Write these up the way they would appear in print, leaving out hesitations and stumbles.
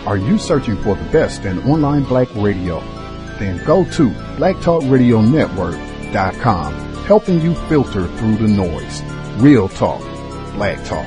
Are you searching for the best in online black radio? Then go to blacktalkradionetwork.com, helping you filter through the noise. Real talk, black talk.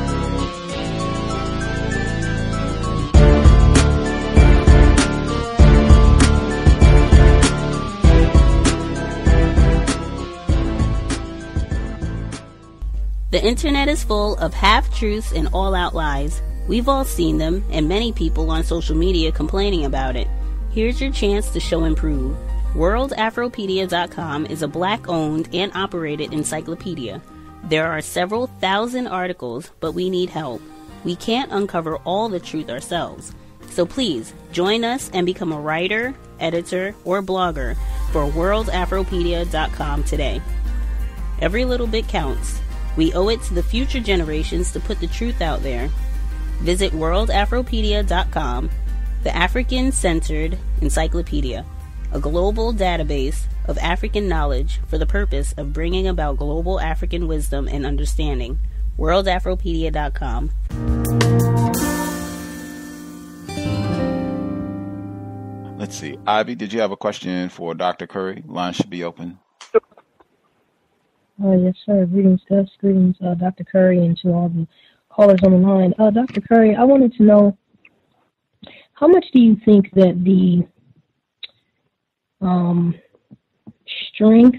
The internet is full of half-truths and all-out lies. We've all seen them, and many people on social media complaining about it. Here's your chance to show and prove. WorldAfropedia.com is a black-owned and operated encyclopedia. There are several thousand articles, but we need help. We can't uncover all the truth ourselves. So please, join us and become a writer, editor, or blogger for WorldAfropedia.com today. Every little bit counts. We owe it to the future generations to put the truth out there. Visit WorldAfropedia.com, the African-centered encyclopedia, a global database of African knowledge for the purpose of bringing about global African wisdom and understanding. WorldAfropedia.com. Let's see. Ivy, did you have a question for Dr. Curry? Line should be open. Yes, sir. Greetings, Gus. Greetings, Dr. Curry, and to all the callers on the line. Dr. Curry, I wanted to know, how much do you think that the strength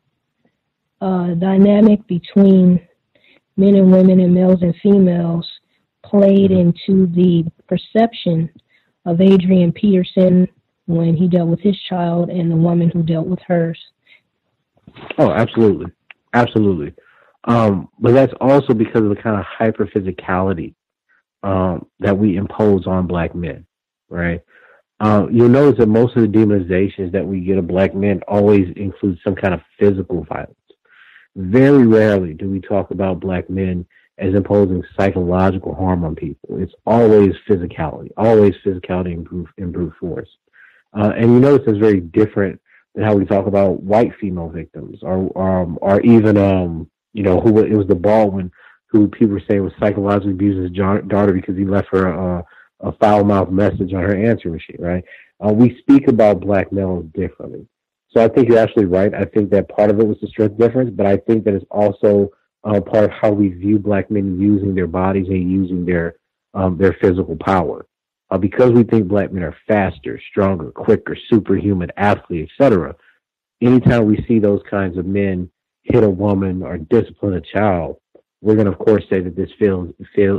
dynamic between men and women and males and females played into the perception of Adrian Peterson when he dealt with his child and the woman who dealt with hers? Oh, absolutely. Absolutely. But that's also because of the kind of hyper-physicality that we impose on black men, right? You'll notice that most of the demonizations that we get of black men always include some kind of physical violence. Very rarely do we talk about black men as imposing psychological harm on people. It's always physicality and brute force. And you notice it's very different than how we talk about white female victims, or even who it was the Baldwin who people were saying was psychologically abusing his daughter because he left her a foul-mouthed message on her answering machine, right? We speak about black males differently. So I think you're absolutely right. I think that part of it was the strength difference, but I think that it's also part of how we view black men using their bodies and using their physical power. Because we think black men are faster, stronger, quicker, superhuman, athletes, etc. Anytime we see those kinds of men hit a woman or discipline a child, we're going to, of course, say that this fails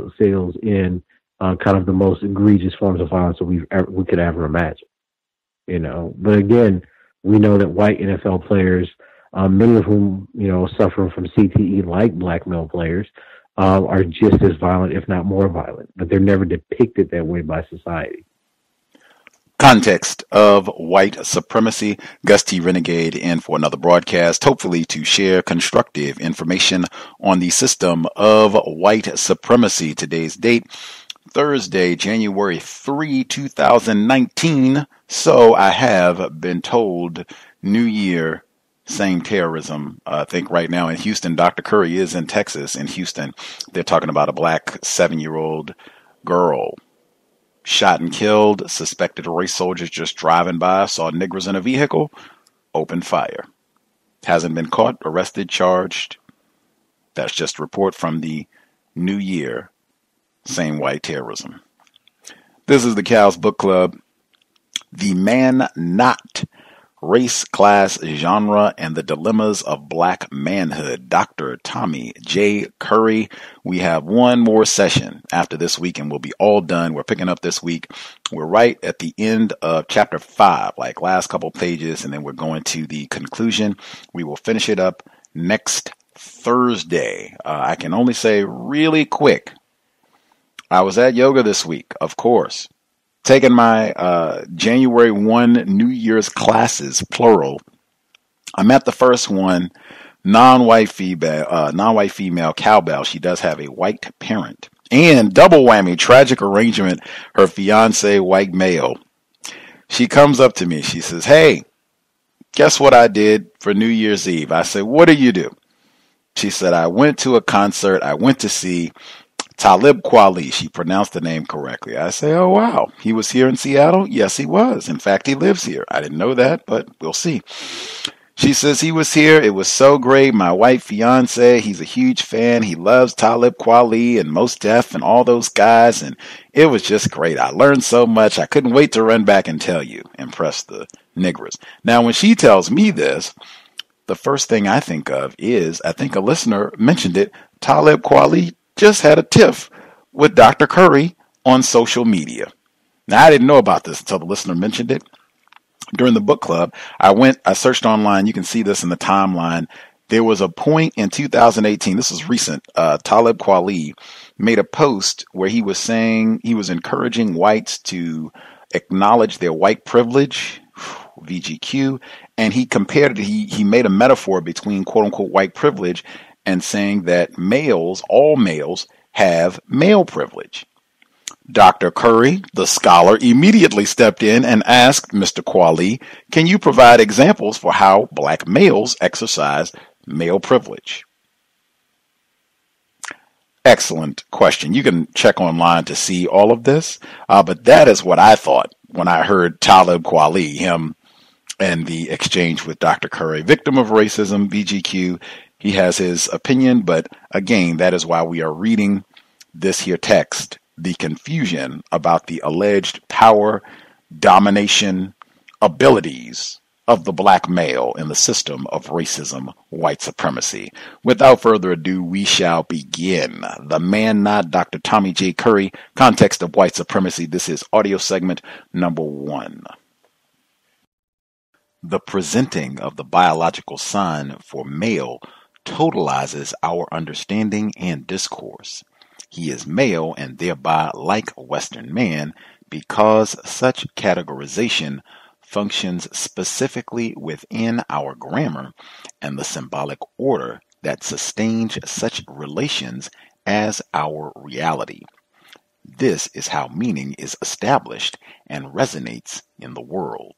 in kind of the most egregious forms of violence that we could ever imagine. But again, we know that white NFL players, many of whom suffer from CTE like black male players, are just as violent, if not more violent, but they're never depicted that way by society. Context of white supremacy. Gus T Renegade in for another broadcast, hopefully to share constructive information on the system of white supremacy. Today's date, Thursday, January 3, 2019. So I have been told, New Year, same terrorism. I think right now in Houston, Dr. Curry is in Texas. In Houston, they're talking about a black 7-year-old girl shot and killed. Suspected race soldiers just driving by, saw niggers in a vehicle, opened fire. Hasn't been caught, arrested, charged. That's just a report from the New Year, same white terrorism. This is the Cows Book Club. The Man Not: Race, Class, Genre, and the Dilemmas of Black Manhood. Dr. Tommy J. Curry. We have one more session after this week and we'll be all done. We're picking up this week. We're right at the end of chapter 5, like last couple pages, and then we're going to the conclusion. We will finish it up next Thursday. I can only say really quick, I was at yoga this week, of course. Taking my January 1 New Year's classes, plural. I'm at the first one, non-white female cowbell. She does have a white parent. And double whammy, tragic arrangement, her fiance, white male. She comes up to me. She says, "Hey, guess what I did for New Year's Eve?" I said, "What did you do?" She said, "I went to a concert. I went to see Talib Kweli, she pronounced the name correctly. I say, oh wow, he was here in Seattle? Yes, he was. In fact, he lives here. I didn't know that, but we'll see. She says he was here. It was so great. My white fiance, he's a huge fan. He loves Talib Kweli and Mos Def and all those guys, and it was just great. I learned so much. I couldn't wait to run back and tell you. Impressed the niggers. Now, when she tells me this, the first thing I think of is, I think a listener mentioned it, Talib Kweli just had a tiff with Dr. Curry on social media. Now, I didn't know about this until the listener mentioned it. During the book club, I searched online. You can see this in the timeline. There was a point in 2018, this is recent, Talib Kweli made a post where he was saying he was encouraging whites to acknowledge their white privilege, VGQ, and he compared it, he made a metaphor between quote unquote white privilege and saying that males, all males, have male privilege. Dr. Curry, the scholar, immediately stepped in and asked Mr. Kweli, can you provide examples for how black males exercise male privilege? Excellent question. You can check online to see all of this, but that is what I thought when I heard Talib Kweli, him and the exchange with Dr. Curry. Victim of racism, VGQ. He has his opinion, but again, that is why we are reading this here text. The confusion about the alleged power, domination, abilities of the black male in the system of racism, white supremacy. Without further ado, we shall begin. The man not Dr. Tommy J. Curry, Context of White Supremacy. This is audio segment number 1. The presenting of the biological sign for male totalizes our understanding and discourse. He is male and thereby like Western man because such categorization functions specifically within our grammar and the symbolic order that sustains such relations as our reality. This is how meaning is established and resonates in the world.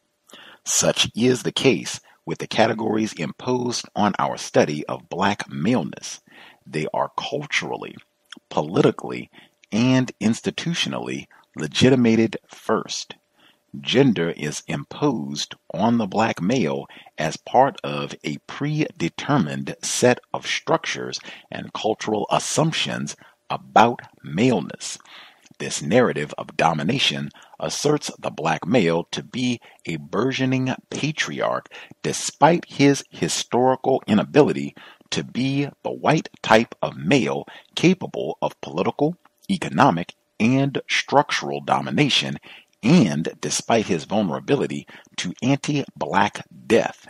Such is the case with the categories imposed on our study of black maleness. They are culturally, politically, and institutionally legitimated first. Gender is imposed on the black male as part of a predetermined set of structures and cultural assumptions about maleness. This narrative of domination asserts the black male to be a burgeoning patriarch despite his historical inability to be the white type of male capable of political, economic, and structural domination, and despite his vulnerability to anti-black death.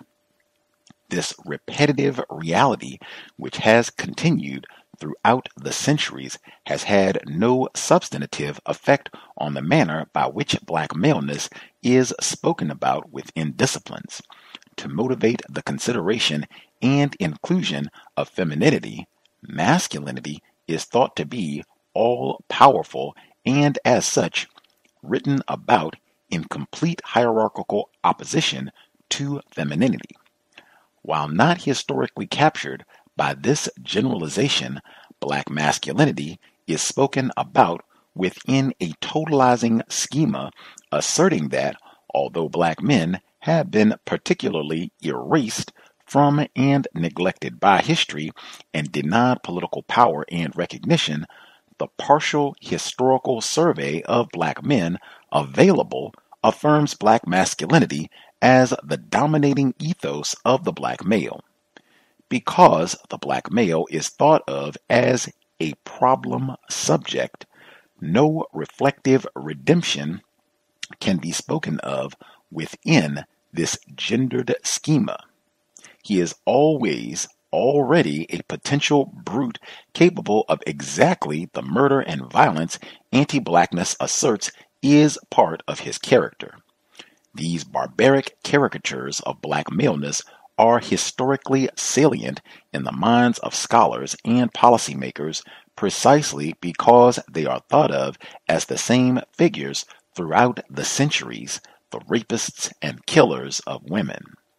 This repetitive reality, which has continued throughout the centuries, has had no substantive effect on the manner by which black maleness is spoken about within disciplines. To motivate the consideration and inclusion of femininity, masculinity is thought to be all-powerful and as such written about in complete hierarchical opposition to femininity. While not historically captured by this generalization, black masculinity is spoken about within a totalizing schema asserting that although black men have been particularly erased from and neglected by history and denied political power and recognition, the partial historical survey of black men available affirms black masculinity as the dominating ethos of the black male. Because the black male is thought of as a problem subject, no reflective redemption can be spoken of within this gendered schema. He is always already a potential brute capable of exactly the murder and violence anti-blackness asserts is part of his character. These barbaric caricatures of black maleness are historically salient in the minds of scholars and policymakers precisely because they are thought of as the same figures throughout the centuries, the rapists and killers of women.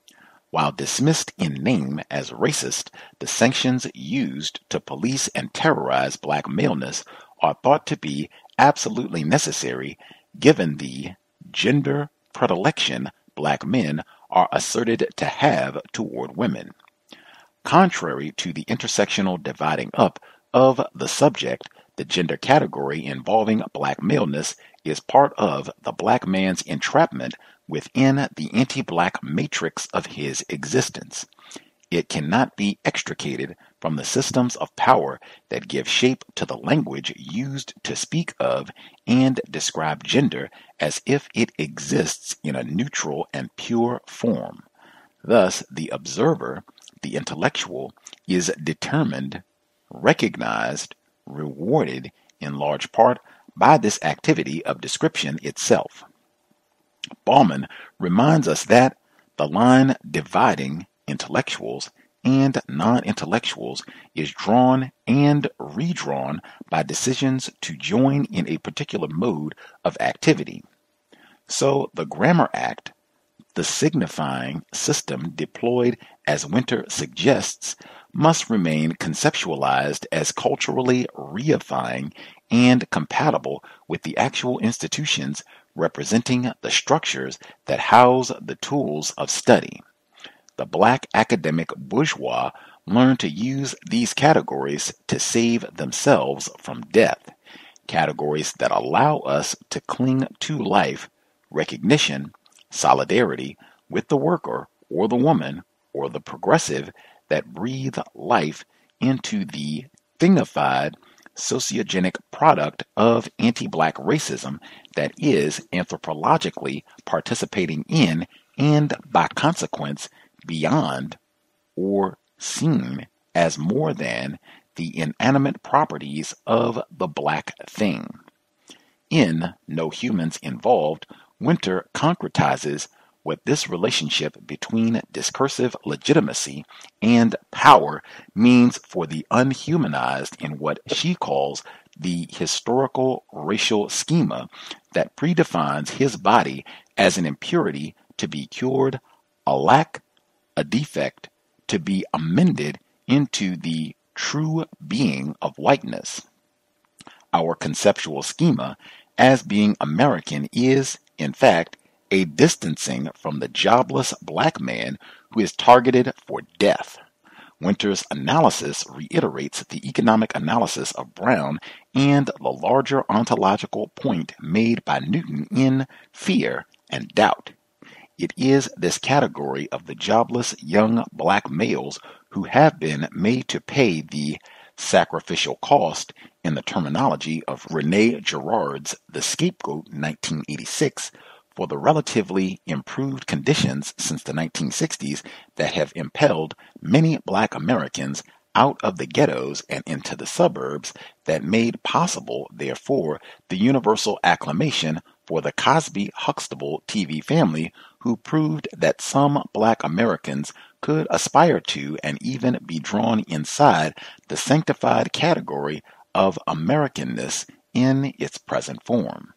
While dismissed in name as racist, the sanctions used to police and terrorize black maleness are thought to be absolutely necessary given the gender predilection black men are asserted to have toward women. Contrary to the intersectional dividing up of the subject, the gender category involving black maleness is part of the black man's entrapment within the anti-black matrix of his existence. It cannot be extricated from the systems of power that give shape to the language used to speak of and describe gender as if it exists in a neutral and pure form. Thus, the observer, the intellectual, is determined, recognized, rewarded in large part by this activity of description itself. Bauman reminds us that the line dividing intellectuals and non-intellectuals is drawn and redrawn by decisions to join in a particular mode of activity. So the Grammar Act, the signifying system deployed as Winter suggests, must remain conceptualized as culturally reifying and compatible with the actual institutions representing the structures that house the tools of study. The black academic bourgeois learn to use these categories to save themselves from death, categories that allow us to cling to life, recognition, solidarity with the worker or the woman or the progressive that breathe life into the thingified sociogenic product of anti-black racism that is anthropologically participating in and by consequence beyond or seen as more than the inanimate properties of the black thing. In No Humans Involved, Winter concretizes what this relationship between discursive legitimacy and power means for the unhumanized in what she calls the historical racial schema that predefines his body as an impurity to be cured, a lack, a defect, to be amended into the true being of whiteness. Our conceptual schema as being American is, in fact, a distancing from the jobless black man who is targeted for death. Winter's analysis reiterates the economic analysis of Brown and the larger ontological point made by Newton in Fear and Doubt. It is this category of the jobless young black males who have been made to pay the sacrificial cost, in the terminology of Rene Girard's The Scapegoat 1986, for the relatively improved conditions since the 1960s that have impelled many black Americans out of the ghettos and into the suburbs that made possible, therefore, the universal acclamation for the Cosby-Huxtable TV family who proved that some black Americans could aspire to and even be drawn inside the sanctified category of Americanness in its present form.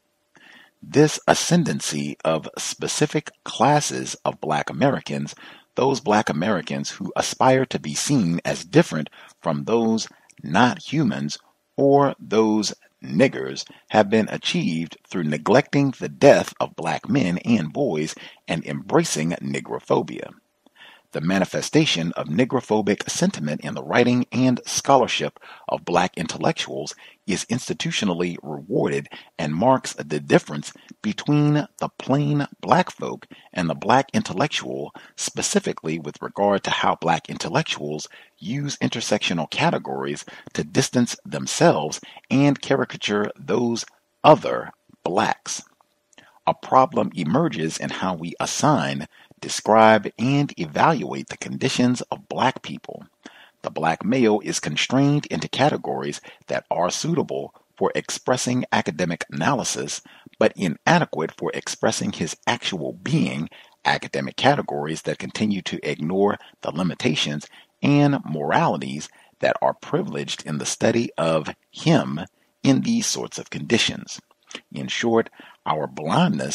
This ascendancy of specific classes of black Americans, those black Americans who aspire to be seen as different from those not humans or those niggers, have been achieved through neglecting the death of black men and boys and embracing nigrophobia. The manifestation of negrophobic sentiment in the writing and scholarship of black intellectuals is institutionally rewarded and marks the difference between the plain black folk and the black intellectual, specifically with regard to how black intellectuals use intersectional categories to distance themselves and caricature those other blacks. A problem emerges in how we assign, describe, and evaluate the conditions of black people. The black male is constrained into categories that are suitable for expressing academic analysis, but inadequate for expressing his actual being, academic categories that continue to ignore the limitations and moralities that are privileged in the study of him in these sorts of conditions. In short, our blindness,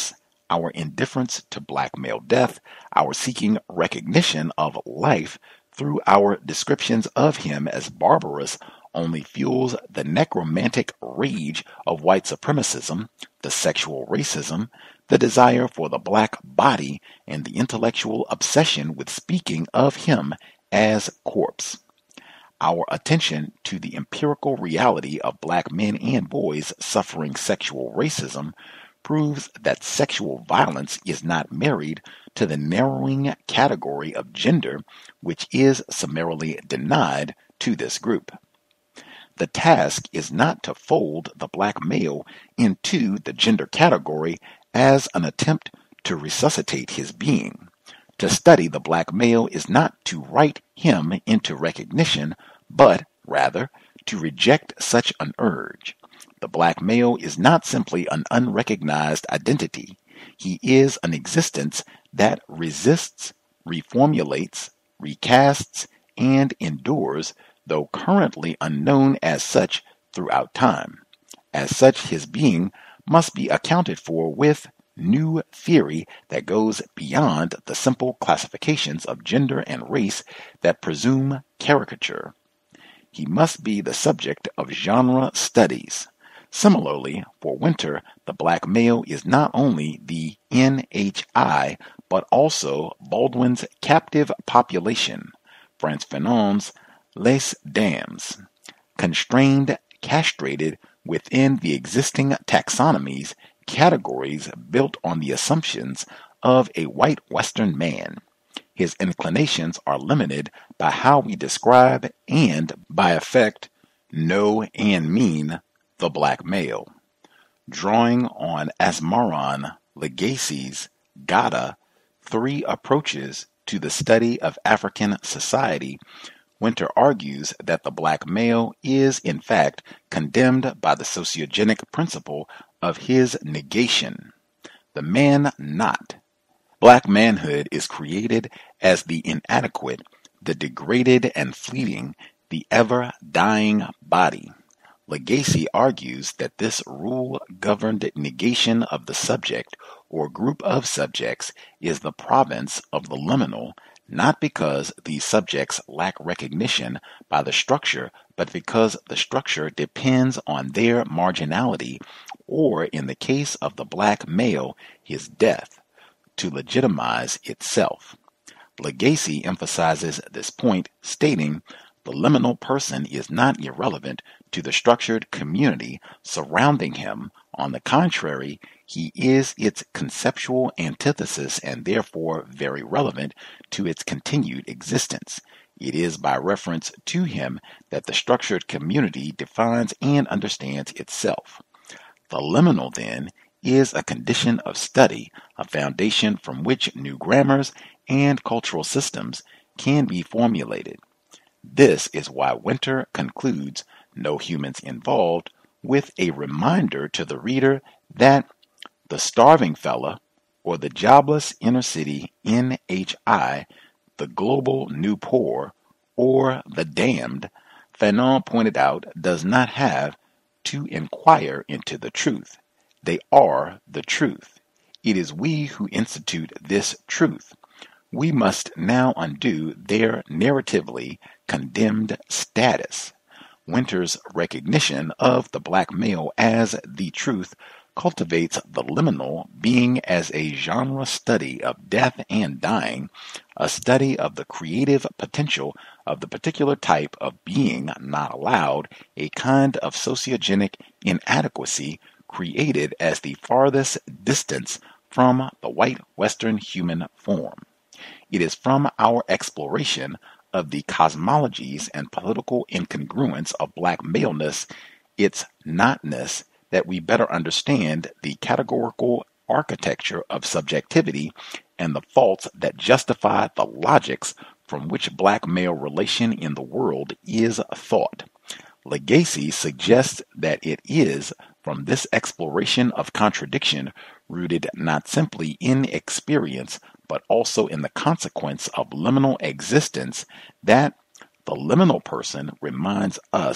our indifference to black male death, our seeking recognition of life through our descriptions of him as barbarous only fuels the necromantic rage of white supremacism, the sexual racism, the desire for the black body, and the intellectual obsession with speaking of him as corpse. Our attention to the empirical reality of black men and boys suffering sexual racism proves that sexual violence is not married to the narrowing category of gender which is summarily denied to this group. The task is not to fold the black male into the gender category as an attempt to resuscitate his being. To study the black male is not to write him into recognition, but rather to reject such an urge. The black male is not simply an unrecognized identity. He is an existence that resists, reformulates, recasts, and endures, though currently unknown as such throughout time. As such, his being must be accounted for with new theory that goes beyond the simple classifications of gender and race that presume caricature. He must be the subject of genre studies. Similarly, for Winter, the black male is not only the NHI, but also Baldwin's captive population, Frantz Fanon's Les Dames, constrained, castrated within the existing taxonomies, categories built on the assumptions of a white Western man. His inclinations are limited by how we describe and, by effect, know and mean the black male. Drawing on Asmaran Legacy's Gada, Three Approaches to the Study of African Society, Winter argues that the black male is, in fact, condemned by the sociogenic principle of his negation. The man not. Black manhood is created as the inadequate, the degraded and fleeting, the ever-dying body. Legacy argues that this rule-governed negation of the subject or group of subjects is the province of the liminal, not because these subjects lack recognition by the structure, but because the structure depends on their marginality, or in the case of the black male, his death, to legitimize itself. Legacy emphasizes this point, stating, the liminal person is not irrelevant to the structured community surrounding him. On the contrary, he is its conceptual antithesis and therefore very relevant to its continued existence. It is by reference to him that the structured community defines and understands itself. The liminal, then, is a condition of study, a foundation from which new grammars and cultural systems can be formulated. This is why Winter concludes No Humans Involved with a reminder to the reader that the starving fella, or the jobless inner city NHI, the global new poor, or the damned, Fanon pointed out, does not have to inquire into the truth. They are the truth. It is we who institute this truth. We must now undo their narratively condemned status. Winter's recognition of the black male as the truth cultivates the liminal being as a genre study of death and dying, a study of the creative potential of the particular type of being not allowed, a kind of sociogenic inadequacy created as the farthest distance from the white Western human form. It is from our exploration of the cosmologies and political incongruence of black maleness, its notness, that we better understand the categorical architecture of subjectivity and the faults that justify the logics from which black male relation in the world is thought. Legacy suggests that it is from this exploration of contradiction, rooted not simply in experience, but also in the consequence of liminal existence, that the liminal person reminds us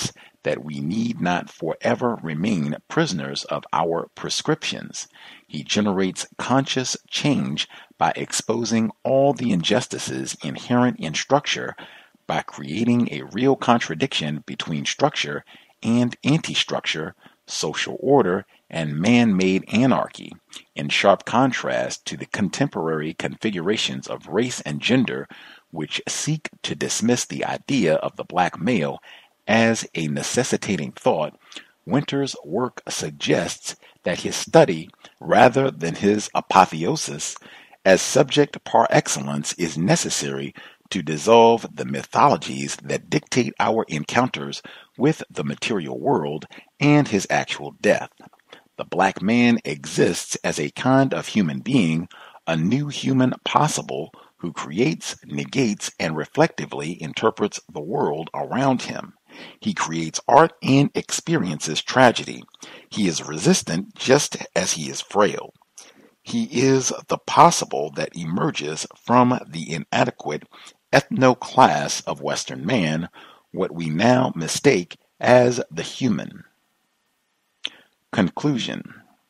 that we need not forever remain prisoners of our prescriptions. He generates conscious change by exposing all the injustices inherent in structure, by creating a real contradiction between structure and anti-structure, social order, and man-made anarchy, in sharp contrast to the contemporary configurations of race and gender, which seek to dismiss the idea of the black male as a necessitating thought. Winter's work suggests that his study, rather than his apotheosis, as subject par excellence, is necessary to dissolve the mythologies that dictate our encounters with the material world and his actual death. The black man exists as a kind of human being, a new human possible, who creates, negates, and reflectively interprets the world around him. He creates art and experiences tragedy. He is resistant just as he is frail. He is the possible that emerges from the inadequate ethno-class of Western man, what we now mistake as the human. Conclusion.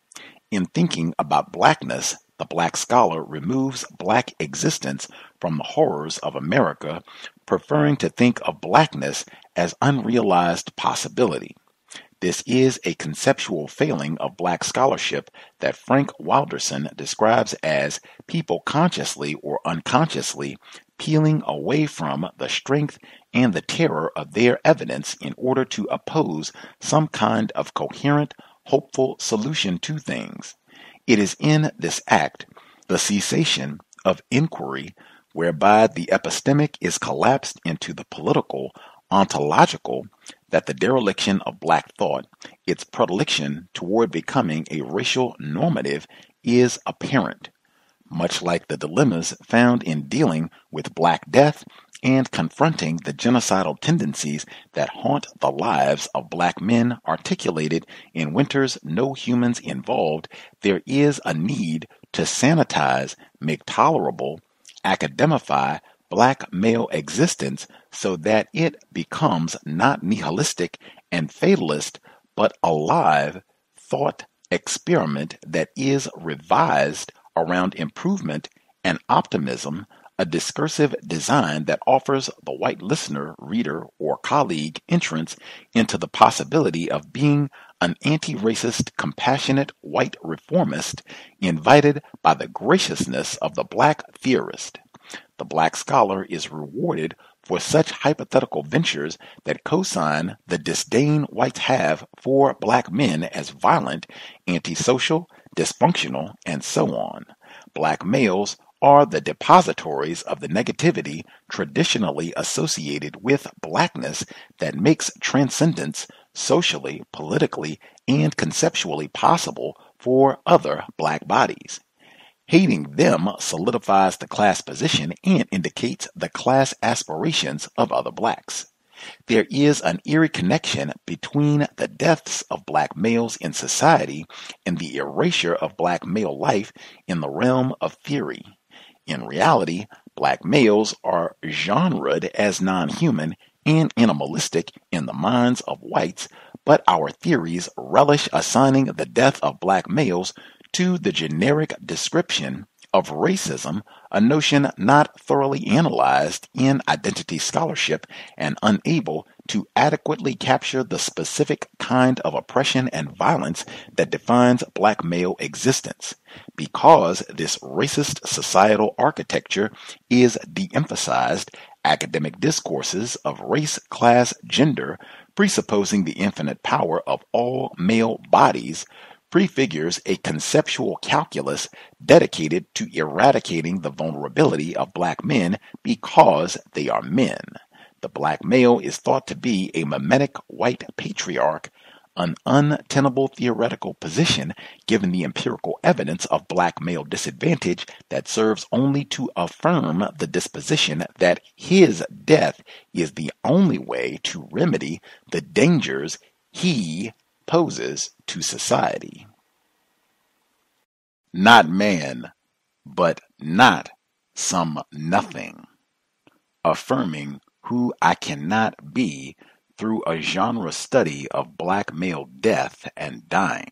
In thinking about blackness, the black scholar removes black existence from the horrors of America, preferring to think of blackness as unrealized possibility. This is a conceptual failing of black scholarship that Frank Wilderson describes as people consciously or unconsciously peeling away from the strength and the terror of their evidence in order to oppose some kind of coherent, hopeful solution to things. It is in this act, the cessation of inquiry, whereby the epistemic is collapsed into the political, ontological, that the dereliction of black thought, its predilection toward becoming a racial normative, is apparent. Much like the dilemmas found in dealing with Black Death and confronting the genocidal tendencies that haunt the lives of black men articulated in Winter's No Humans Involved, there is a need to sanitize, make tolerable, academify black male existence so that it becomes not nihilistic and fatalist, but alive thought experiment that is revised around improvement and optimism, a discursive design that offers the white listener, reader, or colleague entrance into the possibility of being an anti-racist, compassionate white reformist invited by the graciousness of the black theorist. The black scholar is rewarded for such hypothetical ventures that cosign the disdain whites have for black men as violent, antisocial, dysfunctional, and so on. Black males are the depositories of the negativity traditionally associated with blackness that makes transcendence socially, politically, and conceptually possible for other black bodies. Hating them solidifies the class position and indicates the class aspirations of other blacks. There is an eerie connection between the deaths of black males in society and the erasure of black male life in the realm of theory. In reality, black males are genred as non-human and animalistic in the minds of whites, but our theories relish assigning the death of black males to the generic description of racism, a notion not thoroughly analyzed in identity scholarship and unable to adequately capture the specific kind of oppression and violence that defines black male existence. Because this racist societal architecture is de-emphasized, academic discourses of race, class, gender, presupposing the infinite power of all male bodies, prefigures a conceptual calculus dedicated to eradicating the vulnerability of black men because they are men. The black male is thought to be a mimetic white patriarch, an untenable theoretical position given the empirical evidence of black male disadvantage that serves only to affirm the disposition that his death is the only way to remedy the dangers he poses to society. Not man, but not some nothing. Affirming who I cannot be through a genre study of black male death and dying.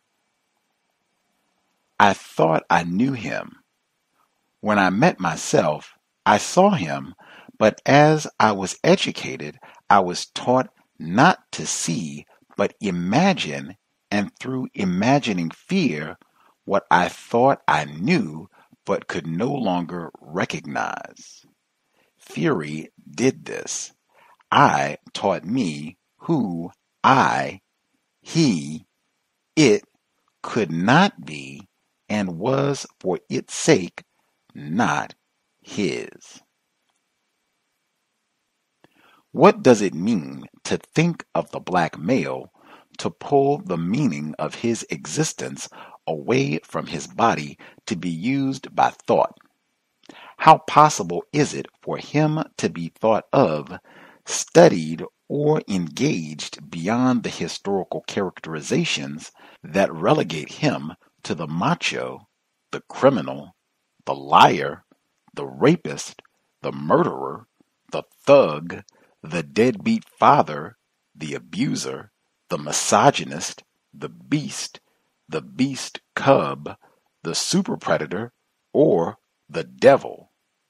I thought I knew him. When I met myself, I saw him, but as I was educated, I was taught not to see, but imagine, and through imagining fear, what I thought I knew, but could no longer recognize. Fury did this. I taught me who he, it could not be, and was for its sake not his. What does it mean to think of the black male, to pull the meaning of his existence away from his body to be used by thought? How possible is it for him to be thought of, studied, or engaged beyond the historical characterizations that relegate him to the macho, the criminal, the liar, the rapist, the murderer, the thug, the deadbeat father, the abuser, the misogynist, the beast cub, the super predator, or the devil?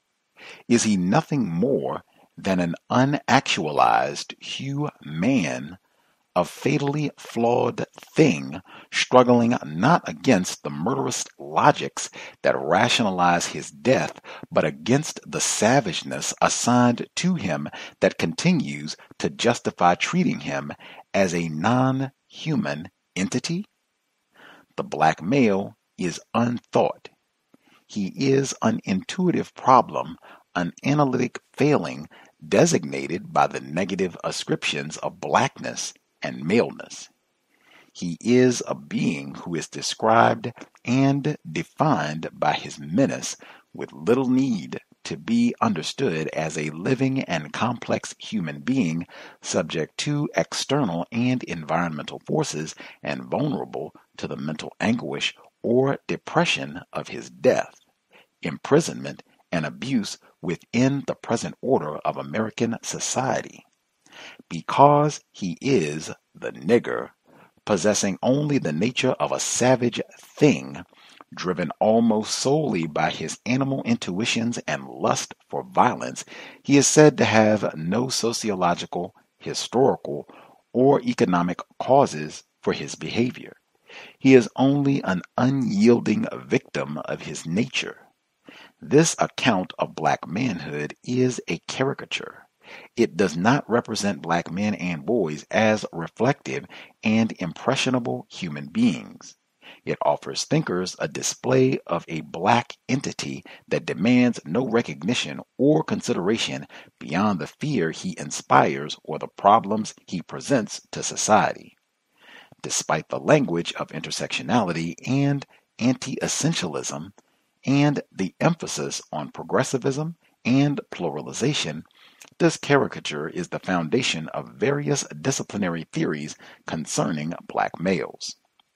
Is he nothing more than an unactualized human, a fatally flawed thing, struggling not against the murderous logics that rationalize his death, but against the savageness assigned to him that continues to justify treating him as a non-human entity? The black male is unthought. He is an intuitive problem, an analytic failing designated by the negative ascriptions of blackness and maleness. He is a being who is described and defined by his menace with little need to be understood as a living and complex human being subject to external and environmental forces and vulnerable to the mental anguish or depression of his death, imprisonment, and abuse within the present order of American society. Because he is the nigger, possessing only the nature of a savage thing, driven almost solely by his animal intuitions and lust for violence, he is said to have no sociological, historical, or economic causes for his behavior. He is only an unyielding victim of his nature. This account of black manhood is a caricature. It does not represent black men and boys as reflective and impressionable human beings. It offers thinkers a display of a black entity that demands no recognition or consideration beyond the fear he inspires or the problems he presents to society. Despite the language of intersectionality and anti-essentialism, and the emphasis on progressivism and pluralization, this caricature is the foundation of various disciplinary theories concerning black males.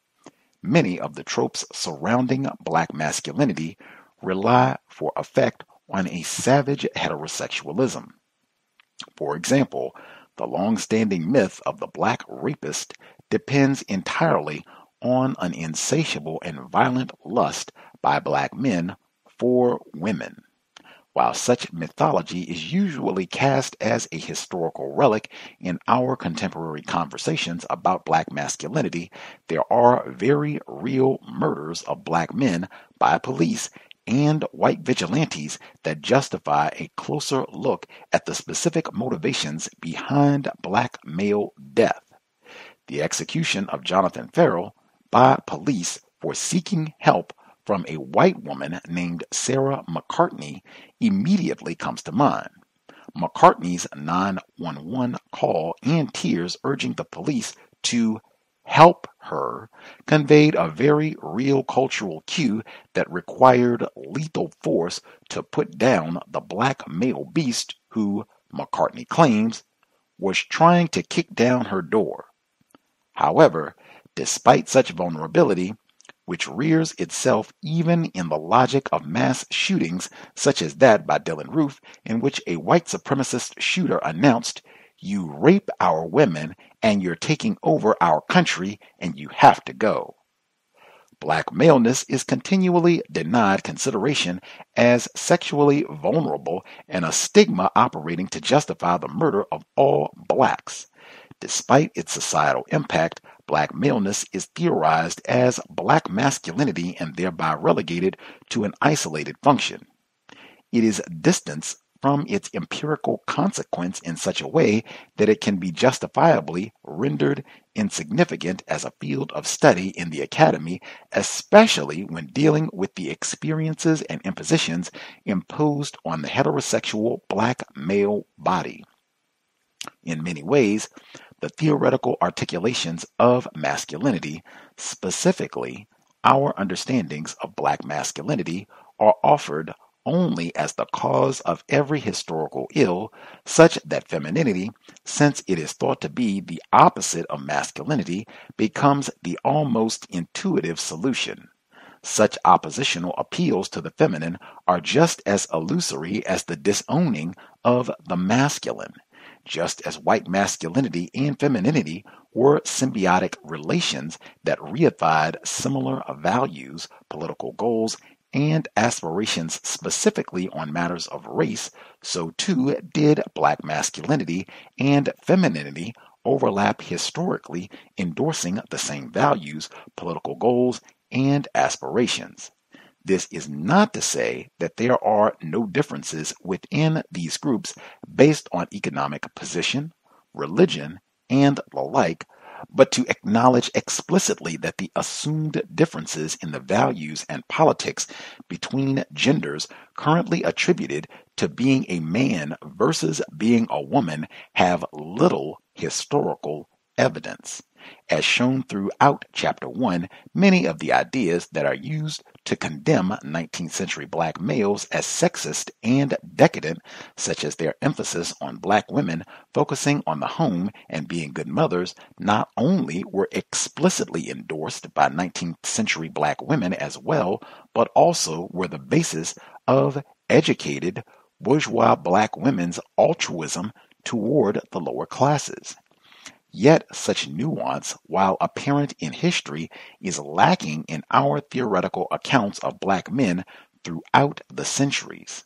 Many of the tropes surrounding black masculinity rely for effect on a savage heterosexualism. For example, the long-standing myth of the black rapist depends entirely on an insatiable and violent lust by black men for women. While such mythology is usually cast as a historical relic in our contemporary conversations about black masculinity, there are very real murders of black men by police and white vigilantes that justify a closer look at the specific motivations behind black male death. The execution of Jonathan Ferrell by police for seeking help from a white woman named Sarah McCartney immediately comes to mind. McCartney's 911 call and tears urging the police to help her conveyed a very real cultural cue that required lethal force to put down the black male beast who, McCartney claims, was trying to kick down her door. However, despite such vulnerability, which rears itself even in the logic of mass shootings such as that by Dylann Roof, in which a white supremacist shooter announced, You rape our women and you're taking over our country and you have to go. Black maleness is continually denied consideration as sexually vulnerable and a stigma operating to justify the murder of all blacks. Despite its societal impact, black maleness is theorized as black masculinity and thereby relegated to an isolated function. It is distanced from its empirical consequence in such a way that it can be justifiably rendered insignificant as a field of study in the academy, especially when dealing with the experiences and impositions imposed on the heterosexual black male body. In many ways, the theoretical articulations of masculinity, specifically our understandings of black masculinity, are offered only as the cause of every historical ill, such that femininity, since it is thought to be the opposite of masculinity, becomes the almost intuitive solution. Such oppositional appeals to the feminine are just as illusory as the disowning of the masculine. Just as white masculinity and femininity were symbiotic relations that reified similar values, political goals, and aspirations specifically on matters of race, so too did black masculinity and femininity overlap historically, endorsing the same values, political goals, and aspirations. This is not to say that there are no differences within these groups based on economic position, religion, and the like, but to acknowledge explicitly that the assumed differences in the values and politics between genders currently attributed to being a man versus being a woman have little historical evidence. As shown throughout Chapter 1, many of the ideas that are used to condemn 19th century black males as sexist and decadent, such as their emphasis on black women focusing on the home and being good mothers, not only were explicitly endorsed by 19th century black women as well, but also were the basis of educated bourgeois black women's altruism toward the lower classes. Yet such nuance, while apparent in history, is lacking in our theoretical accounts of black men throughout the centuries.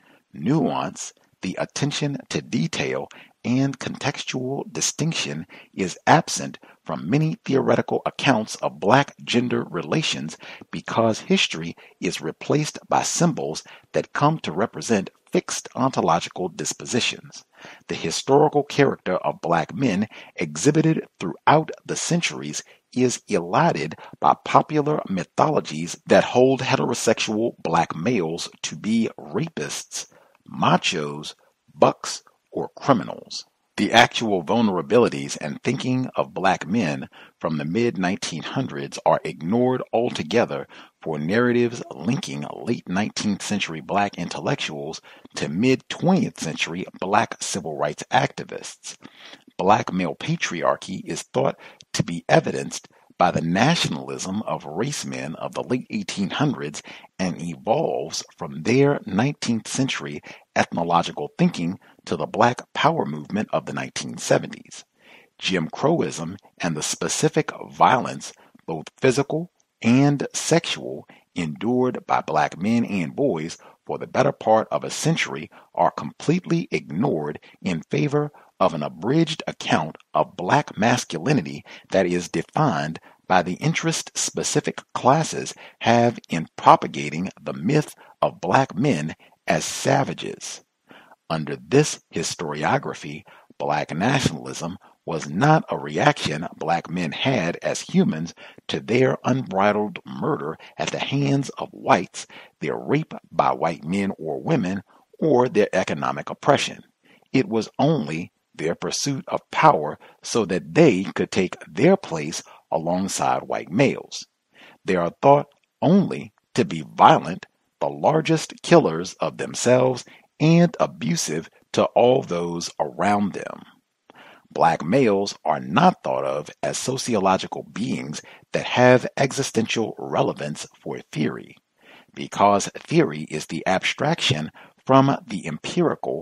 Nuance, the attention to detail, and contextual distinction is absent from many theoretical accounts of black gender relations because history is replaced by symbols that come to represent fixed ontological dispositions. The historical character of black men exhibited throughout the centuries is elided by popular mythologies that hold heterosexual black males to be rapists, machos, bucks, or criminals. The actual vulnerabilities and thinking of black men from the mid-1900s are ignored altogether for narratives linking late 19th century black intellectuals to mid-20th century black civil rights activists. Black male patriarchy is thought to be evidenced by the nationalism of race men of the late 1800s and evolves from their 19th century ethnological thinking to the Black Power movement of the 1970s. Jim Crowism and the specific violence, both physical and sexual, endured by black men and boys for the better part of a century are completely ignored in favor of an abridged account of black masculinity that is defined by the interest specific classes have in propagating the myth of black men as savages. Under this historiography, black nationalism was not a reaction black men had as humans to their unbridled murder at the hands of whites, their rape by white men or women, or their economic oppression. It was only their pursuit of power so that they could take their place alongside white males. They are thought only to be violent, the largest killers of themselves, and abusive to all those around them. Black males are not thought of as sociological beings that have existential relevance for theory, because theory is the abstraction from the empirical.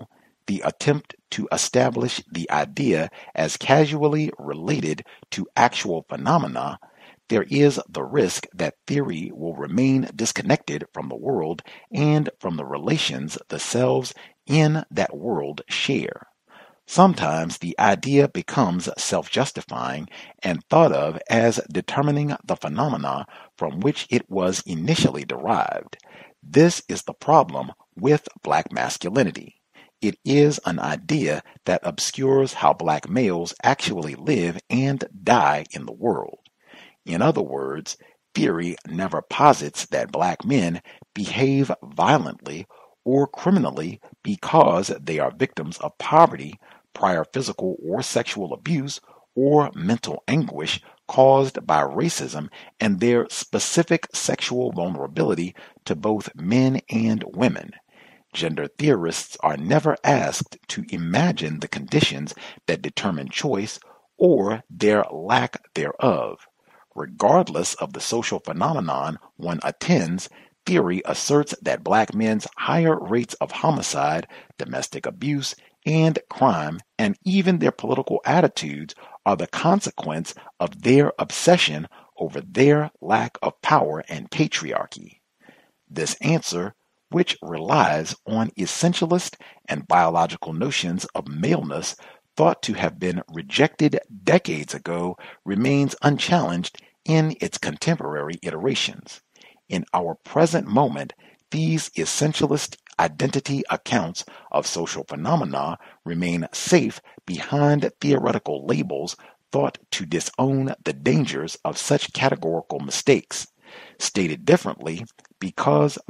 the attempt to establish the idea as casually related to actual phenomena, there is the risk that theory will remain disconnected from the world and from the relations the selves in that world share. Sometimes the idea becomes self-justifying and thought of as determining the phenomena from which it was initially derived. This is the problem with black masculinity. It is an idea that obscures how black males actually live and die in the world. In other words, theory never posits that black men behave violently or criminally because they are victims of poverty, prior physical or sexual abuse, or mental anguish caused by racism and their specific sexual vulnerability to both men and women. Gender theorists are never asked to imagine the conditions that determine choice or their lack thereof. Regardless of the social phenomenon one attends, theory asserts that black men's higher rates of homicide, domestic abuse, and crime, and even their political attitudes are the consequence of their obsession over their lack of power and patriarchy. This answer, which relies on essentialist and biological notions of maleness thought to have been rejected decades ago, remains unchallenged in its contemporary iterations. In our present moment, these essentialist identity accounts of social phenomena remain safe behind theoretical labels thought to disown the dangers of such categorical mistakes. Stated differently, because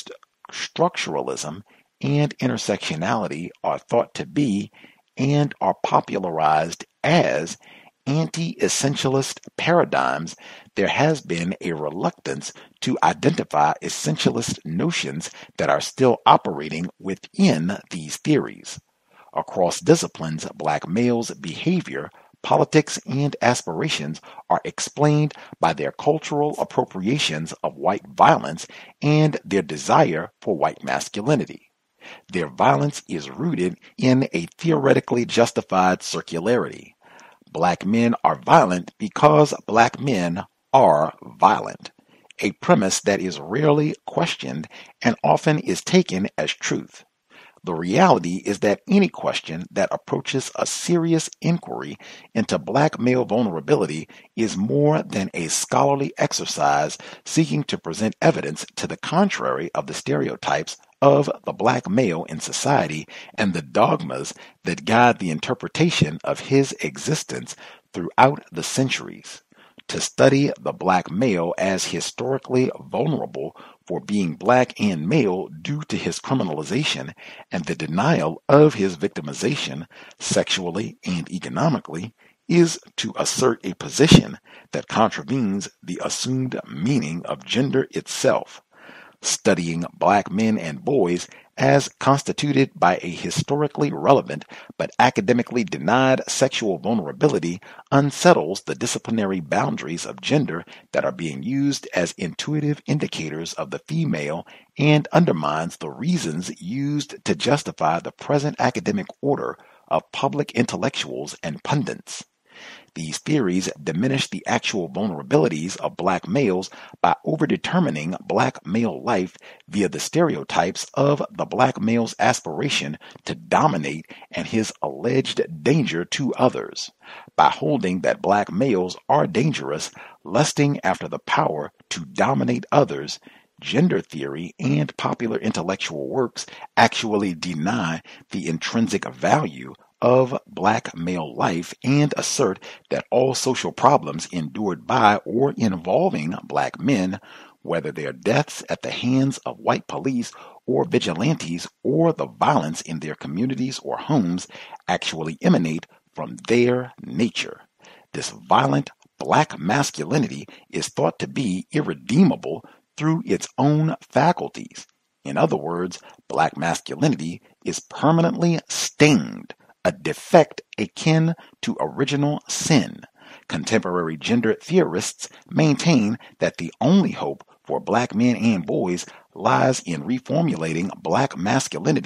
post-structuralism and intersectionality are thought to be and are popularized as anti-essentialist paradigms, there has been a reluctance to identify essentialist notions that are still operating within these theories. Across disciplines, black males' behavior, politics, and aspirations are explained by their cultural appropriations of white violence and their desire for white masculinity. Their violence is rooted in a theoretically justified circularity. Black men are violent because black men are violent, a premise that is rarely questioned and often is taken as truth. The reality is that any question that approaches a serious inquiry into black male vulnerability is more than a scholarly exercise seeking to present evidence to the contrary of the stereotypes of the black male in society and the dogmas that guide the interpretation of his existence throughout the centuries. To study the black male as historically vulnerable for being black and male due to his criminalization and the denial of his victimization sexually and economically is to assert a position that contravenes the assumed meaning of gender itself. Studying black men and boys as constituted by a historically relevant but academically denied sexual vulnerability unsettles the disciplinary boundaries of gender that are being used as intuitive indicators of the female and undermines the reasons used to justify the present academic order of public intellectuals and pundits. These theories diminish the actual vulnerabilities of black males by overdetermining black male life via the stereotypes of the black male's aspiration to dominate and his alleged danger to others. By holding that black males are dangerous, lusting after the power to dominate others, gender theory and popular intellectual works actually deny the intrinsic value of black male life and assert that all social problems endured by or involving black men, whether they are deaths at the hands of white police or vigilantes or the violence in their communities or homes, actually emanate from their nature. This violent black masculinity is thought to be irredeemable through its own faculties. In other words, black masculinity is permanently stained, a defect akin to original sin. Contemporary gender theorists maintain that the only hope for black men and boys lies in reformulating black masculinity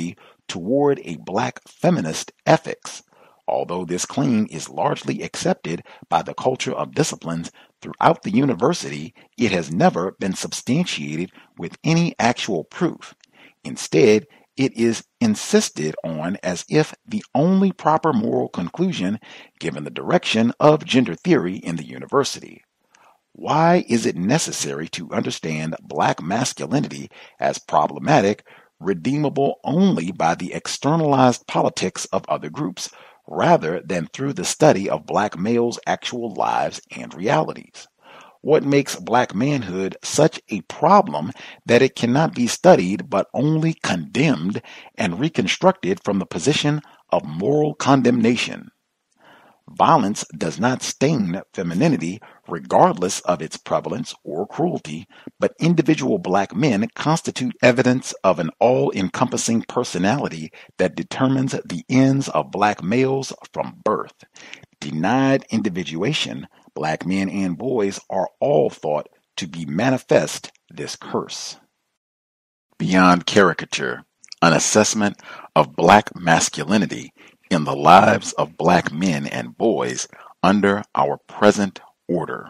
toward a black feminist ethics. Although this claim is largely accepted by the culture of disciplines throughout the university, it has never been substantiated with any actual proof. Instead, it is insisted on as if the only proper moral conclusion given the direction of gender theory in the university. Why is it necessary to understand black masculinity as problematic, redeemable only by the externalized politics of other groups, rather than through the study of black males' actual lives and realities? What makes black manhood such a problem that it cannot be studied but only condemned and reconstructed from the position of moral condemnation? Violence does not stain femininity regardless of its prevalence or cruelty, but individual black men constitute evidence of an all-encompassing personality that determines the ends of black males from birth. Denied individuation, black men and boys are all thought to be manifest this curse. Beyond caricature, an assessment of black masculinity in the lives of black men and boys under our present order.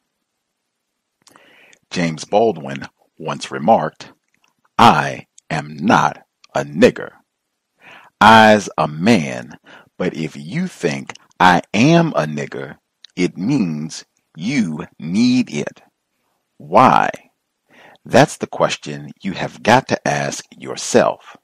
James Baldwin once remarked, "I am not a nigger. I's a man, but if you think I am a nigger, it means you need it. Why? That's the question you have got to ask yourself.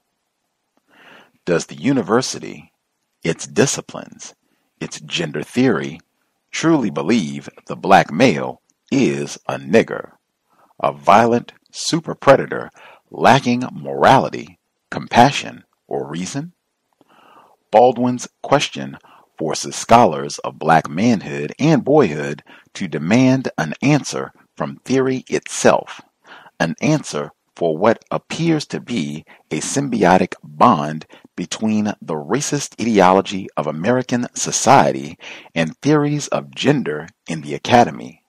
Does the university, its disciplines, its gender theory, truly believe the black male is a nigger, a violent super predator lacking morality, compassion, or reason?" Baldwin's question forces scholars of black manhood and boyhood to demand an answer from theory itself, an answer for what appears to be a symbiotic bond between the racist ideology of American society and theories of gender in the academy.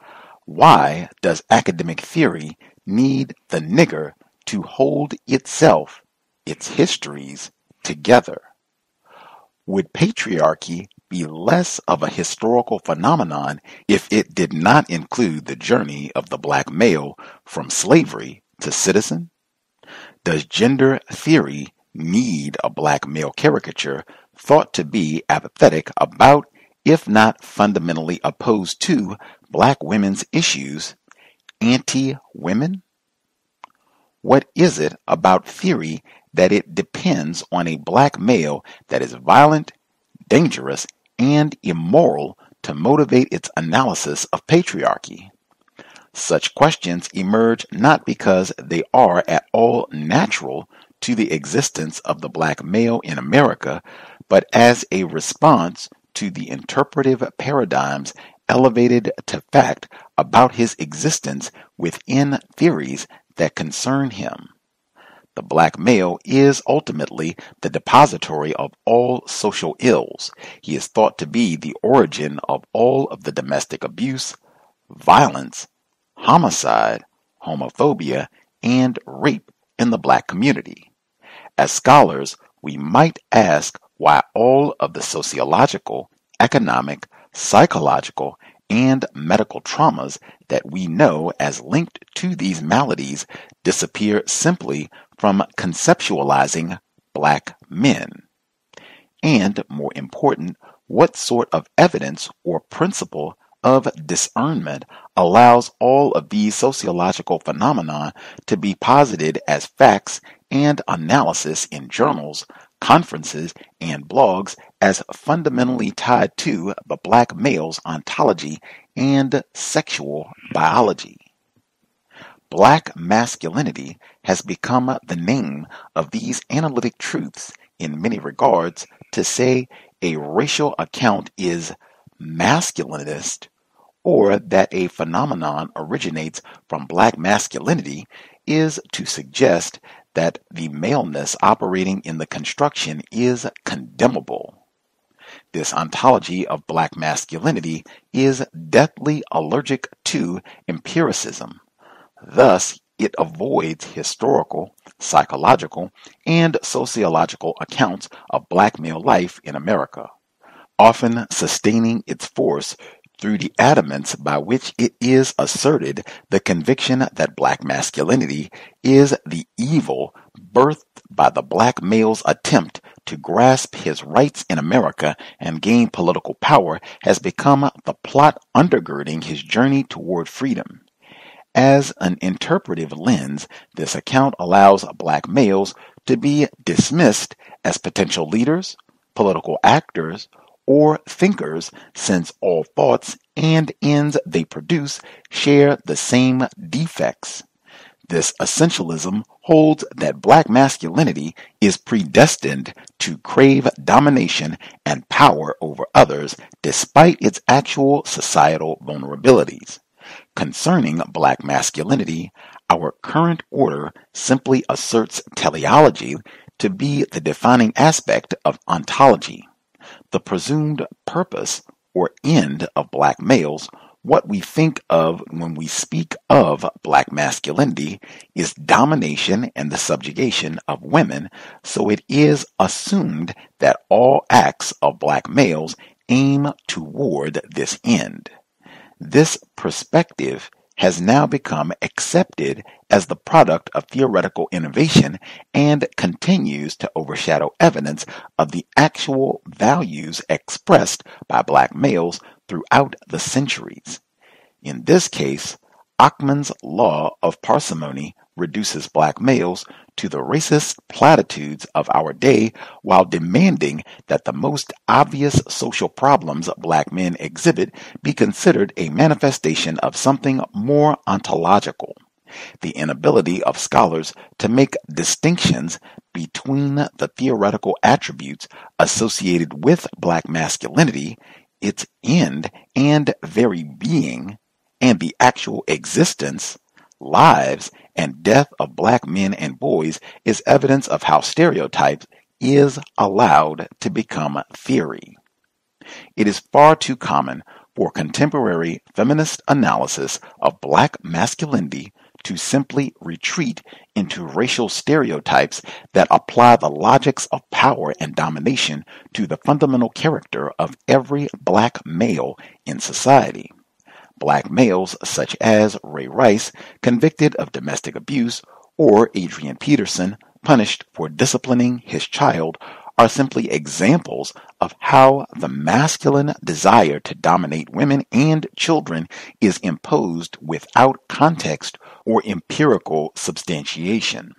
Why does academic theory need the nigger to hold itself, its histories, together? Would patriarchy be less of a historical phenomenon if it did not include the journey of the black male from slavery to citizen? Does gender theory need a black male caricature thought to be apathetic about, if not fundamentally opposed to, black women's issues, anti-women? What is it about theory that it depends on a black male that is violent, dangerous, and immoral to motivate its analysis of patriarchy? Such questions emerge not because they are at all natural to the existence of the black male in America, but as a response to the interpretive paradigms elevated to fact about his existence within theories that concern him. The black male is ultimately the depository of all social ills. He is thought to be the origin of all of the domestic abuse, violence, homicide, homophobia, and rape in the black community. As scholars, we might ask why all of the sociological, economic, psychological, and medical traumas that we know as linked to these maladies disappear simply from conceptualizing black men. And more important, what sort of evidence or principle of discernment allows all of these sociological phenomena to be posited as facts and analysis in journals, conferences, and blogs as fundamentally tied to the black male's ontology and sexual biology? Black masculinity has become the name of these analytic truths in many regards. To say a racial account is masculinist, or that a phenomenon originates from black masculinity, is to suggest that the maleness operating in the construction is condemnable. This ontology of black masculinity is deathly allergic to empiricism. Thus, it avoids historical, psychological, and sociological accounts of black male life in America, often sustaining its force through the adamance by which it is asserted the conviction that black masculinity is the evil birthed by the black male's attempt to grasp his rights in America and gain political power has become the plot undergirding his journey toward freedom. As an interpretive lens, this account allows black males to be dismissed as potential leaders, political actors, or thinkers, since all thoughts and ends they produce share the same defects. This essentialism holds that black masculinity is predestined to crave domination and power over others despite its actual societal vulnerabilities. Concerning black masculinity, our current order simply asserts teleology to be the defining aspect of ontology. The presumed purpose or end of black males, what we think of when we speak of black masculinity, is domination and the subjugation of women, so it is assumed that all acts of black males aim toward this end. This perspective has now become accepted as the product of theoretical innovation and continues to overshadow evidence of the actual values expressed by black males throughout the centuries. In this case, Achman's law of parsimony reduces black males to the racist platitudes of our day while demanding that the most obvious social problems black men exhibit be considered a manifestation of something more ontological. The inability of scholars to make distinctions between the theoretical attributes associated with black masculinity, its end and very being, and the actual existence, lives, and death of black men and boys is evidence of how stereotypes is allowed to become theory. It is far too common for contemporary feminist analysis of black masculinity to simply retreat into racial stereotypes that apply the logics of power and domination to the fundamental character of every black male in society. Black males such as Ray Rice, convicted of domestic abuse, or Adrian Peterson, punished for disciplining his child, are simply examples of how the masculine desire to dominate women and children is imposed without context or empirical substantiation.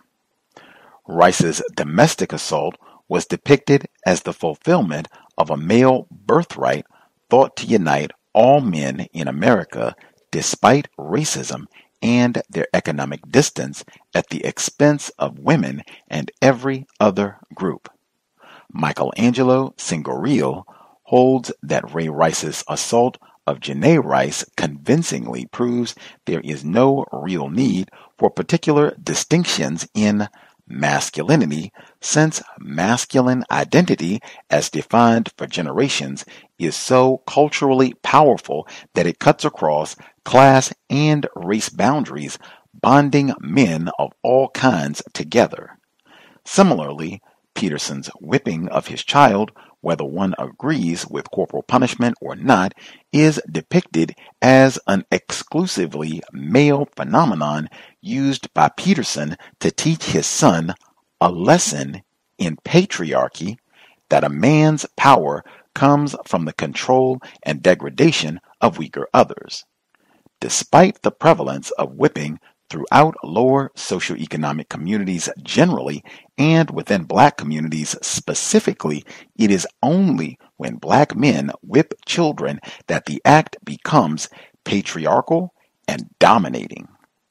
Rice's domestic assault was depicted as the fulfillment of a male birthright thought to unite all men in America despite racism and their economic distance at the expense of women and every other group. Michelangelo Signorile holds that Ray Rice's assault of Janae Rice convincingly proves there is no real need for particular distinctions in masculinity, since masculine identity, as defined for generations, is so culturally powerful that it cuts across class and race boundaries, bonding men of all kinds together. Similarly, Peterson's whipping of his child, whether one agrees with corporal punishment or not, is depicted as an exclusively male phenomenon used by Peterson to teach his son a lesson in patriarchy, that a man's power comes from the control and degradation of weaker others. Despite the prevalence of whipping throughout lower socioeconomic communities generally and within black communities specifically, it is only when black men whip children that the act becomes patriarchal and dominating.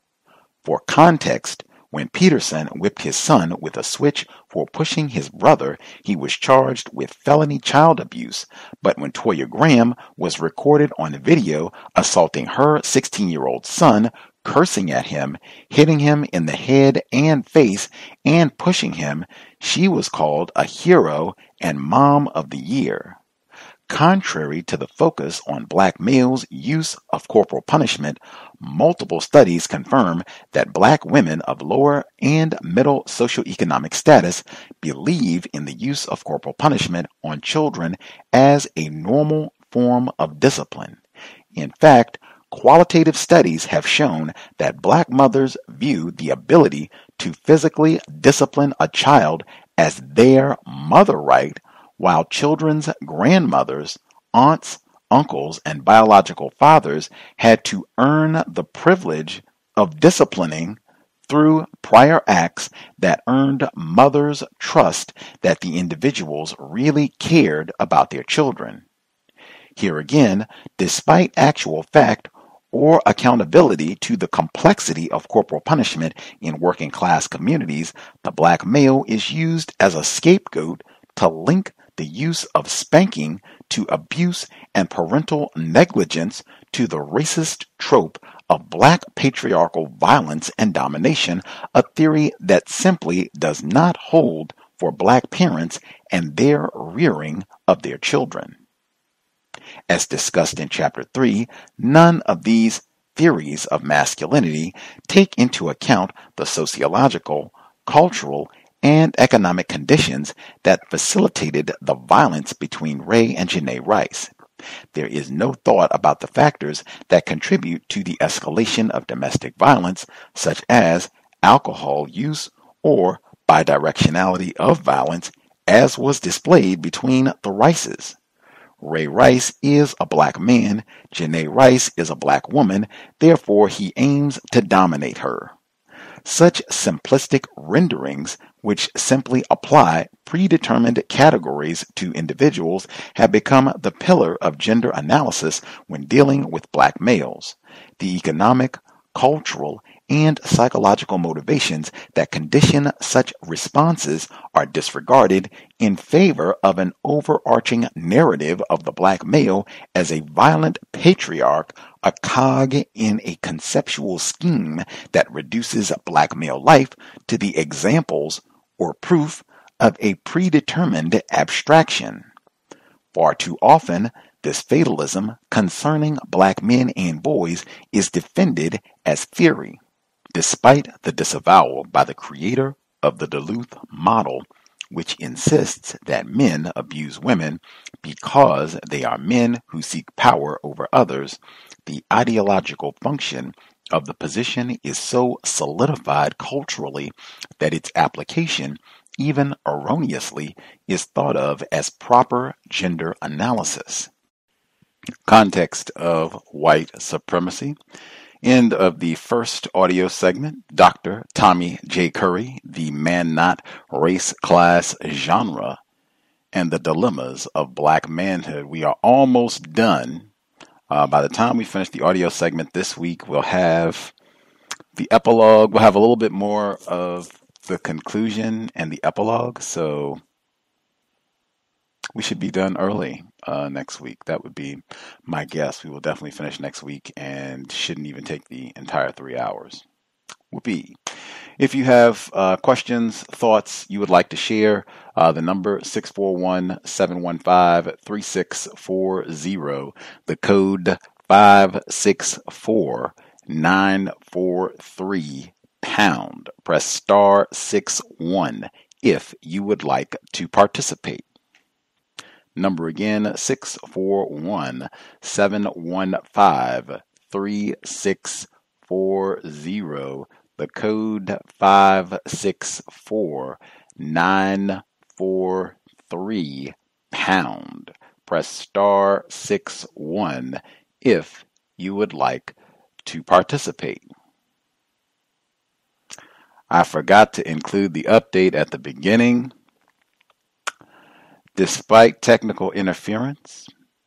For context, when Peterson whipped his son with a switch for pushing his brother, he was charged with felony child abuse, but when Toya Graham was recorded on video assaulting her 16-year-old son, cursing at him, hitting him in the head and face, and pushing him, she was called a hero and mom of the year. Contrary to the focus on black males' use of corporal punishment, multiple studies confirm that black women of lower and middle socioeconomic status believe in the use of corporal punishment on children as a normal form of discipline. In fact, qualitative studies have shown that black mothers view the ability to physically discipline a child as their mother right, while children's grandmothers, aunts, uncles, and biological fathers had to earn the privilege of disciplining through prior acts that earned mothers' trust that the individuals really cared about their children. Here again, despite actual fact or accountability to the complexity of corporal punishment in working class communities, the black male is used as a scapegoat to link the use of spanking to abuse and parental negligence to the racist trope of black patriarchal violence and domination, a theory that simply does not hold for black parents and their rearing of their children. As discussed in Chapter 3, none of these theories of masculinity take into account the sociological, cultural, and economic conditions that facilitated the violence between Ray and Janae Rice. There is no thought about the factors that contribute to the escalation of domestic violence, such as alcohol use or bidirectionality of violence, as was displayed between the Rices. Ray Rice is a black man, Janae Rice is a black woman, therefore he aims to dominate her. Such simplistic renderings, which simply apply predetermined categories to individuals, have become the pillar of gender analysis when dealing with black males. The economic, cultural, and psychological motivations that condition such responses are disregarded in favor of an overarching narrative of the black male as a violent patriarch, a cog in a conceptual scheme that reduces black male life to the examples or proof of a predetermined abstraction. Far too often, this fatalism concerning black men and boys is defended as theory. Despite the disavowal by the creator of the Duluth model, which insists that men abuse women because they are men who seek power over others, the ideological function of the position is so solidified culturally that its application, even erroneously, is thought of as proper gender analysis. Context of white supremacy. End of the first audio segment. Dr. Tommy J. Curry, The Man Not Race Class Genre, and the Dilemmas of Black Manhood. We are almost done. By the time we finish the audio segment this week, we'll have the epilogue. We'll have a little bit more of the conclusion and the epilogue. So we should be done early next week. That would be my guess. We will definitely finish next week and shouldn't even take the entire 3 hours. Whoopee. If you have questions, thoughts you would like to share, the number 641-715-3640, the code 564-943 pound. Press star 61 if you would like to participate. Number again, 641-715-3640. The code 564-943 pound. Press star 61 if you would like to participate. I forgot to include the update at the beginning. Despite technical interference,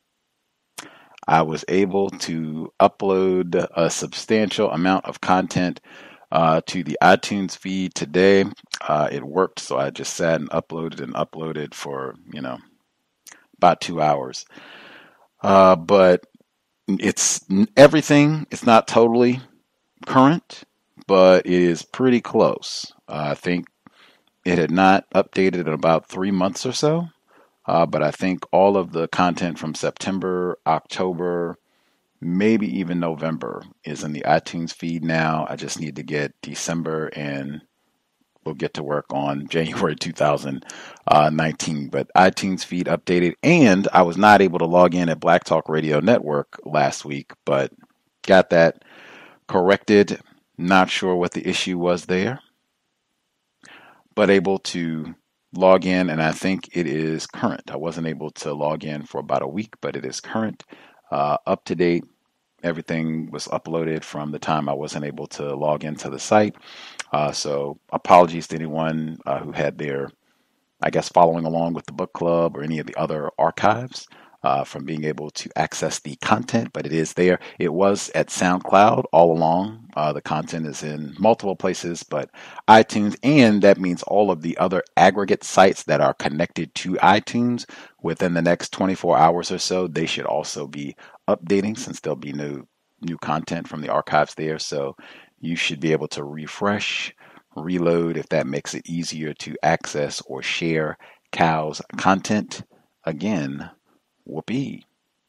I was able to upload a substantial amount of content to the iTunes feed today. It worked, so I just sat and uploaded for, about 2 hours. But it's everything. It's not totally current, but it is pretty close. I think it had not updated in about 3 months or so. But I think all of the content from September, October, maybe even November is in the iTunes feed now. I just need to get December, and we'll get to work on January 2019. But iTunes feed updated, and I was not able to log in at Black Talk Radio Network last week, but got that corrected. Not sure what the issue was there, but able to log in, and I think it is current. I wasn't able to log in for about a week, but it is current, up to date. Everything was uploaded from the time I wasn't able to log into the site. So apologies to anyone who had their, I guess, following along with the book club or any of the other archives from being able to access the content, but it is there. It was at SoundCloud all along. The content is in multiple places, but iTunes, and that means all of the other aggregate sites that are connected to iTunes within the next 24 hours or so, they should also be updating, since there'll be new content from the archives there. So you should be able to refresh, reload, if that makes it easier to access or share C.O.W.S content. Again, whoopee.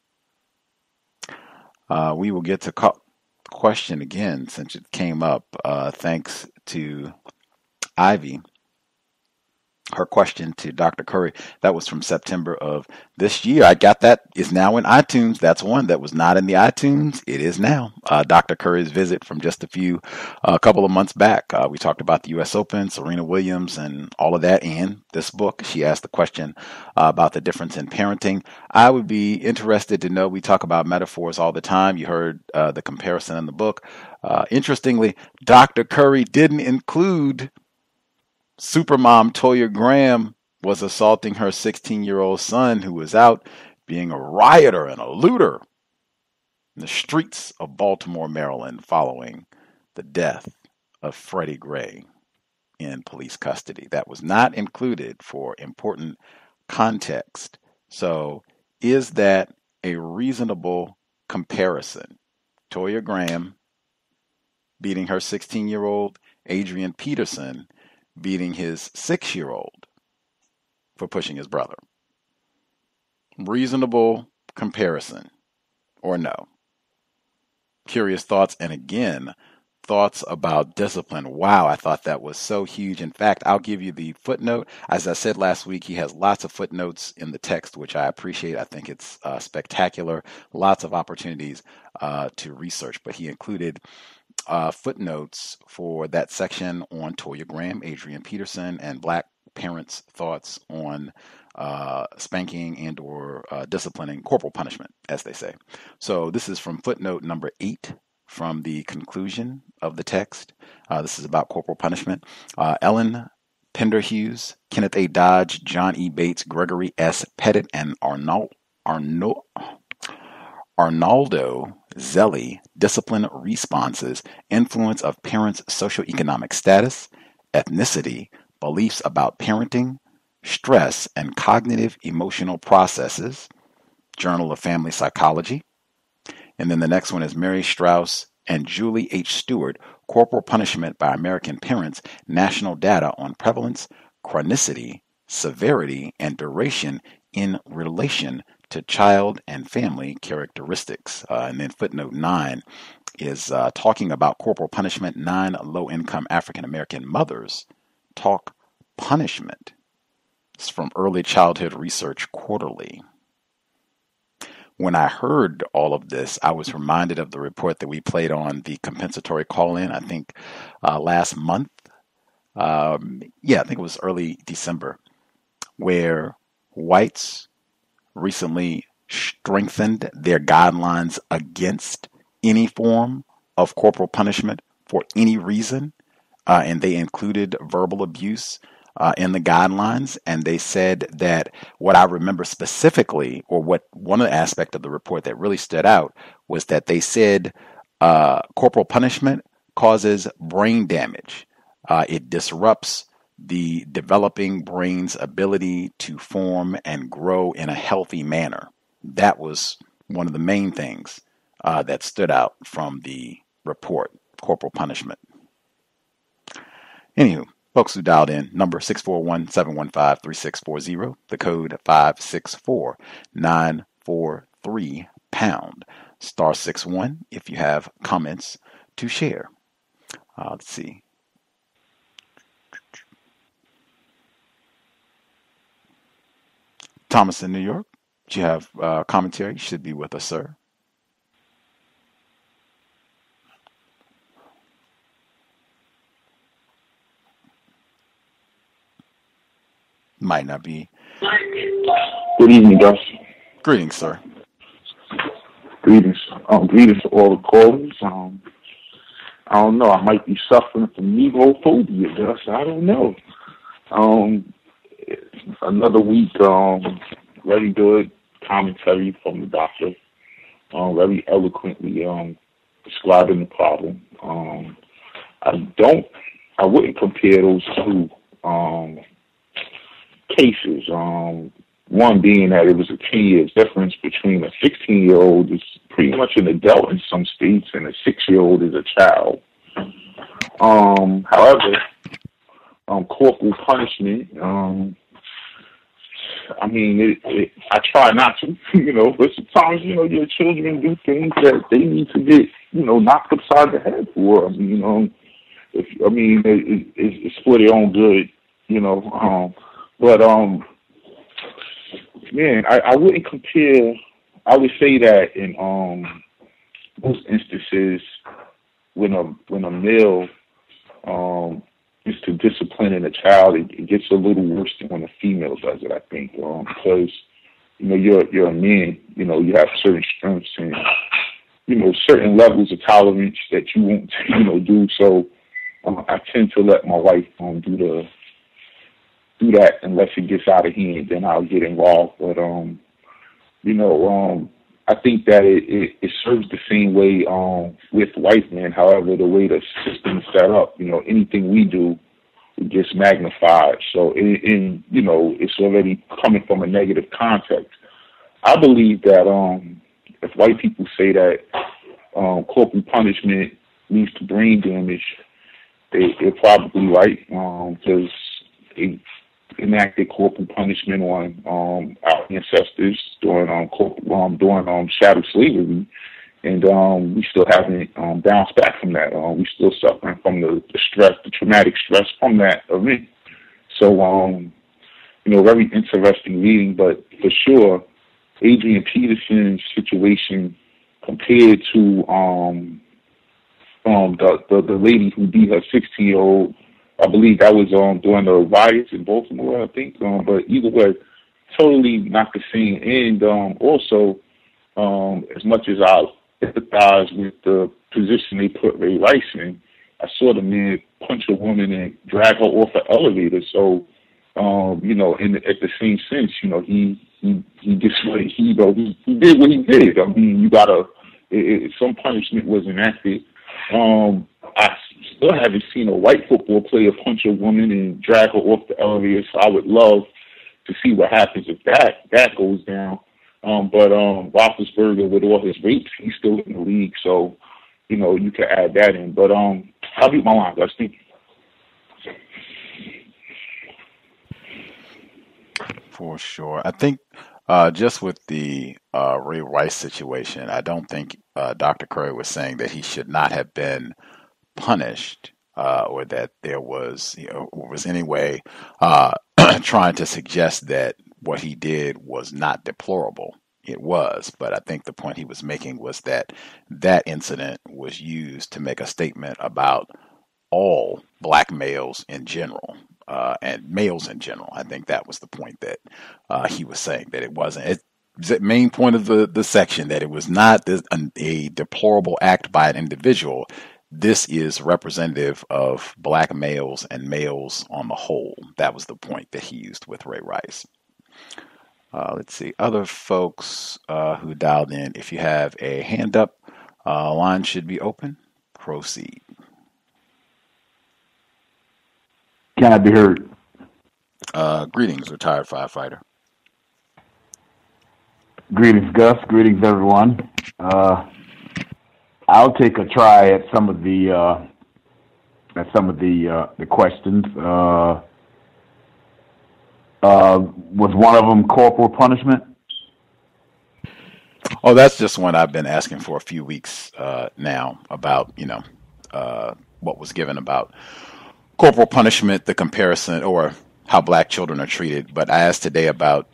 We will get to question again since it came up. Thanks to Ivy. Her question to Dr. Curry, that was from September of this year. I got that. Is now in iTunes. That's one that was not in the iTunes. It is now. Dr. Curry's visit from just a couple of months back. We talked about the U.S. Open, Serena Williams, and all of that, and this book. She asked the question about the difference in parenting. I would be interested to know, we talk about metaphors all the time. You heard the comparison in the book. Interestingly, Dr. Curry didn't include Supermom Toya Graham was assaulting her 16-year-old son, who was out being a rioter and a looter in the streets of Baltimore, Maryland, following the death of Freddie Gray in police custody. That was not included for important context. So is that a reasonable comparison? Toya Graham beating her 16-year-old, Adrian Peterson beating his 6-year-old for pushing his brother. Reasonable comparison or no? Curious thoughts, and again, thoughts about discipline. Wow, I thought that was so huge. In fact, I'll give you the footnote. As I said last week, he has lots of footnotes in the text, which I appreciate. I think it's spectacular. Lots of opportunities to research, but he included footnotes for that section on Toya Graham, Adrian Peterson, and Black parents' thoughts on spanking and or disciplining, corporal punishment, as they say. So this is from footnote number 8 from the conclusion of the text. This is about corporal punishment. Ellen Penderhughes, Kenneth A. Dodge, John E. Bates, Gregory S. Pettit, and Arnaldo Zelli, Discipline Responses, Influence of Parents' Socioeconomic Status, Ethnicity, Beliefs about Parenting, Stress and Cognitive Emotional Processes, Journal of Family Psychology. And then the next one is Mary Strauss and Julie H. Stewart, Corporal Punishment by American Parents, National Data on Prevalence, Chronicity, Severity, and Duration in Relation to Child and Family Characteristics. And then footnote 9 is talking about corporal punishment. 9 low-income African-American mothers talk punishment. It's from Early Childhood Research Quarterly. When I heard all of this, I was reminded of the report that we played on the compensatory call-in, I think last month. I think it was early December, where whites recently strengthened their guidelines against any form of corporal punishment for any reason, and they included verbal abuse in the guidelines. And they said that what I remember specifically, or what one of the aspects of the report that really stood out, was that they said corporal punishment causes brain damage. It disrupts the developing brain's ability to form and grow in a healthy manner. That was one of the main things that stood out from the report, corporal punishment. Anywho, Folks who dialed in, number 641-715-3640, the code 564-943 # 61 if you have comments to share. Let's see. Thomas in New York, do you have commentary? You should be with us, sir. Might not be. Good evening, Gus. Greetings, sir. Greetings. Greetings to all the callers. I don't know. I might be suffering from negrophobia, Gus. I don't know. Another week, very good commentary from the doctor. Very eloquently describing the problem. I wouldn't compare those two cases. One being that it was a 10 years difference between a 16-year-old is pretty much an adult in some states and a 6-year-old is a child. However, corporal punishment, I mean, I try not to, but sometimes, your children do things that they need to get, knocked upside the head for. It's for their own good, but man, I wouldn't compare. I would say that in most instances, when a male is to discipline a child, it gets a little worse than when a female does it. I think because you're a man, you have certain strengths and certain levels of tolerance that you won't do. So I tend to let my wife do that unless it gets out of hand, then I'll get involved. But I think that it serves the same way with white men. However, the way the system is set up, anything we do, it gets magnified. So it's already coming from a negative context. I believe that if white people say that corporal punishment leads to brain damage, they're probably right, because they enacted corporal punishment on our ancestors during chattel slavery, and we still haven't bounced back from that. We still suffering from the stress, the traumatic stress from that event. So, very interesting reading, but for sure, Adrian Peterson's situation compared to the lady who beat her 16-year-old. I believe that was during the riots in Baltimore, I think. But either way, totally not the same. And also, as much as I empathize with the position they put Ray Rice in, I saw the man punch a woman and drag her off an elevator. So, at the same sense, he just he did what he did. I mean, some punishment was enacted. I still haven't seen a white football player punch a woman and drag her off the elevator, so I would love to see what happens if that goes down. But Roethlisberger, with all his rapes, he's still in the league, so you can add that in. But I'll beat my line, Gus T. For sure. I think just with the Ray Rice situation, I don't think Dr. Curry was saying that he should not have been punished, or that there was, was any way trying to suggest that what he did was not deplorable. It was, but I think the point he was making was that incident was used to make a statement about all black males in general, and males in general. I think that was the point that he was saying, that it wasn't. The main point of the section, that it was not a deplorable act by an individual. This is representative of black males and males on the whole. That was the point that he used with Ray Rice. Let's see. Other folks who dialed in, if you have a hand up, line should be open. Proceed. Can I be heard? Greetings, retired firefighter. Greetings, Gus. Greetings, everyone. I'll take a try at some of the at some of the questions. Was one of them corporal punishment? Oh, that's just one I've been asking for a few weeks now about, what was given about corporal punishment, the comparison, or how black children are treated. But I asked today about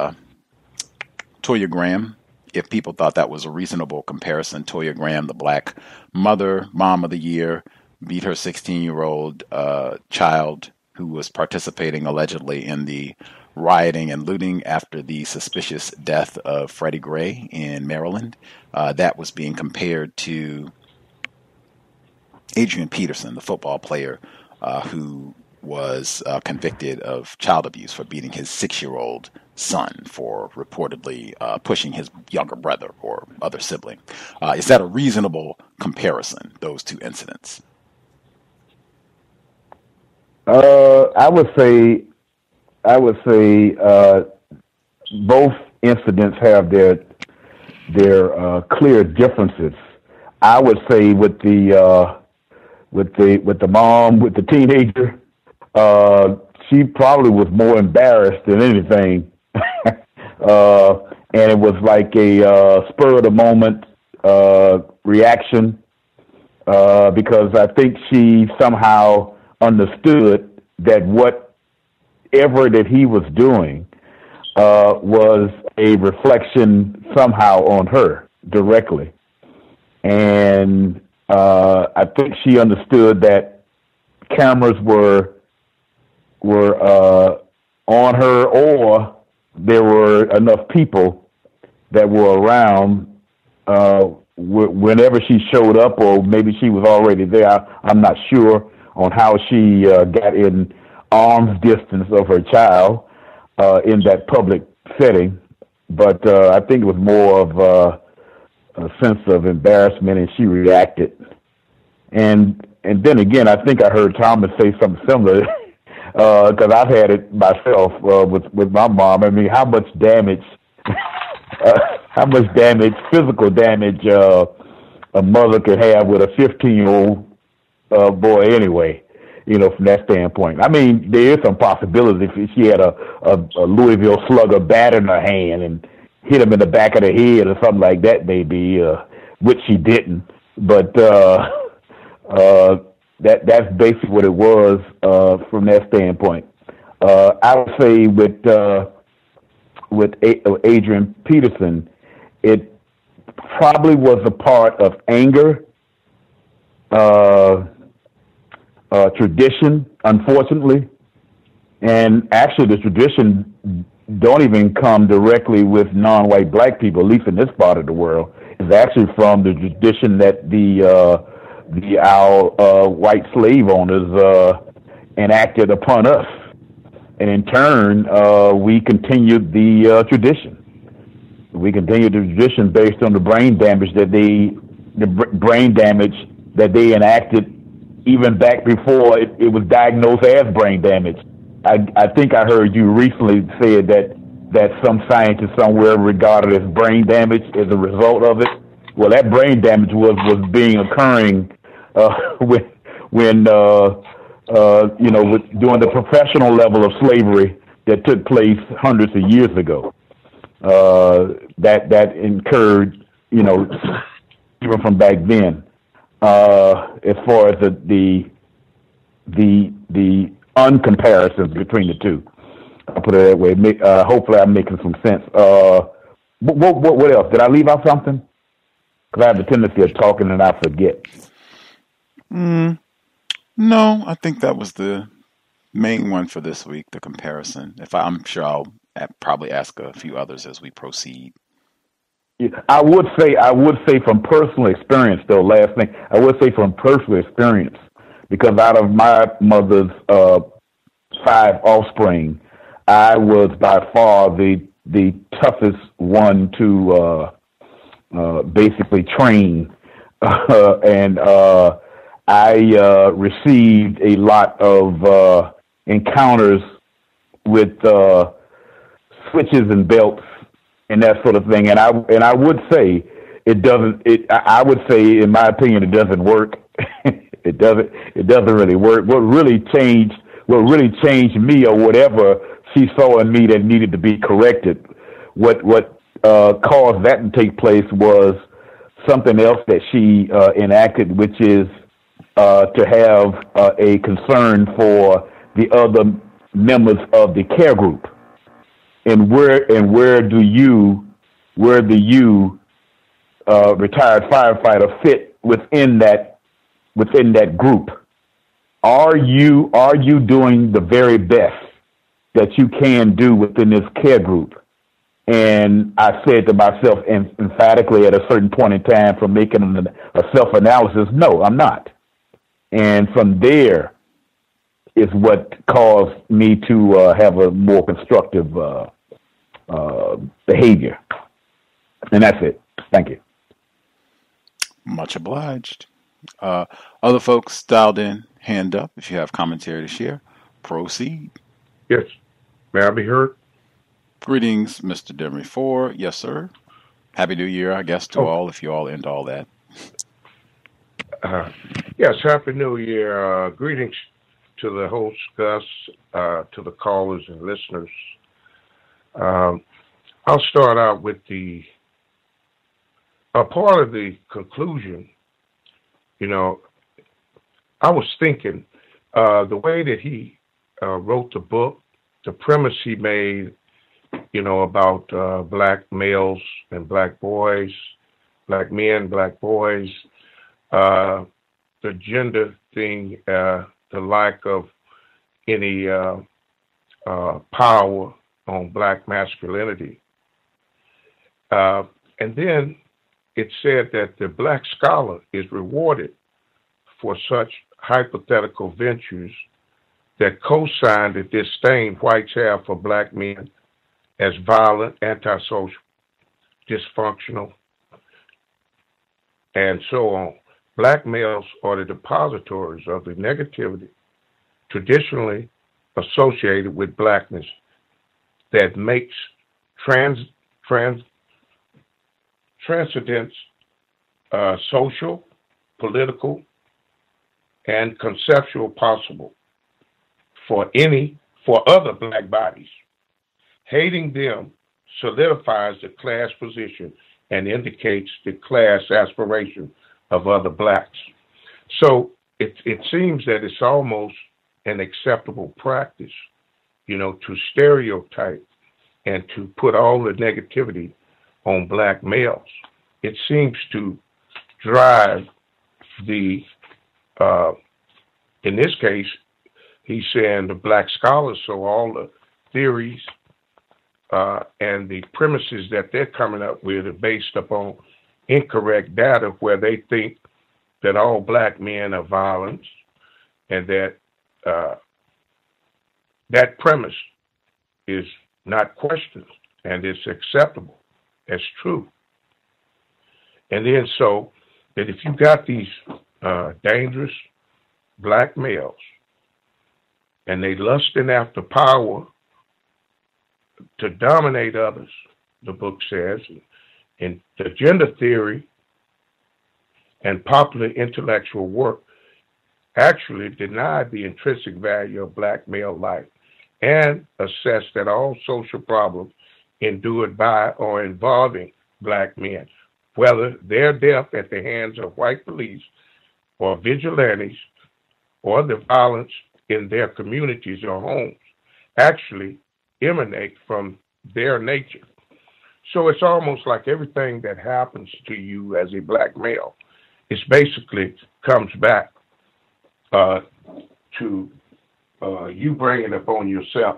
Toya Graham, if people thought that was a reasonable comparison. Toya Graham, the black mom of the year, beat her 16-year-old child who was participating allegedly in the rioting and looting after the suspicious death of Freddie Gray in Maryland. That was being compared to Adrian Peterson, the football player who was convicted of child abuse for beating his 6-year-old son for reportedly pushing his younger brother or other sibling. Is that a reasonable comparison, those two incidents? I would say both incidents have their clear differences. I would say with the mom with the teenager, she probably was more embarrassed than anything, and it was like a spur of the moment reaction because I think she somehow understood that whatever that he was doing was a reflection somehow on her directly. And I think she understood that cameras were on her, or there were enough people that were around whenever she showed up, or maybe she was already there. I'm not sure on how she got in arm's distance of her child in that public setting. But I think it was more of a sense of embarrassment, and she reacted. And then again, I think I heard Thomas say something similar, because I've had it myself with my mom. I mean, how much damage, physical damage, a mother could have with a 15-year-old boy anyway, from that standpoint. I mean, there is some possibility if she had a Louisville Slugger bat in her hand and hit him in the back of the head or something like that, maybe, which she didn't. But that's basically what it was from that standpoint. I would say with Adrian Peterson, it probably was a part of anger, tradition, unfortunately, and actually the tradition don't even come directly with non-white black people, at least in this part of the world. It's actually from the tradition that our white slave owners enacted upon us, and in turn, we continued the tradition. We continued the tradition based on the brain damage that they enacted even back before it was diagnosed as brain damage. I think I heard you recently say that some scientist somewhere regarded as brain damage as a result of it. Well, that brain damage was occurring when during the professional level of slavery that took place hundreds of years ago. That incurred, even from back then. As far as the uncomparisons between the two, I'll put it that way. Hopefully, I'm making some sense. What else? Did I leave out something? Because I have a tendency of talking and I forget. No, I think that was the main one for this week, the comparison. I'm sure I'll probably ask a few others as we proceed. Yeah, I would say from personal experience, though, last thing, I would say from personal experience, because out of my mother's 5 offspring, I was by far the toughest one to basically train, and I received a lot of encounters with switches and belts and that sort of thing. And I would say I would say, in my opinion, it doesn't work. It doesn't really work. What really changed me, or whatever she saw in me that needed to be corrected, what caused that to take place was something else that she enacted, which is to have a concern for the other members of the care group, and where do you retired firefighter fit within that group? Are you doing the very best that you can do within this care group? And I said to myself emphatically at a certain point in time, from making a self-analysis, no, I'm not. And from there is what caused me to have a more constructive behavior. And that's it. Thank you. Much obliged. Other folks dialed in, hand up. If you have commentary to share, proceed. Yes. May I be heard? Greetings, Mr. Demery 4. Yes, sir. Happy New Year, I guess, to all, if you all into all that. Yes, Happy New Year. Greetings to the host, Gus, to the callers and listeners. I'll start out with a part of the conclusion. You know, I was thinking the way that he wrote the book, the premise he made, you know, about black males and black boys, black men, black boys, the gender thing, the lack of any power on black masculinity. And then it said that the black scholar is rewarded for such hypothetical ventures that co-sign the disdain whites have for black men as violent, antisocial, dysfunctional, and so on. Black males are the depositories of the negativity traditionally associated with blackness that makes transcendence social, political, and conceptual possible for other black bodies. Hating them solidifies the class position and indicates the class aspiration of other blacks. So it seems that it's almost an acceptable practice, you know, to stereotype and to put all the negativity on black males. It seems to drive the, in this case, he's saying the black scholars, so all the theories and the premises that they're coming up with are based upon incorrect data, where they think that all black men are violent, and that that premise is not questioned and it's acceptable as true. And then so that if you got these dangerous black males and they lusting after power to dominate others, the book says, in the gender theory and popular intellectual work actually denied the intrinsic value of black male life and assessed that all social problems endured by or involving black men, whether their death at the hands of white police or vigilantes or the violence in their communities or homes, actually emanate from their nature. So it's almost like everything that happens to you as a black male, it basically comes back to you bringing it upon yourself.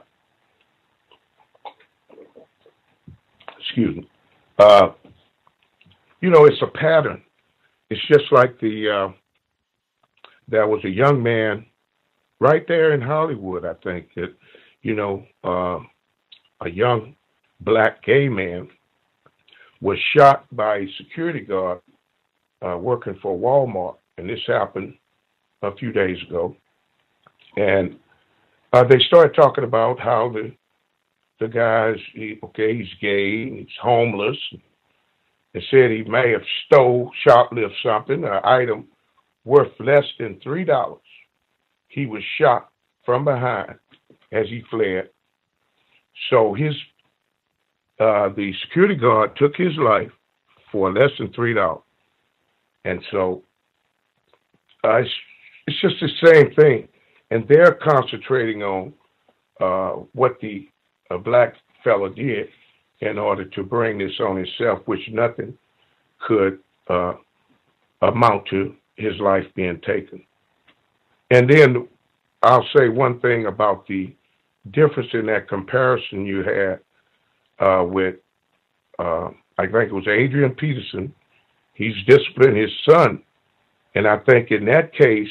Excuse me. You know, it's a pattern. It's just like there was a young man right there in Hollywood, I think, that, you know, a young black gay man was shot by a security guard working for Walmart. And this happened a few days ago. And they started talking about how the guy's, he's gay, he's homeless. They said he may have shoplifted something, an item worth less than $3. He was shot from behind as he fled. So the security guard took his life for less than $3. And so it's just the same thing. And they're concentrating on what the black fellow did in order to bring this on himself, which nothing could amount to his life being taken. And then I'll say one thing about the difference in that comparison you had with, I think it was Adrian Peterson. He's disciplined his son. And I think in that case,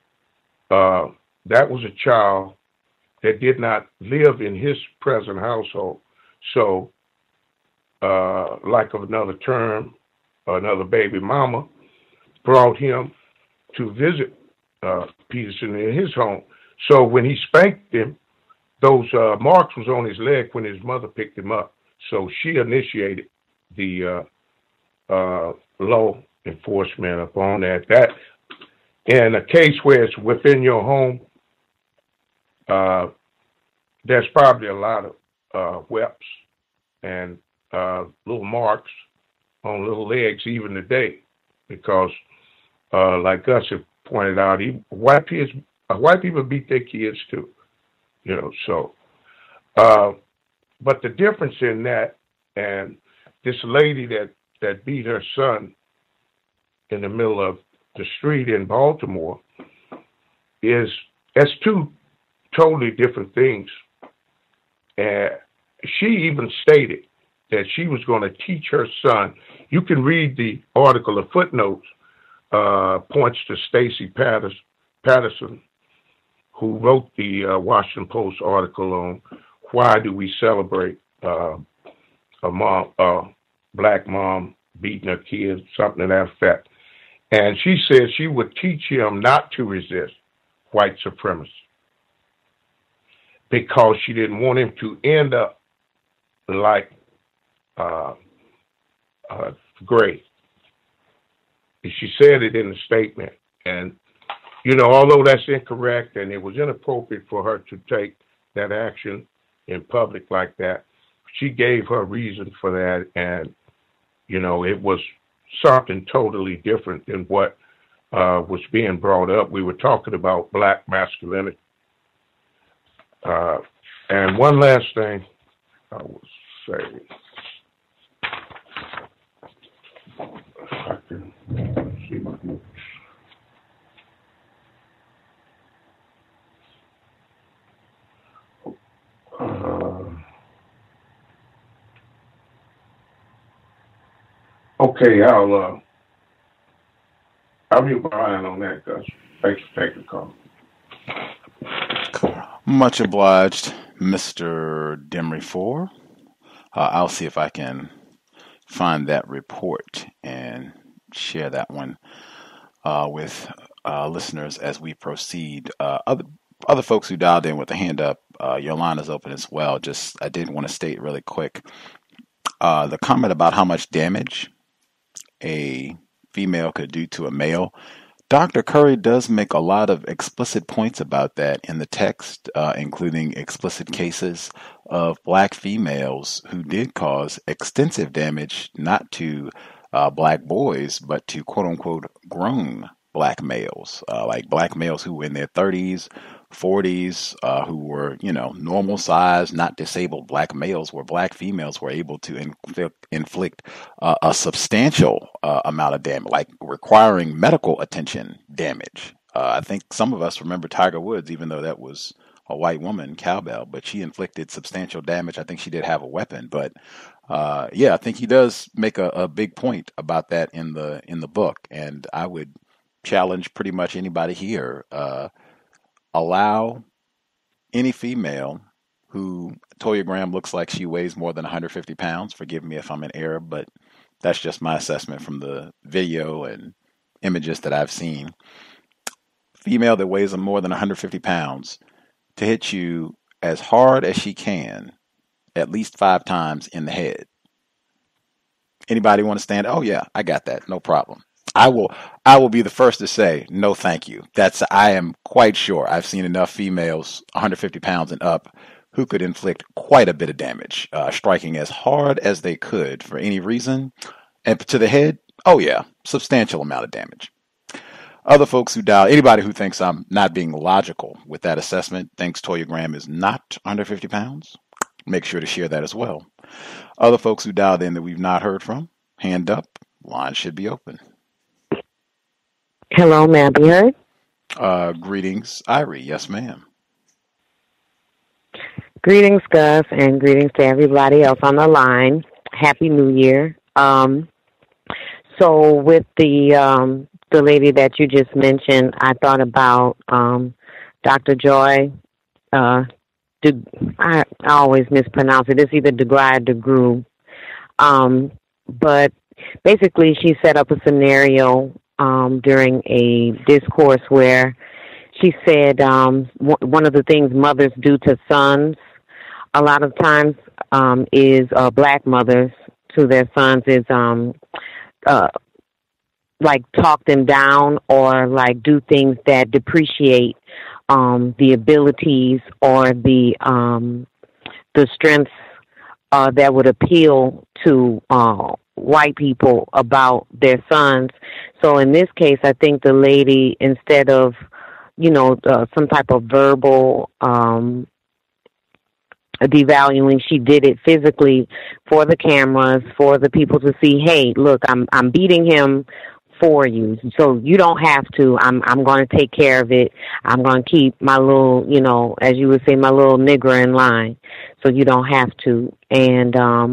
that was a child that did not live in his present household. So, like of another term, another baby mama brought him to visit Peterson in his home. So when he spanked him, those marks was on his leg when his mother picked him up. So she initiated the law enforcement upon that. That in a case where it's within your home, there's probably a lot of whelps and little marks on little legs even today, because like Gus had pointed out, white people beat their kids too, so but the difference in that and this lady that beat her son in the middle of the street in Baltimore that's two totally different things. And she even stated that she was going to teach her son. You can read the article, the footnotes points to Stacey Patterson, who wrote the Washington Post article on why do we celebrate a black mom beating her kids, something to that effect. And she said she would teach him not to resist white supremacy because she didn't want him to end up like Gray. She said it in the statement. And, although that's incorrect and it was inappropriate for her to take that action in public like that, she gave her reason for that. And, it was something totally different than what was being brought up. We were talking about black masculinity. And one last thing I will say. If I can see my notes. Okay, I'll be behind on that, Gus. Thanks for taking the call. Much obliged, Mr. Demery 4. I'll see if I can find that report and share that one with listeners as we proceed. Other folks who dialed in with a hand up, your line is open as well. I did want to state really quick the comment about how much damage a female could do to a male. Dr. Curry does make a lot of explicit points about that in the text, including explicit cases of black females who did cause extensive damage, not to black boys, but to quote unquote grown black males, like black males who were in their 30s, 40s, who were, normal size, not disabled black males, where black females were able to inflict a substantial amount of damage, like requiring medical attention damage. I think some of us remember Tiger Woods, even though that was a white woman, cowbell, but she inflicted substantial damage. I think she did have a weapon, but I think he does make a big point about that in the book. And I would challenge pretty much anybody here, allow any female who Toya Graham looks like she weighs more than 150 pounds. Forgive me if I'm in error, but that's just my assessment from the video and images that I've seen. Female that weighs more than 150 pounds to hit you as hard as she can, at least 5 times in the head. Anybody want to stand? Oh yeah, I got that. No problem. I will be the first to say no, thank you. I am quite sure I've seen enough females 150 pounds and up who could inflict quite a bit of damage, striking as hard as they could for any reason, and to the head. Oh yeah, substantial amount of damage. Other folks who doubt, anybody who thinks I'm not being logical with that assessment thinks Toya Graham is not 150 pounds. Make sure to share that as well. Other folks who dialed in that we've not heard from, hand up, line should be open. Hello, may I be heard? Greetings, Irie. Yes, ma'am. Greetings, Gus, and greetings to everybody else on the line. Happy New Year. So with the lady that you just mentioned, I thought about Dr. Joy. I always mispronounce it. It's either DeGrye or DeGrew. But basically, she set up a scenario during a discourse where she said one of the things mothers do to sons a lot of times is black mothers to their sons is like talk them down or like do things that depreciate the abilities or the strengths that would appeal to white people about their sons. So in this case, I think the lady, instead of, some type of verbal devaluing, she did it physically for the cameras, for the people to see, hey, look, I'm beating him for you. So you don't have to. I'm going to take care of it. I'm going to keep my little, as you would say, my little nigger in line. So you don't have to. And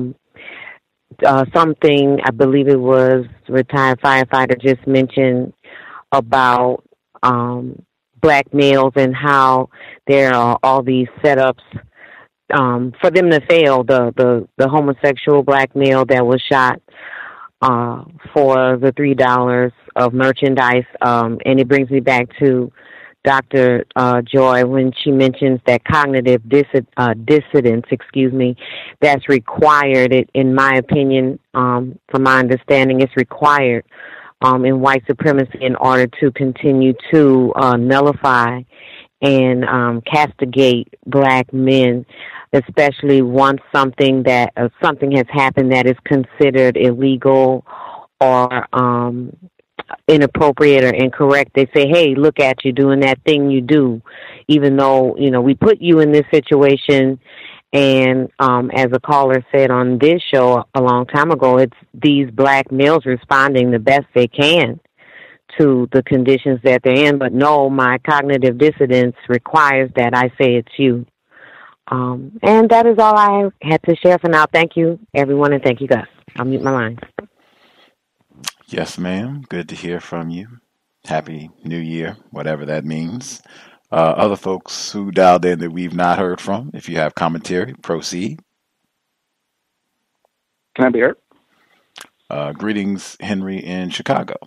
something, I believe it was retired firefighter just mentioned about black males and how there are all these setups for them to fail. The homosexual black male that was shot for the $3 of merchandise. And it brings me back to Dr. Joy when she mentions that cognitive dissidence, that's required. In my opinion, from my understanding, it's required in white supremacy in order to continue to nullify and castigate black men, especially once something has happened that is considered illegal or inappropriate or incorrect. They say, hey, look at you doing that thing you do, even though, we put you in this situation. And as a caller said on this show a long time ago, it's these black males responding the best they can to the conditions that they're in. But no, my cognitive dissonance requires that I say it's you. And that is all I had to share for now. Thank you, everyone, and thank you, Gus. I'll mute my line. Yes, ma'am. Good to hear from you. Happy New Year, whatever that means. Other folks who dialed in that we've not heard from, if you have commentary, proceed. Can I be heard? Greetings, Henry in Chicago.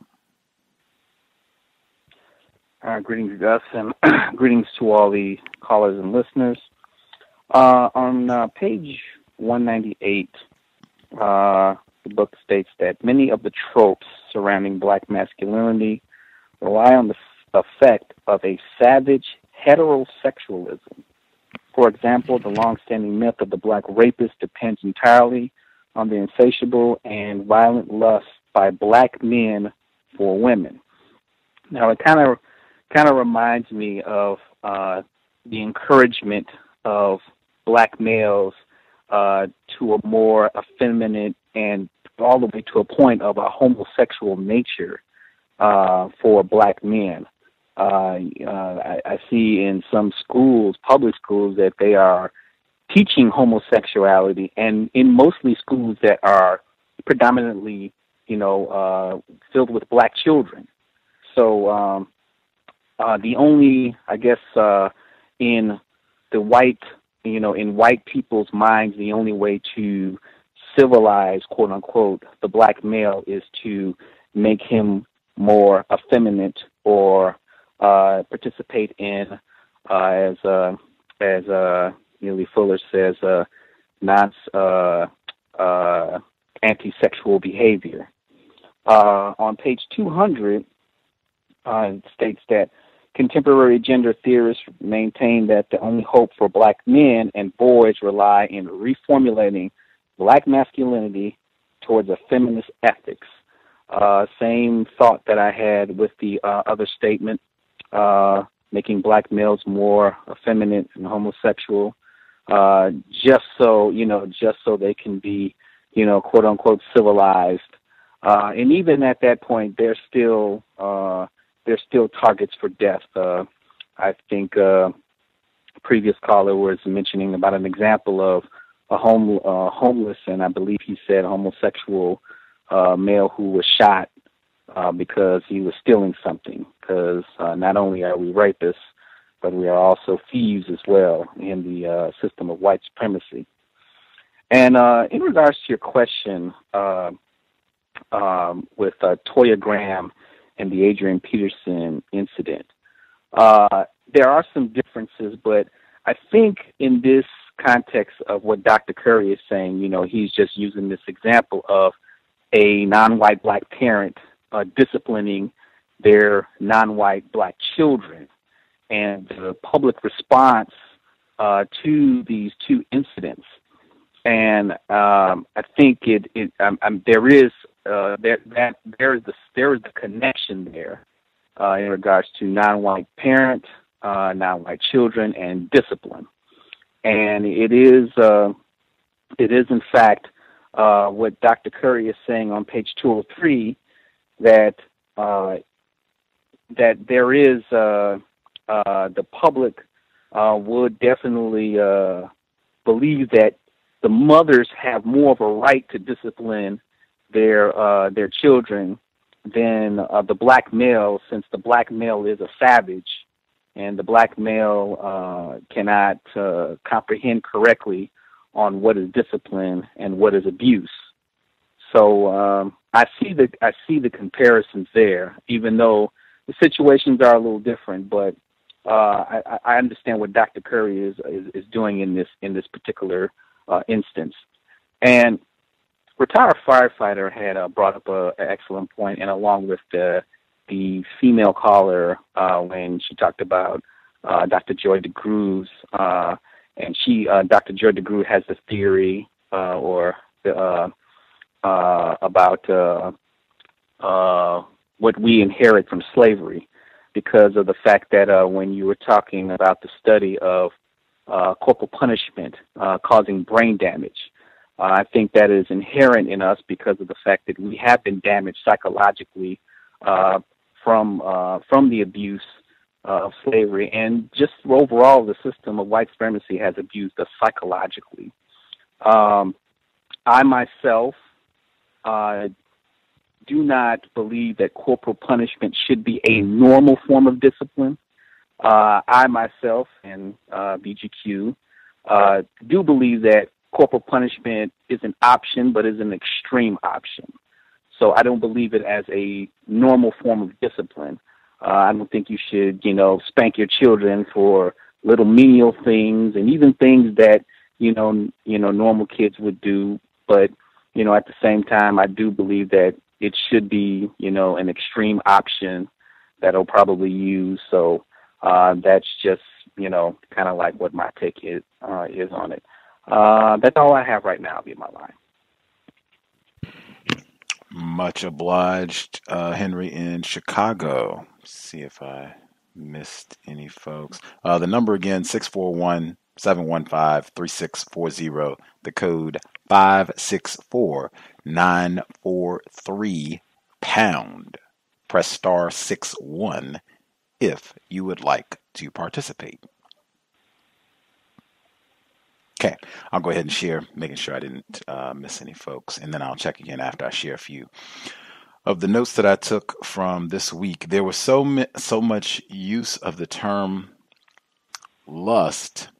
Greetings, Gus, and greetings to all the callers and listeners. On page 198, the book states that many of the tropes surrounding black masculinity rely on the effect of a savage heterosexualism. For example, the long-standing myth of the black rapist depends entirely on the insatiable and violent lust by black men for women. Now, it kind of reminds me of the encouragement of black males to a more effeminate and all the way to a point of a homosexual nature for black men. I see in some schools, public schools, that they are teaching homosexuality, and in mostly schools that are predominantly, filled with black children. So the only, I guess, in the white, in white people's minds, the only way to civilize, quote unquote, the black male is to make him more effeminate or participate in, as Neely Fuller says, anti-sexual behavior. On page 200, it states that contemporary gender theorists maintain that the only hope for black men and boys rely in reformulating black masculinity towards a feminist ethics. Same thought that I had with the other statement, making black males more effeminate and homosexual, just so they can be, quote unquote, civilized. And even at that point, they're still targets for death. I think a previous caller was mentioning about an example of a homeless, and I believe he said homosexual male who was shot because he was stealing something. Because not only are we rapists, but we are also thieves as well in the system of white supremacy. And in regards to your question with Toya Graham and the Adrian Peterson incident, there are some differences, but I think in this context of what Dr. Curry is saying, he's just using this example of a non-white black parent disciplining their non-white black children, and the public response to these two incidents. And I think there is the connection there in regards to non-white parent, non-white children, and discipline. And it is in fact what Dr. Curry is saying on page 203, that there is the public would definitely believe that the mothers have more of a right to discipline their children than the black male, since the black male is a savage, and the black male cannot comprehend correctly on what is discipline and what is abuse. So I see the comparisons there, even though the situations are a little different. But I understand what Dr. Curry is doing in this particular instance. And retired firefighter had brought up an excellent point, and along with the female caller when she talked about Dr. Joy DeGroo's, and Dr. Joy DeGroo has a theory about what we inherit from slavery, because of the fact that when you were talking about the study of corporal punishment causing brain damage, I think that is inherent in us because of the fact that we have been damaged psychologically from the abuse of slavery, and just overall the system of white supremacy has abused us psychologically. I myself do not believe that corporal punishment should be a normal form of discipline. I myself and BGQ do believe that corporal punishment is an option, but is an extreme option. So I don't believe it as a normal form of discipline. I don't think you should, spank your children for little menial things, and even things that, normal kids would do. But, at the same time, I do believe that it should be, an extreme option that I'll probably use. So that's just, kind of like what my take is on it. That's all I have right now. I'll be my line. Much obliged, Henry in Chicago. See if I missed any folks. The number again, 641-715-3640. The code 564943 #. Press star 61 if you would like to participate. Okay, I'll go ahead and share, making sure I didn't miss any folks, and then I'll check again after I share a few of the notes that I took from this week. There was so much use of the term lust.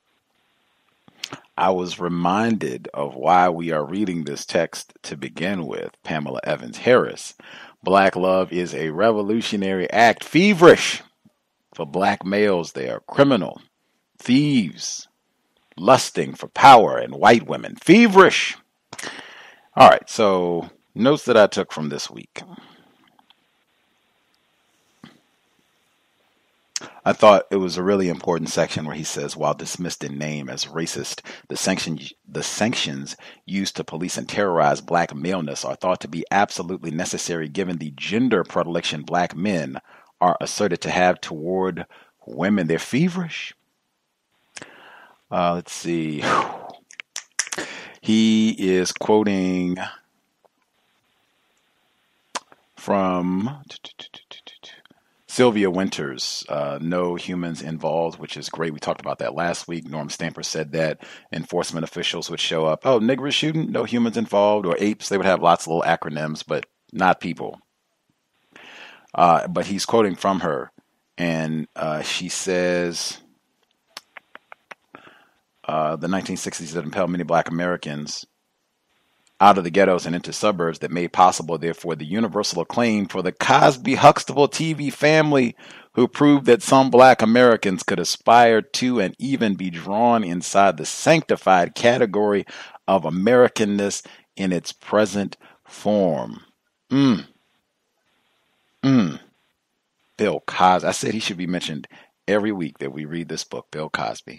I was reminded of why we are reading this text to begin with. Pamela Evans Harris. Black love is a revolutionary act, feverish. For black males, they are criminal, thieves, lusting for power, and white women, feverish. All right, so Notes that I took from this week. I thought it was a really important section where he says, while dismissed in name as racist, the sanctions used to police and terrorize black maleness are thought to be absolutely necessary given the gender predilection black men are asserted to have toward women. They're feverish. Let's see. He is quoting from Sylvia Winters, no humans involved, which is great. We talked about that last week. Norm Stamper said that enforcement officials would show up. Oh, niggers shooting, no humans involved, or apes. They would have lots of little acronyms, but not people. But he's quoting from her, and she says, the 1960s that impelled many black Americans out of the ghettos and into suburbs that made possible, therefore, the universal acclaim for the Cosby-Huxtable TV family, who proved that some black Americans could aspire to and even be drawn inside the sanctified category of Americanness in its present form. Bill Cosby. I said he should be mentioned every week that we read this book, Bill Cosby.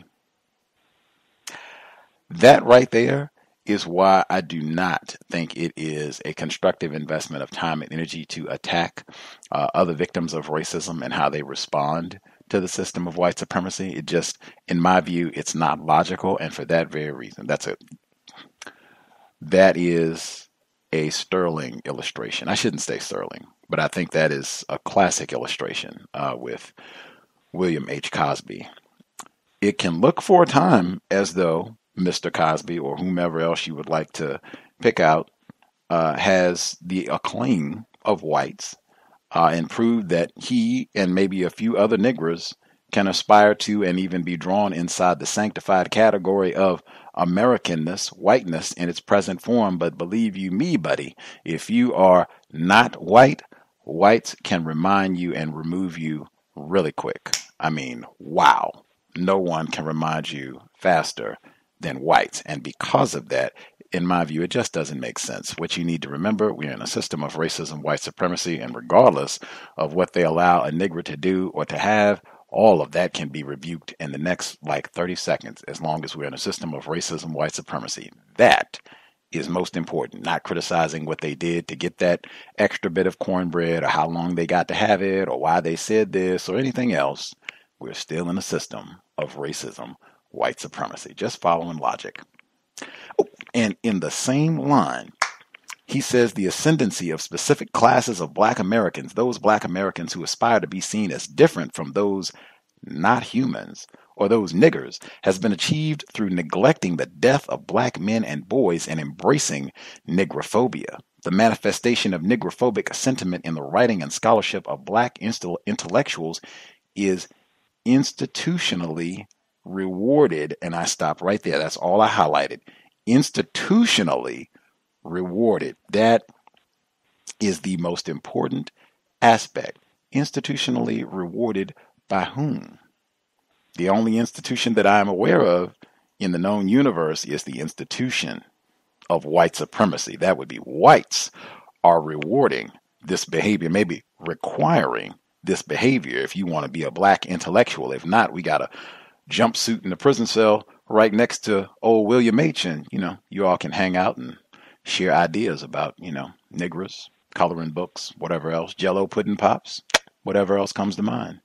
That right there is why I do not think it is a constructive investment of time and energy to attack other victims of racism and how they respond to the system of white supremacy. It just, in my view, it's not logical, and for that very reason, that is a sterling illustration. I shouldn't say sterling, but I think that is a classic illustration with William H. Cosby. It can look for a time as though Mr. Cosby, or whomever else you would like to pick out, has the acclaim of whites and proved that he and maybe a few other niggers can aspire to and even be drawn inside the sanctified category of Americanness, whiteness in its present form. But believe you me, buddy, if you are not white, whites can remind you and remove you really quick. I mean, wow. No one can remind you faster than whites. And because of that, in my view, it just doesn't make sense. What you need to remember, we're in a system of racism, white supremacy, and regardless of what they allow a nigger to do or to have, all of that can be rebuked in the next 30 seconds as long as we're in a system of racism, white supremacy. That is most important, not criticizing what they did to get that extra bit of cornbread or how long they got to have it or why they said this or anything else. We're still in a system of racism, white supremacy, just following logic. Oh, and in the same line, he says the ascendancy of specific classes of black Americans, those black Americans who aspire to be seen as different from those not humans or those niggers, has been achieved through neglecting the death of black men and boys and embracing nigrophobia. The manifestation of nigrophobic sentiment in the writing and scholarship of black intellectuals is institutionally rewarded, and I stop right there. That's all I highlighted. Institutionally rewarded. That is the most important aspect. Institutionally rewarded by whom? The only institution that I am aware of in the known universe is the institution of white supremacy. That would be whites are rewarding this behavior, maybe requiring this behavior if you want to be a black intellectual. If not, we got a jumpsuit in the prison cell right next to old William H. And, you all can hang out and share ideas about, niggers, coloring books, whatever else, Jello pudding pops, whatever else comes to mind.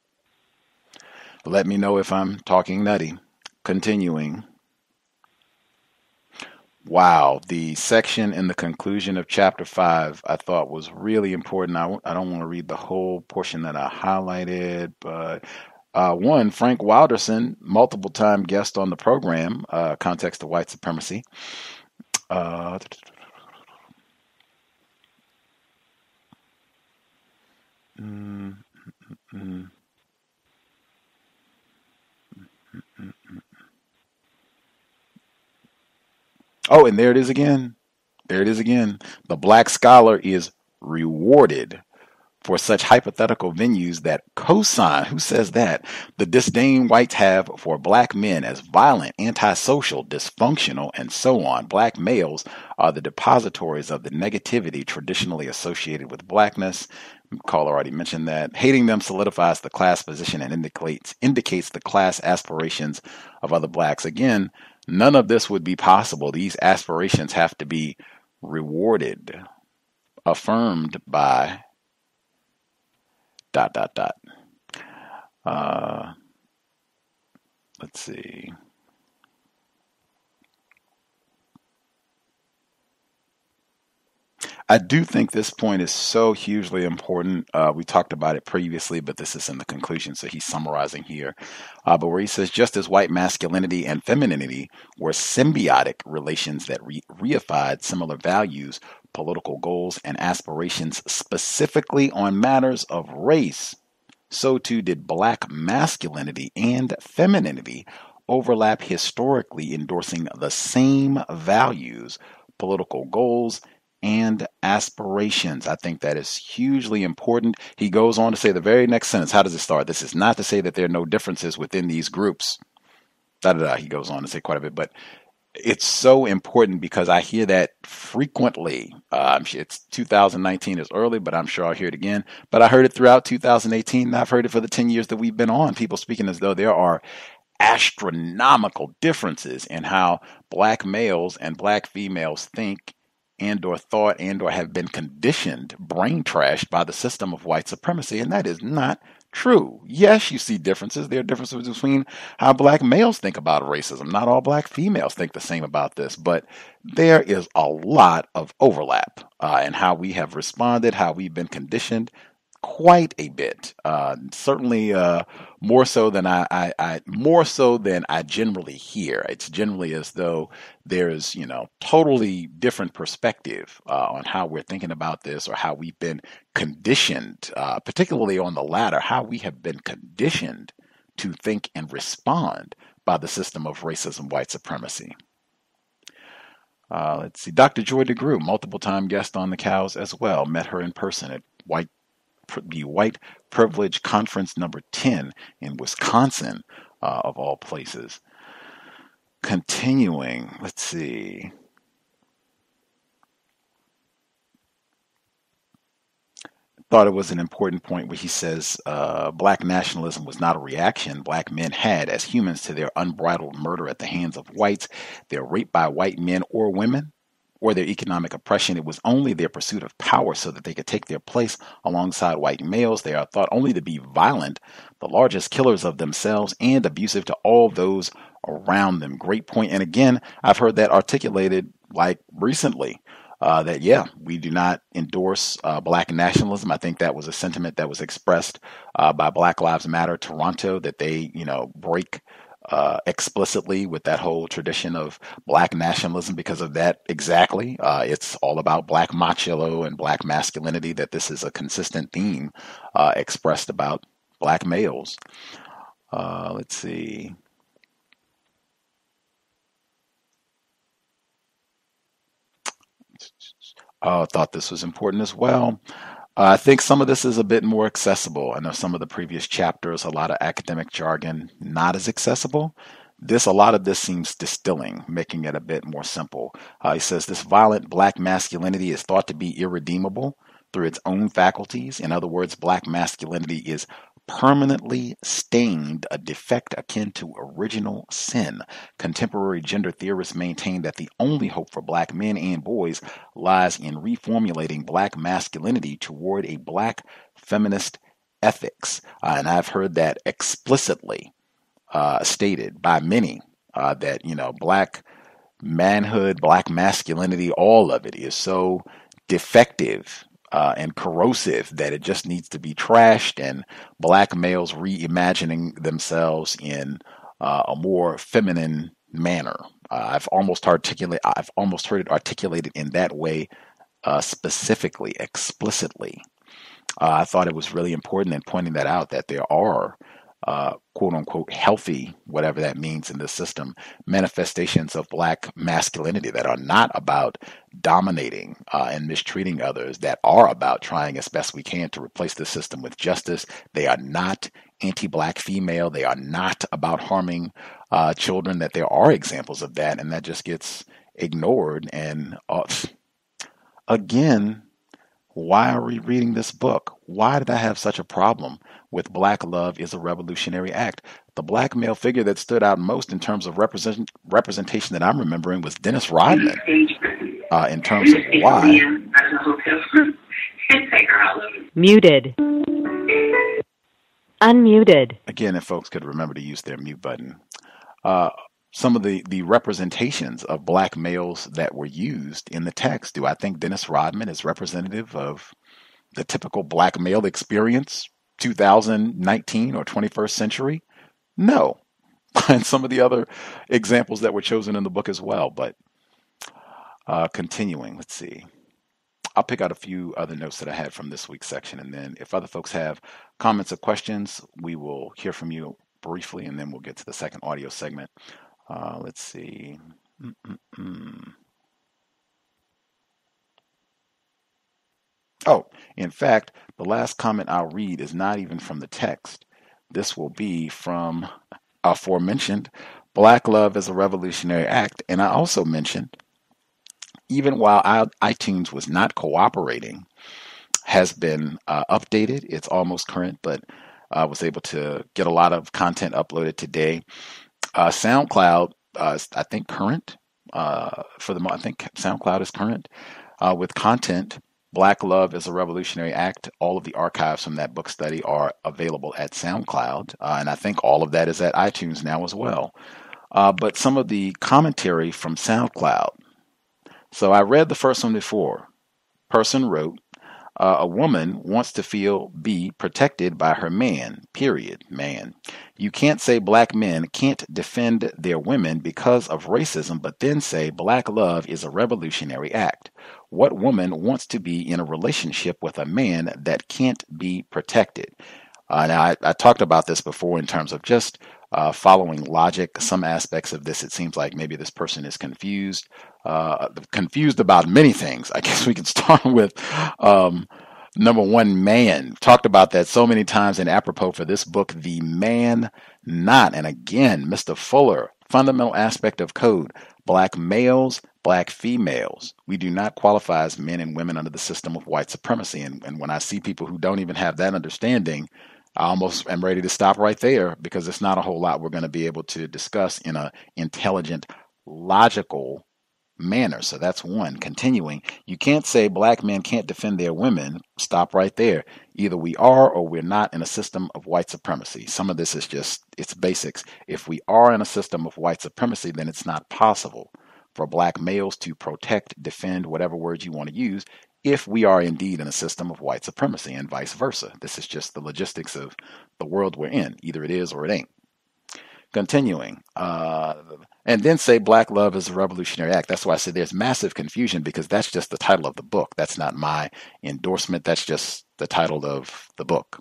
Let me know if I'm talking nutty. Continuing. Wow, the section in the conclusion of chapter 5 I thought was really important. I don't want to read the whole portion that I highlighted, but one, Frank Wilderson, multiple time guest on the program, Context of White Supremacy. Oh, and there it is again. There it is again. The black scholar is rewarded for such hypothetical venues that cosign, who says that, the disdain whites have for black men as violent, antisocial, dysfunctional, and so on. Black males are the depositories of the negativity traditionally associated with blackness. Caller already mentioned that. Hating them solidifies the class position and indicates the class aspirations of other blacks. Again, none of this would be possible. These aspirations have to be rewarded, affirmed by ... Let's see. I do think this point is so hugely important. We talked about it previously, but this is in the conclusion, so he's summarizing here. But where he says, just as white masculinity and femininity were symbiotic relations that reified similar values, political goals, and aspirations specifically on matters of race, so too did black masculinity and femininity overlap historically, endorsing the same values, political goals, and aspirations. I think that is hugely important. He goes on to say the very next sentence. How does it start? This is not to say that there are no differences within these groups. He goes on to say quite a bit, but it's so important because I hear that frequently. It's 2019 is early, but I'm sure I'll hear it again. But I heard it throughout 2018, and I've heard it for the 10 years that we've been on. People speaking as though there are astronomical differences in how black males and black females think and or thought and or have been conditioned, brain trashed by the system of white supremacy. And that is not true. Yes, you see differences. There are differences between how black males think about racism. Not all black females think the same about this, but there is a lot of overlap in how we have responded, how we've been conditioned. Quite a bit, certainly more so than I generally hear. It's generally as though there's totally different perspective on how we're thinking about this or how we've been conditioned, particularly on the latter, how we have been conditioned to think and respond by the system of racism, white supremacy. Let's see, Dr. Joy DeGrew, multiple time guest on the Cows as well. Met her in person at the White Privilege Conference number 10 in Wisconsin, of all places. Continuing, let's see. Thought it was an important point where he says black nationalism was not a reaction black men had as humans to their unbridled murder at the hands of whites, their rape by white men or women, or their economic oppression. It was only their pursuit of power so that they could take their place alongside white males. They are thought only to be violent, the largest killers of themselves, and abusive to all those around them. Great point. And again, I've heard that articulated like recently. That we do not endorse black nationalism. I think that was a sentiment that was expressed by Black Lives Matter Toronto, that they break explicitly with that whole tradition of black nationalism because of that exactly. It's all about black macho and black masculinity, that this is a consistent theme expressed about black males. Let's see. Thought this was important as well. I think some of this is a bit more accessible. I know some of the previous chapters, a lot of academic jargon, not as accessible. A lot of this seems distilling, making it a bit more simple. He says this violent black masculinity is thought to be irredeemable through its own faculties. In other words, black masculinity is permanently stained, a defect akin to original sin. Contemporary gender theorists maintain that the only hope for black men and boys lies in reformulating black masculinity toward a black feminist ethics. And I've heard that explicitly stated by many, that, black manhood, black masculinity, all of it is so defective and corrosive that it just needs to be trashed, and black males reimagining themselves in a more feminine manner. I've almost heard it articulated in that way, specifically, explicitly. I thought it was really important in pointing that out, that there are quote unquote healthy, whatever that means in this system, manifestations of black masculinity that are not about dominating and mistreating others, that are about trying as best we can to replace the system with justice. They are not anti-black female. They are not about harming children, that there are examples of that, and that just gets ignored. And again, why are we reading this book? Why did I have such a problem with Black Love is a Revolutionary Act? The black male figure that stood out most in terms of representation that I'm remembering was Dennis Rodman. In terms of why. Muted. Unmuted. Again, if folks could remember to use their mute button. Some of the representations of black males that were used in the text. Do I think Dennis Rodman is representative of the typical black male experience, 2019 or 21st century? No. And some of the other examples that were chosen in the book as well. But continuing, let's see. I'll pick out a few other notes that I had from this week's section, and then if other folks have comments or questions, we will hear from you briefly, and then we'll get to the second audio segment. Let's see. Oh, in fact, the last comment I'll read is not even from the text. This will be from aforementioned Black Love is a Revolutionary Act. And I also mentioned, even while iTunes was not cooperating, has been updated. It's almost current, but I was able to get a lot of content uploaded today. SoundCloud, I think current. I think SoundCloud is current with content. Black Love is a Revolutionary Act. All of the archives from that book study are available at SoundCloud, and I think all of that is at iTunes now as well. But some of the commentary from SoundCloud. So I read the first one before. Person wrote, a woman wants to be protected by her man, period, man. You can't say black men can't defend their women because of racism, but then say black love is a revolutionary act. What woman wants to be in a relationship with a man that can't be protected? Now, I talked about this before in terms of just following logic. Some aspects of this, it seems like maybe this person is confused about many things. I guess we can start with number one, man. Talked about that so many times, and apropos for this book, the man not. And again, Mr. Fuller, fundamental aspect of code, black males, black females. We do not qualify as men and women under the system of white supremacy. And when I see people who don't even have that understanding, I almost am ready to stop right there, because it's not a whole lot we're going to be able to discuss in an intelligent, logical manner. So that's one. Continuing, you can't say black men can't defend their women. Stop right there. Either we are or we're not in a system of white supremacy. Some of this is just, it's basics. If we are in a system of white supremacy, then it's not possible for black males to protect, defend, whatever words you want to use, if we are indeed in a system of white supremacy, and vice versa. This is just the logistics of the world we're in. Either it is or it ain't. Continuing, and then say black love is a revolutionary act. That's why I said there's massive confusion, because that's just the title of the book. That's not my endorsement. That's just the title of the book.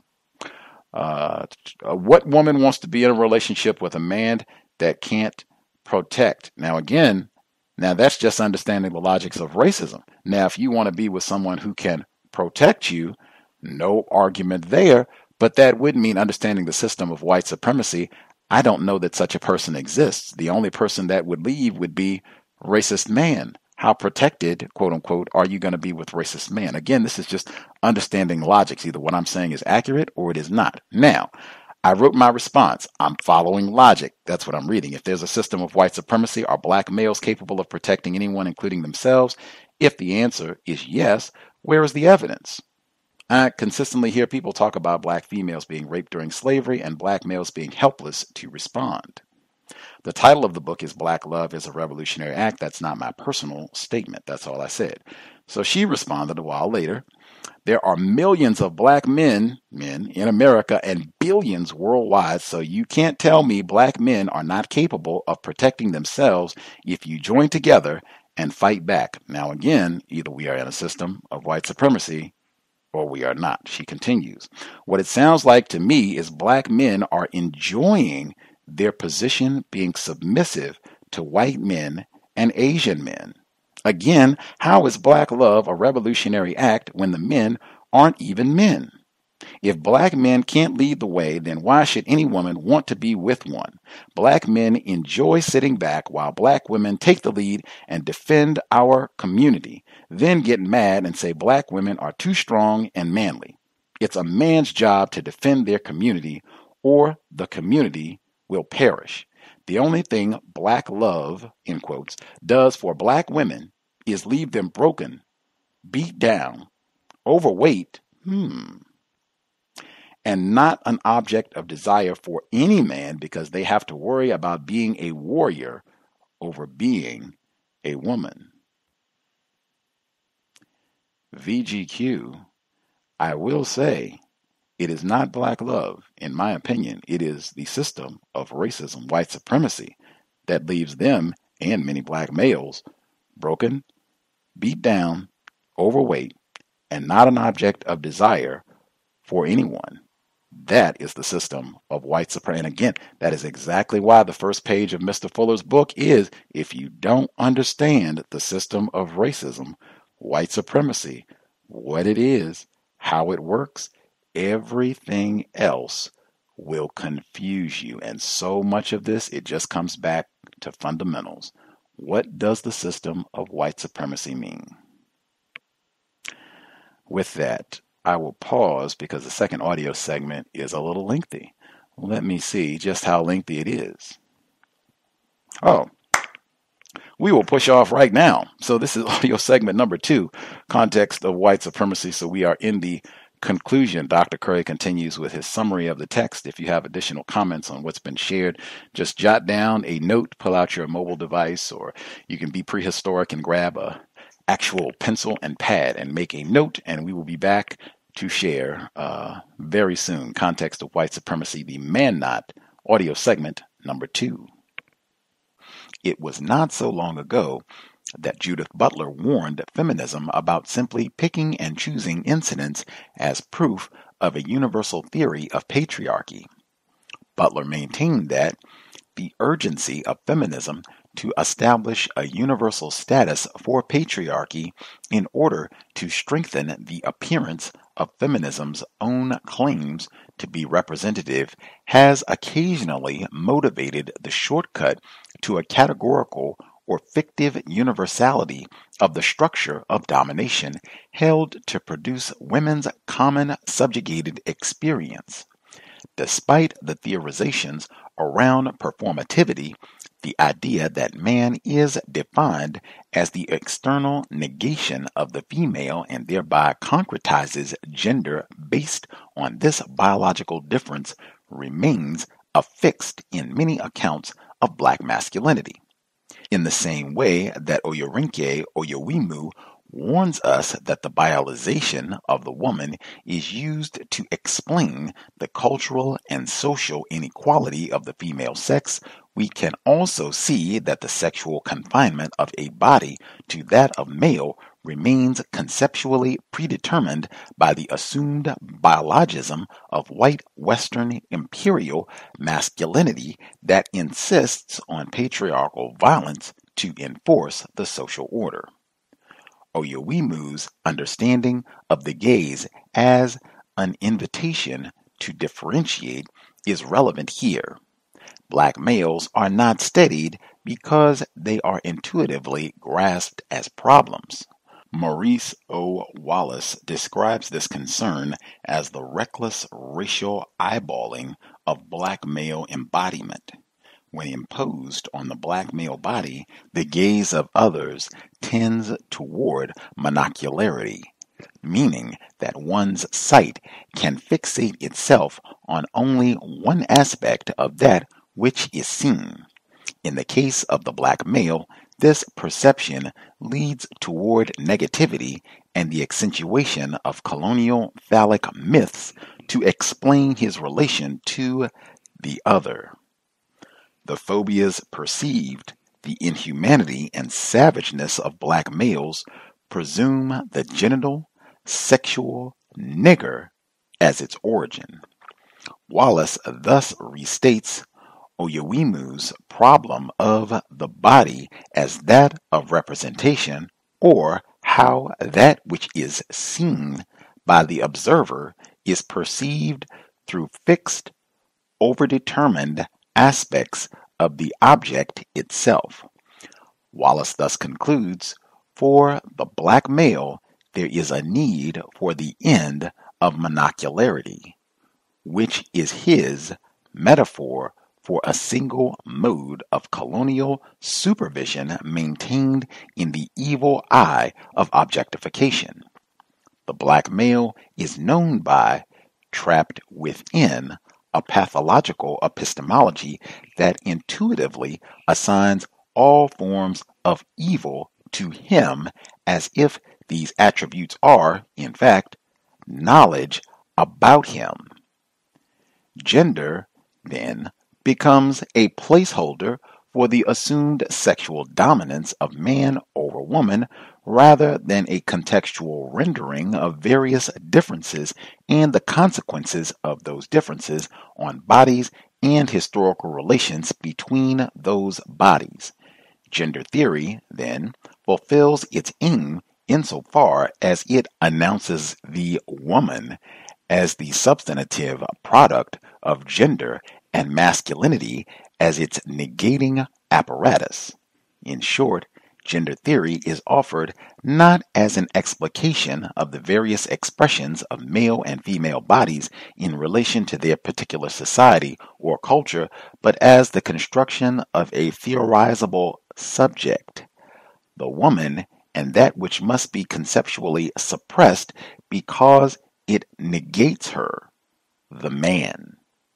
What woman wants to be in a relationship with a man that can't protect? Now, again, that's just understanding the logics of racism. Now, if you want to be with someone who can protect you, no argument there, but that would mean understanding the system of white supremacy. I don't know that such a person exists. The only person that would leave would be racist man. How protected, quote unquote, are you going to be with racist man? Again, this is just understanding logics. Either what I'm saying is accurate or it is not. Now, I wrote my response. I'm following logic. That's what I'm reading. If there's a system of white supremacy, are black males capable of protecting anyone, including themselves? If the answer is yes, where is the evidence? I consistently hear people talk about black females being raped during slavery and black males being helpless to respond. The title of the book is Black Love is a Revolutionary Act. That's not my personal statement. That's all I said. So she responded a while later. There are millions of black men in America and billions worldwide, so you can't tell me black men are not capable of protecting themselves if you join together and fight back. Now again, either we are in a system of white supremacy or we are not. She continues, what it sounds like to me is black men are enjoying their position being submissive to white men and Asian men. Again, how is black love a revolutionary act when the men aren't even men? If black men can't lead the way, then why should any woman want to be with one? Black men enjoy sitting back while black women take the lead and defend our community, then get mad and say black women are too strong and manly. It's a man's job to defend their community, or the community will perish. The only thing black love, in quotes, does for black women is leave them broken, beat down, overweight, and not an object of desire for any man because they have to worry about being a warrior over being a woman. VGQ, I will say, it is not black love. In my opinion, it is the system of racism, white supremacy, that leaves them and many black males broken, beat down, overweight, and not an object of desire for anyone. That is the system of white supremacy. And again, that is exactly why the first page of Mr. Fuller's book is, if you don't understand the system of racism, white supremacy, what it is, how it works, everything else will confuse you. And so much of this, it just comes back to fundamentals. What does the system of white supremacy mean? With that, I will pause because the second audio segment is a little lengthy. Let me see just how lengthy it is. Oh, we will push off right now. So this is audio segment number 2, context of white supremacy. So we are in the conclusion. Dr. Curry continues with his summary of the text. If you have additional comments on what's been shared, just jot down a note, pull out your mobile device, or you can be prehistoric and grab a actual pencil and pad and make a note, and we will be back to share very soon. Context of white supremacy, the Man Not audio segment number 2. It was not so long ago that Judith Butler warned feminism about simply picking and choosing incidents as proof of a universal theory of patriarchy. Butler maintained that the urgency of feminism to establish a universal status for patriarchy in order to strengthen the appearance of feminism's own claims to be representative has occasionally motivated the shortcut to a categorical or fictive universality of the structure of domination held to produce women's common subjugated experience. Despite the theorizations around performativity, the idea that man is defined as the external negation of the female and thereby concretizes gender based on this biological difference remains affixed in many accounts of black masculinity. In the same way that Oyorinke Oyowimu warns us that the biolization of the woman is used to explain the cultural and social inequality of the female sex, we can also see that the sexual confinement of a body to that of male remains conceptually predetermined by the assumed biologism of white Western imperial masculinity that insists on patriarchal violence to enforce the social order. Oyowimu's understanding of the gaze as an invitation to differentiate is relevant here. Black males are not studied because they are intuitively grasped as problems. Maurice O. Wallace describes this concern as the reckless racial eyeballing of black male embodiment. When imposed on the black male body, the gaze of others tends toward monocularity, meaning that one's sight can fixate itself on only one aspect of that which is seen. In the case of the black male, this perception leads toward negativity and the accentuation of colonial phallic myths to explain his relation to the other. The phobias perceived, the inhumanity and savageness of black males presume the genital, sexual, nigger as its origin. Wallace thus restates Oyewimu's problem of the body as that of representation, or how that which is seen by the observer is perceived through fixed, overdetermined aspects of the object itself. Wallace thus concludes, for the black male, there is a need for the end of monocularity, which is his metaphor for a single mode of colonial supervision maintained in the evil eye of objectification. The black male is known by, trapped within, a pathological epistemology that intuitively assigns all forms of evil to him as if these attributes are, in fact, knowledge about him. Gender, then, becomes a placeholder for the assumed sexual dominance of man over woman rather than a contextual rendering of various differences and the consequences of those differences on bodies and historical relations between those bodies. Gender theory, then, fulfills its aim insofar as it announces the woman as the substantive product of gender and masculinity as its negating apparatus. In short, gender theory is offered not as an explication of the various expressions of male and female bodies in relation to their particular society or culture, but as the construction of a theorizable subject, the woman, and that which must be conceptually suppressed because it negates her, the man.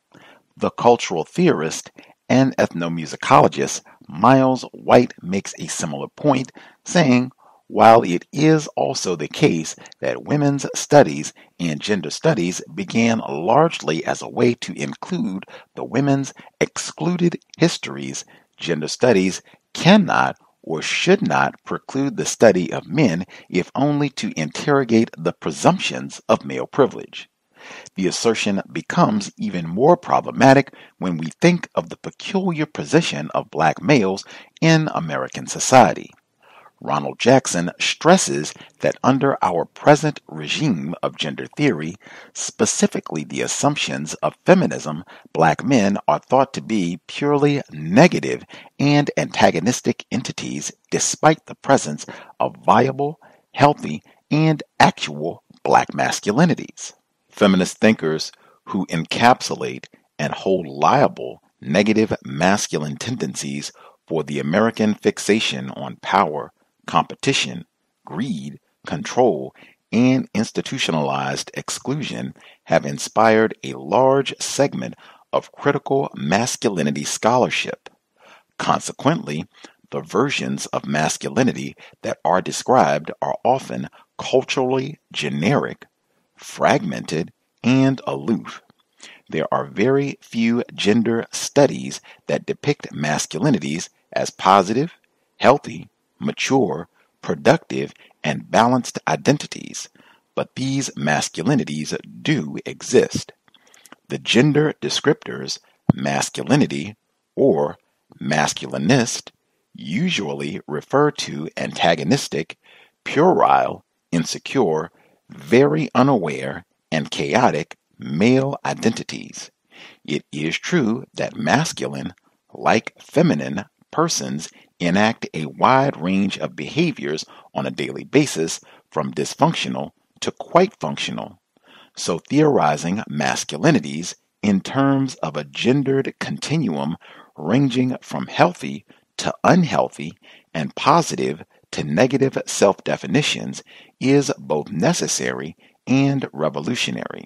The cultural theorist and ethnomusicologist Miles White makes a similar point, saying, while it is also the case that women's studies and gender studies began largely as a way to include the women's excluded histories, gender studies cannot or should not preclude the study of men if only to interrogate the presumptions of male privilege. The assertion becomes even more problematic when we think of the peculiar position of black males in American society. Ronald Jackson stresses that under our present regime of gender theory, specifically the assumptions of feminism, black men are thought to be purely negative and antagonistic entities despite the presence of viable, healthy, and actual black masculinities. Feminist thinkers who encapsulate and hold liable negative masculine tendencies for the American fixation on power, competition, greed, control, and institutionalized exclusion have inspired a large segment of critical masculinity scholarship. Consequently, the versions of masculinity that are described are often culturally generic, fragmented, and aloof. There are very few gender studies that depict masculinities as positive, healthy, mature, productive, and balanced identities, but these masculinities do exist. The gender descriptors masculinity or masculinist usually refer to antagonistic, puerile, insecure, very unaware, and chaotic male identities. It is true that masculine, like feminine, persons enact a wide range of behaviors on a daily basis from dysfunctional to quite functional. So theorizing masculinities in terms of a gendered continuum ranging from healthy to unhealthy and positive to negative self-definitions is both necessary and revolutionary.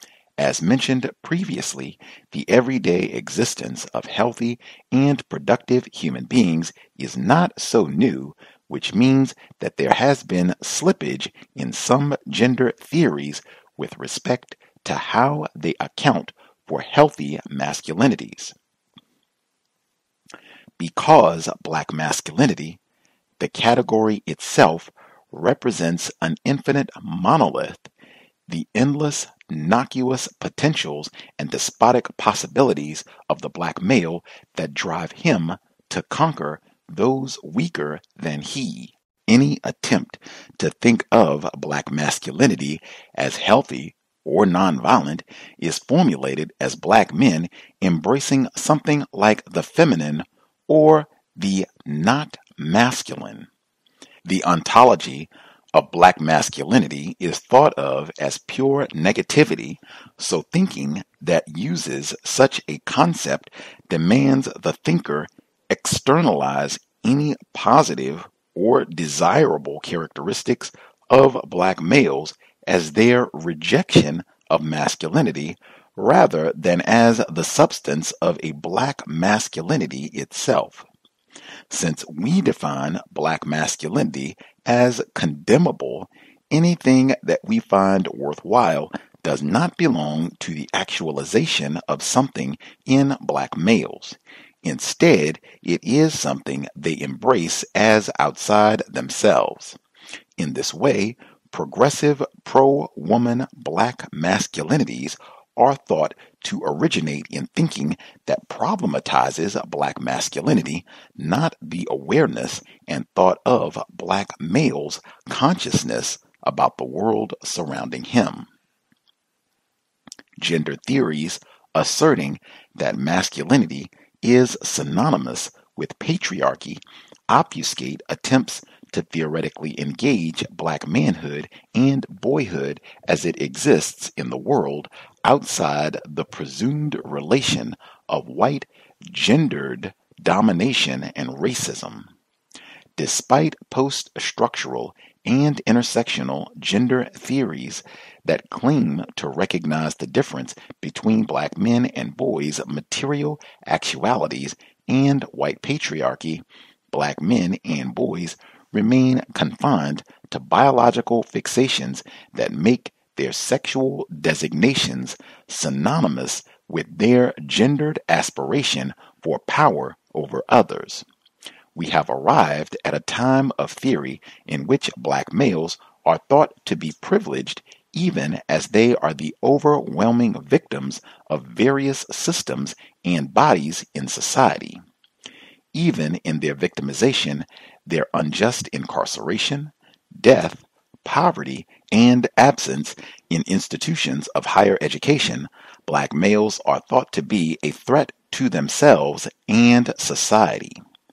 As mentioned previously, the everyday existence of healthy and productive human beings is not so new, which means that there has been slippage in some gender theories with respect to how they account for healthy masculinities. Because black masculinity, the category itself, represents an infinite monolith, the endless, innocuous potentials and despotic possibilities of the black male that drive him to conquer those weaker than he. Any attempt to think of black masculinity as healthy or nonviolent is formulated as black men embracing something like the feminine or the not masculine. The ontology of black masculinity is thought of as pure negativity, so thinking that uses such a concept demands the thinker externalize any positive or desirable characteristics of black males as their rejection of masculinity rather than as the substance of a black masculinity itself. Since we define black masculinity as condemnable, anything that we find worthwhile does not belong to the actualization of something in black males. Instead, it is something they embrace as outside themselves. In this way, progressive pro-woman black masculinities are thought to originate in thinking that problematizes black masculinity, not the awareness and thought of black males' consciousness about the world surrounding him. Gender theories asserting that masculinity is synonymous with patriarchy obfuscate attempts to theoretically engage black manhood and boyhood as it exists in the world outside the presumed relation of white gendered domination and racism. Despite post-structural and intersectional gender theories that claim to recognize the difference between black men and boys' material actualities and white patriarchy, black men and boys remain confined to biological fixations that make their sexual designations synonymous with their gendered aspiration for power over others. We have arrived at a time of theory in which black males are thought to be privileged even as they are the overwhelming victims of various systems and bodies in society. Even in their victimization, their unjust incarceration, death, poverty, and absence in institutions of higher education, black males are thought to be a threat to themselves and society.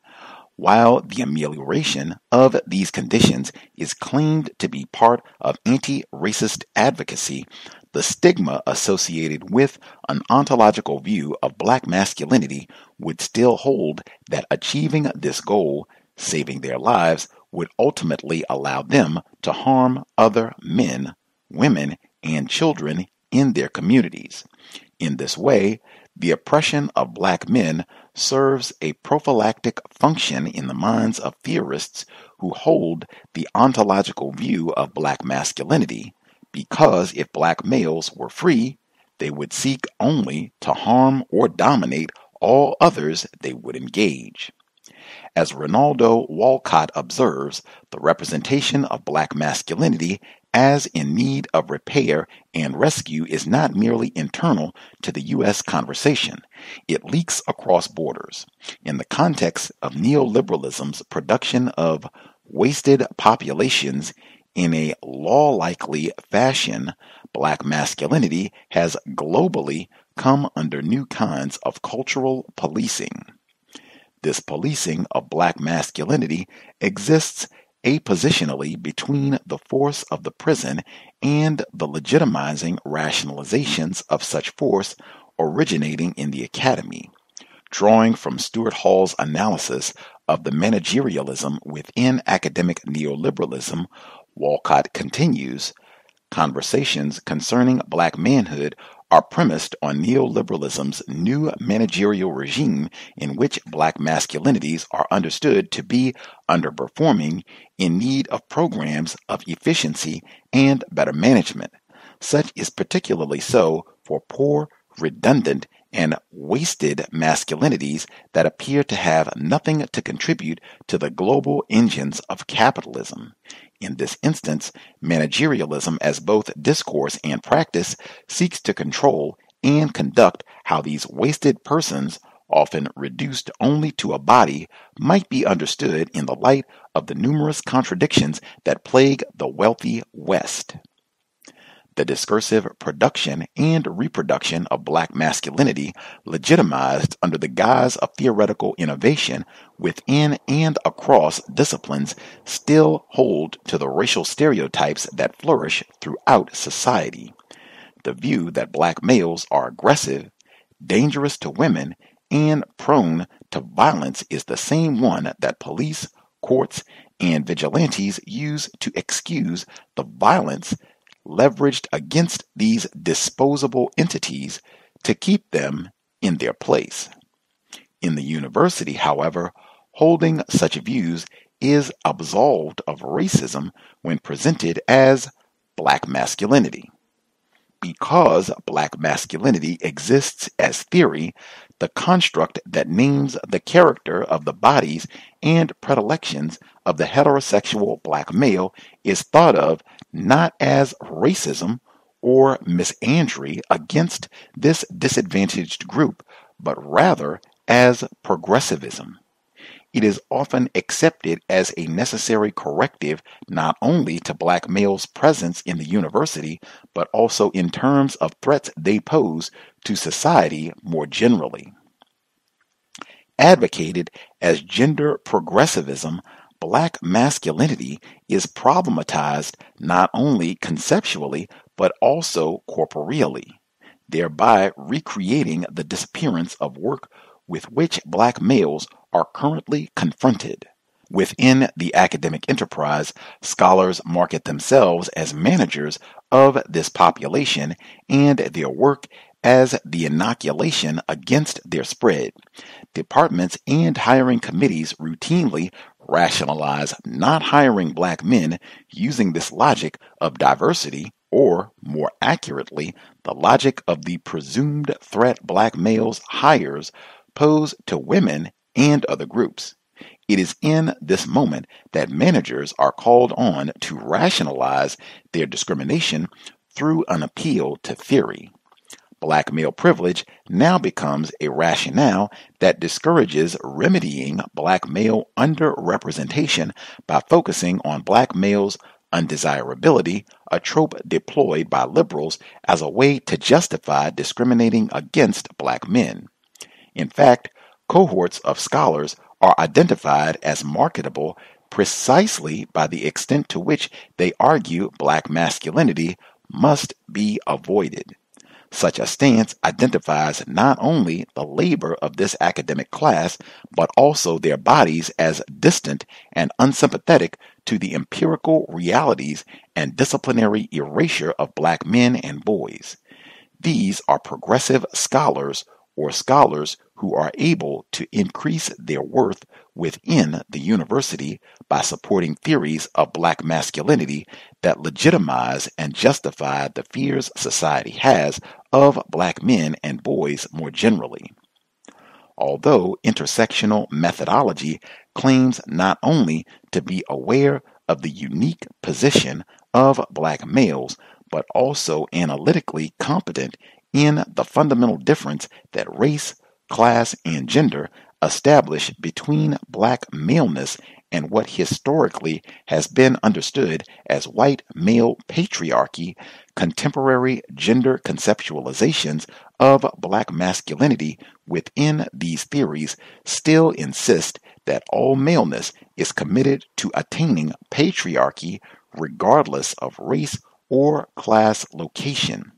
While the amelioration of these conditions is claimed to be part of anti-racist advocacy, the stigma associated with an ontological view of black masculinity would still hold that achieving this goal, saving their lives, would ultimately allow them to harm other men, women, and children in their communities. In this way, the oppression of black men serves a prophylactic function in the minds of theorists who hold the ontological view of black masculinity, because if black males were free, they would seek only to harm or dominate all others they would engage. As Ronaldo Walcott observes, the representation of black masculinity as in need of repair and rescue is not merely internal to the U.S. conversation. It leaks across borders. In the context of neoliberalism's production of wasted populations in a law-likely fashion, black masculinity has globally come under new kinds of cultural policing. This policing of black masculinity exists apositionally between the force of the prison and the legitimizing rationalizations of such force originating in the academy. Drawing from Stuart Hall's analysis of the managerialism within academic neoliberalism, Walcott continues, conversations concerning black manhood are premised on neoliberalism's new managerial regime in which black masculinities are understood to be underperforming, in need of programs of efficiency and better management. Such is particularly so for poor, redundant, and wasted masculinities that appear to have nothing to contribute to the global engines of capitalism. In this instance, managerialism as both discourse and practice seeks to control and conduct how these wasted persons, often reduced only to a body, might be understood in the light of the numerous contradictions that plague the wealthy West. The discursive production and reproduction of black masculinity, legitimized under the guise of theoretical innovation within and across disciplines, still hold to the racial stereotypes that flourish throughout society. The view that black males are aggressive, dangerous to women, and prone to violence is the same one that police, courts, and vigilantes use to excuse the violence leveraged against these disposable entities to keep them in their place. In the university, however, holding such views is absolved of racism when presented as black masculinity. Because black masculinity exists as theory, the construct that names the character of the bodies and predilections of the heterosexual black male is thought of not as racism or misandry against this disadvantaged group, but rather as progressivism. It is often accepted as a necessary corrective not only to black males' presence in the university, but also in terms of threats they pose to society more generally. Advocated as gender progressivism, black masculinity is problematized not only conceptually, but also corporeally, thereby recreating the disappearance of work with which black males are currently confronted. Within the academic enterprise, scholars market themselves as managers of this population and their work as the inoculation against their spread. Departments and hiring committees routinely rationalize not hiring black men using this logic of diversity, or more accurately, the logic of the presumed threat black males hires pose to women and other groups. It is in this moment that managers are called on to rationalize their discrimination through an appeal to theory. Black male privilege now becomes a rationale that discourages remedying black male underrepresentation by focusing on black males' undesirability, a trope deployed by liberals as a way to justify discriminating against black men. In fact, cohorts of scholars are identified as marketable precisely by the extent to which they argue black masculinity must be avoided. Such a stance identifies not only the labor of this academic class, but also their bodies as distant and unsympathetic to the empirical realities and disciplinary erasure of black men and boys. These are progressive scholars, or scholars who are able to increase their worth within the university by supporting theories of black masculinity that legitimize and justify the fears society has of black men and boys more generally. Although intersectional methodology claims not only to be aware of the unique position of black males, but also analytically competent in the fundamental difference that race, class, and gender establish between black maleness and what historically has been understood as white male patriarchy, contemporary gender conceptualizations of black masculinity within these theories still insist that all maleness is committed to attaining patriarchy regardless of race or class location.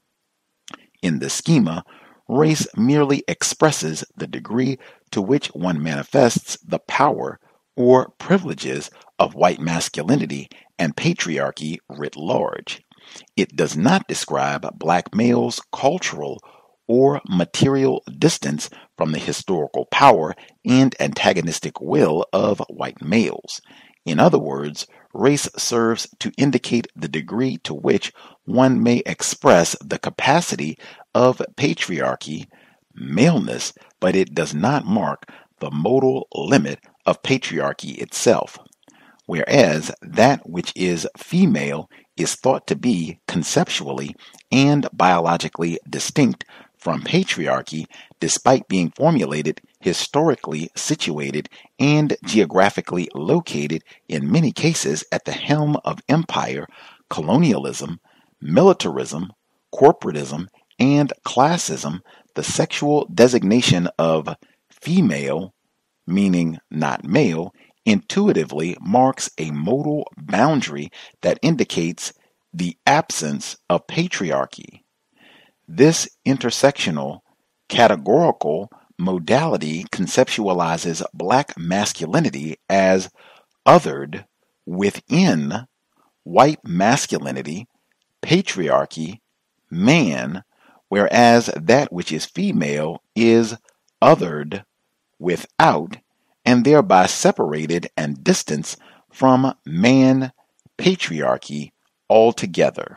In this schema, race merely expresses the degree to which one manifests the power or privileges of white masculinity and patriarchy writ large. It does not describe black males' cultural or material distance from the historical power and antagonistic will of white males. In other words, race serves to indicate the degree to which one may express the capacity of patriarchy, maleness, but it does not mark the modal limit of patriarchy itself, whereas that which is female is thought to be conceptually and biologically distinct from patriarchy, despite being formulated, historically situated, and geographically located in many cases at the helm of empire, colonialism, militarism, corporatism, and classism. The sexual designation of female, meaning not male, intuitively marks a modal boundary that indicates the absence of patriarchy. This intersectional categorical modality conceptualizes black masculinity as othered within white masculinity, patriarchy, man, whereas that which is female is othered without and thereby separated and distanced from man, patriarchy altogether.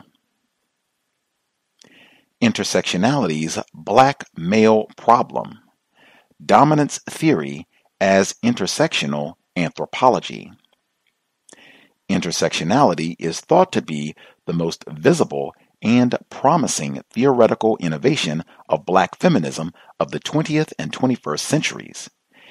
Intersectionality's black male problem. Dominance theory as intersectional anthropology. Intersectionality is thought to be the most visible and promising theoretical innovation of black feminism of the 20th and 21st centuries.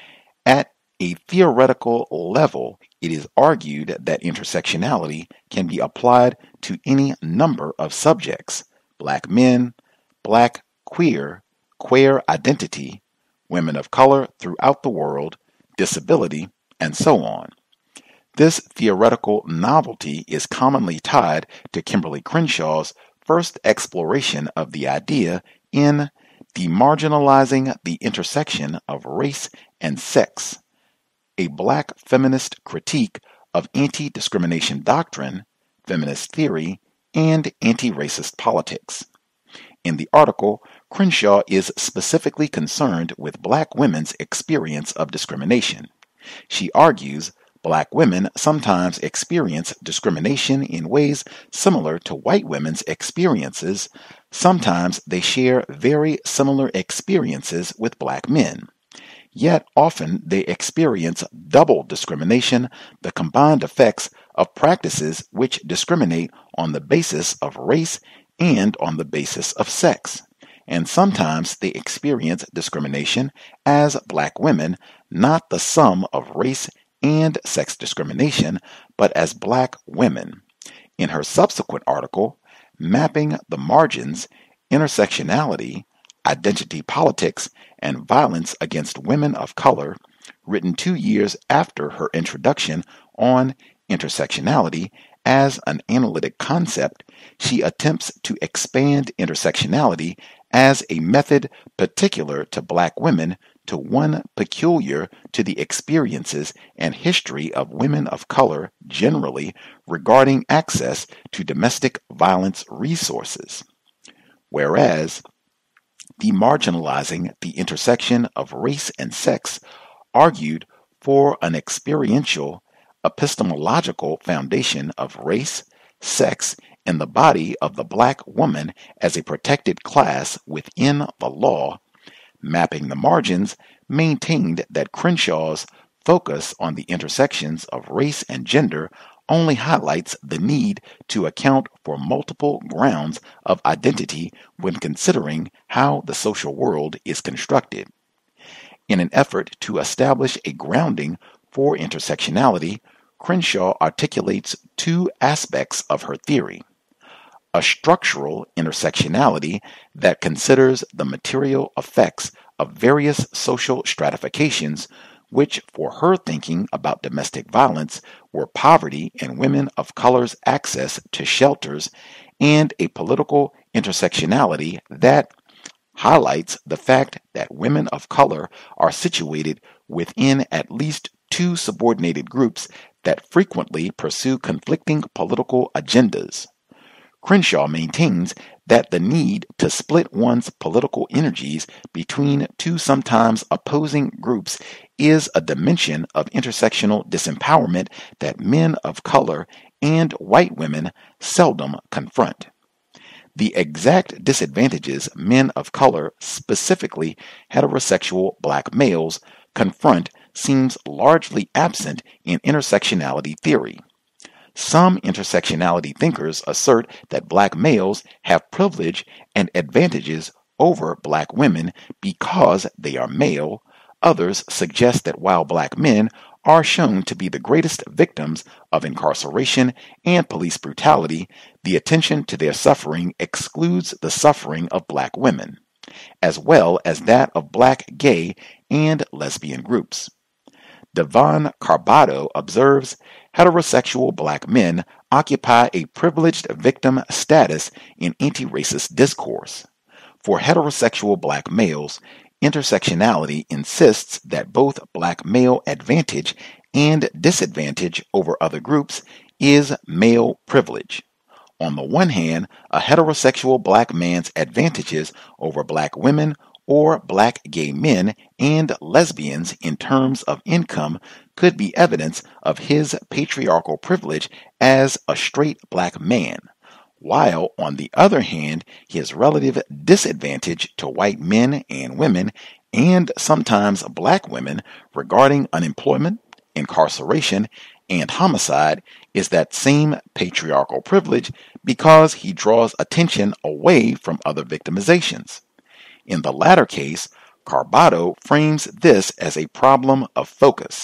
At a theoretical level, it is argued that intersectionality can be applied to any number of subjects: black men, black queer identity, women of color throughout the world, disability, and so on. This theoretical novelty is commonly tied to Kimberly Crenshaw's first exploration of the idea in Demarginalizing the Intersection of Race and Sex, a black feminist critique of anti-discrimination doctrine, feminist theory, and anti-racist politics. In the article, Crenshaw is specifically concerned with black women's experience of discrimination. She argues black women sometimes experience discrimination in ways similar to white women's experiences. Sometimes they share very similar experiences with black men. Yet often they experience double discrimination, the combined effects of practices which discriminate on the basis of race and on the basis of sex. And sometimes they experience discrimination as black women, not the sum of race and sex discrimination, but as black women. In her subsequent article, Mapping the Margins, Intersectionality, Identity Politics, and Violence Against Women of Color, written 2 years after her introduction on intersectionality as an analytic concept, she attempts to expand intersectionality as a method particular to black women to one peculiar to the experiences and history of women of color generally regarding access to domestic violence resources. Whereas Demarginalizing the Intersection of Race and Sex argued for an experiential, epistemological foundation of race, sex, and the body of the black woman as a protected class within the law. Mapping the Margins maintained that Crenshaw's focus on the intersections of race and gender only highlights the need to account for multiple grounds of identity when considering how the social world is constructed. In an effort to establish a grounding for intersectionality, Crenshaw articulates two aspects of her theory: a structural intersectionality that considers the material effects of various social stratifications, which, for her thinking about domestic violence, were poverty and women of color's access to shelters, and a political intersectionality that highlights the fact that women of color are situated within at least two subordinated groups that frequently pursue conflicting political agendas. Crenshaw maintains that the need to split one's political energies between two sometimes opposing groups is a dimension of intersectional disempowerment that men of color and white women seldom confront. The exact disadvantages men of color, specifically heterosexual black males, confront seems largely absent in intersectionality theory. Some intersectionality thinkers assert that black males have privilege and advantages over black women because they are male. Others suggest that while black men are shown to be the greatest victims of incarceration and police brutality, the attention to their suffering excludes the suffering of black women, as well as that of black gay and lesbian groups. Devon Carbado observes heterosexual black men occupy a privileged victim status in anti-racist discourse. For heterosexual black males, intersectionality insists that both black male advantage and disadvantage over other groups is male privilege. On the one hand, a heterosexual black man's advantages over black women or black gay men and lesbians in terms of income could be evidence of his patriarchal privilege as a straight black man, while on the other hand, his relative disadvantage to white men and women, and sometimes black women, regarding unemployment, incarceration, and homicide is that same patriarchal privilege because he draws attention away from other victimizations. In the latter case, Carbado frames this as a problem of focus.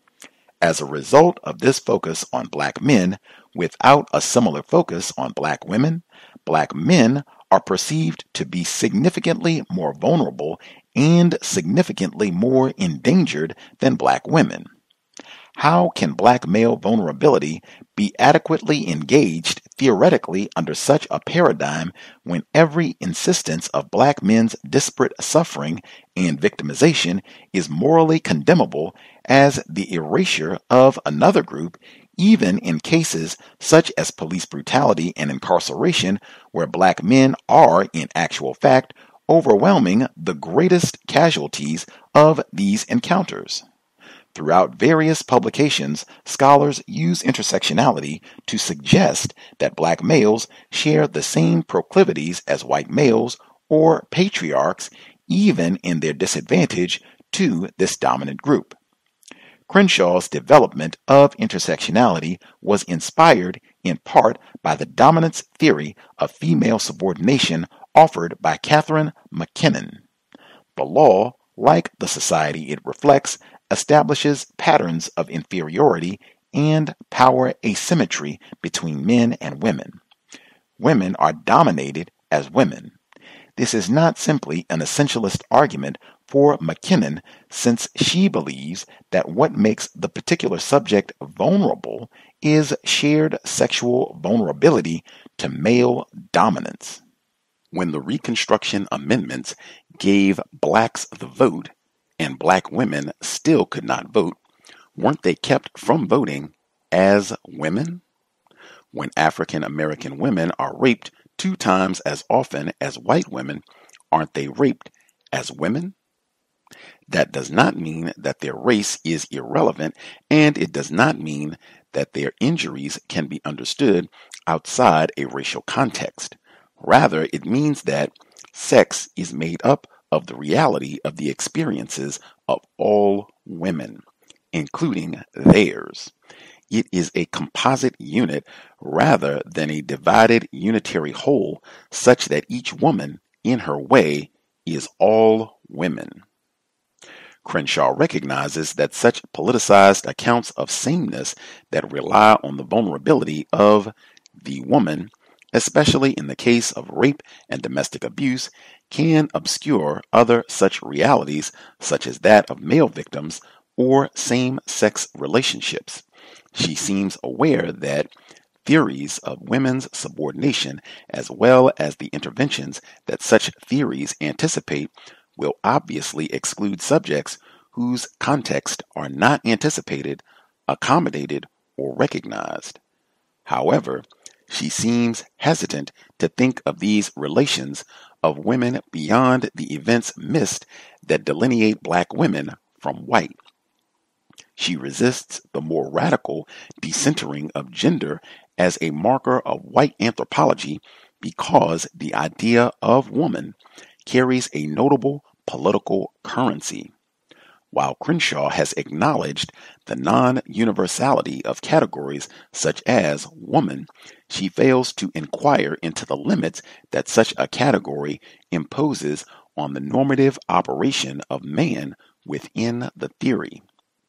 As a result of this focus on black men, without a similar focus on black women, black men are perceived to be significantly more vulnerable and significantly more endangered than black women. How can black male vulnerability be adequately engaged theoretically under such a paradigm when every insistence of black men's disparate suffering and victimization is morally condemnable as the erasure of another group, even in cases such as police brutality and incarceration, where black men are, in actual fact, overwhelming the greatest casualties of these encounters? Throughout various publications, scholars use intersectionality to suggest that black males share the same proclivities as white males or patriarchs, even in their disadvantage to this dominant group. Crenshaw's development of intersectionality was inspired in part by the dominance theory of female subordination offered by Catherine MacKinnon. The law, like the society it reflects, establishes patterns of inferiority and power asymmetry between men and women. Women are dominated as women. This is not simply an essentialist argument for MacKinnon, since she believes that what makes the particular subject vulnerable is shared sexual vulnerability to male dominance. When the Reconstruction Amendments gave blacks the vote, and black women still could not vote, weren't they kept from voting as women? When African American women are raped 2 times as often as white women, aren't they raped as women? That does not mean that their race is irrelevant, and it does not mean that their injuries can be understood outside a racial context. Rather, it means that sex is made up of the reality of the experiences of all women, including theirs. It is a composite unit rather than a divided unitary whole, such that each woman, in her way, is all women. Crenshaw recognizes that such politicized accounts of sameness that rely on the vulnerability of the woman, especially in the case of rape and domestic abuse, can obscure other such realities, such as that of male victims or same-sex relationships. She seems aware that theories of women's subordination, as well as the interventions that such theories anticipate, will obviously exclude subjects whose contexts are not anticipated, accommodated, or recognized. However, she seems hesitant to think of these relations of women beyond the events missed that delineate black women from white. She resists the more radical decentering of gender as a marker of white anthropology because the idea of woman carries a notable political currency. While Crenshaw has acknowledged the non-universality of categories such as woman, she fails to inquire into the limits that such a category imposes on the normative operation of man within the theory.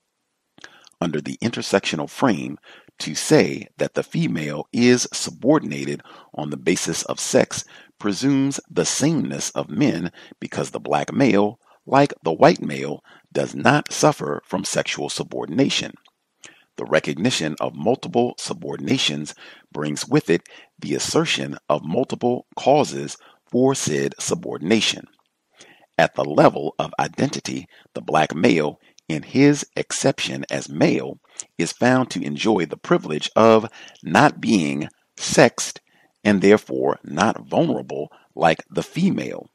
Under the intersectional frame, to say that the female is subordinated on the basis of sex presumes the sameness of men because the black male, like the white male, does not suffer from sexual subordination. The recognition of multiple subordinations brings with it the assertion of multiple causes for said subordination. At the level of identity, the black male, in his exception as male, is found to enjoy the privilege of not being sexed and therefore not vulnerable like the female.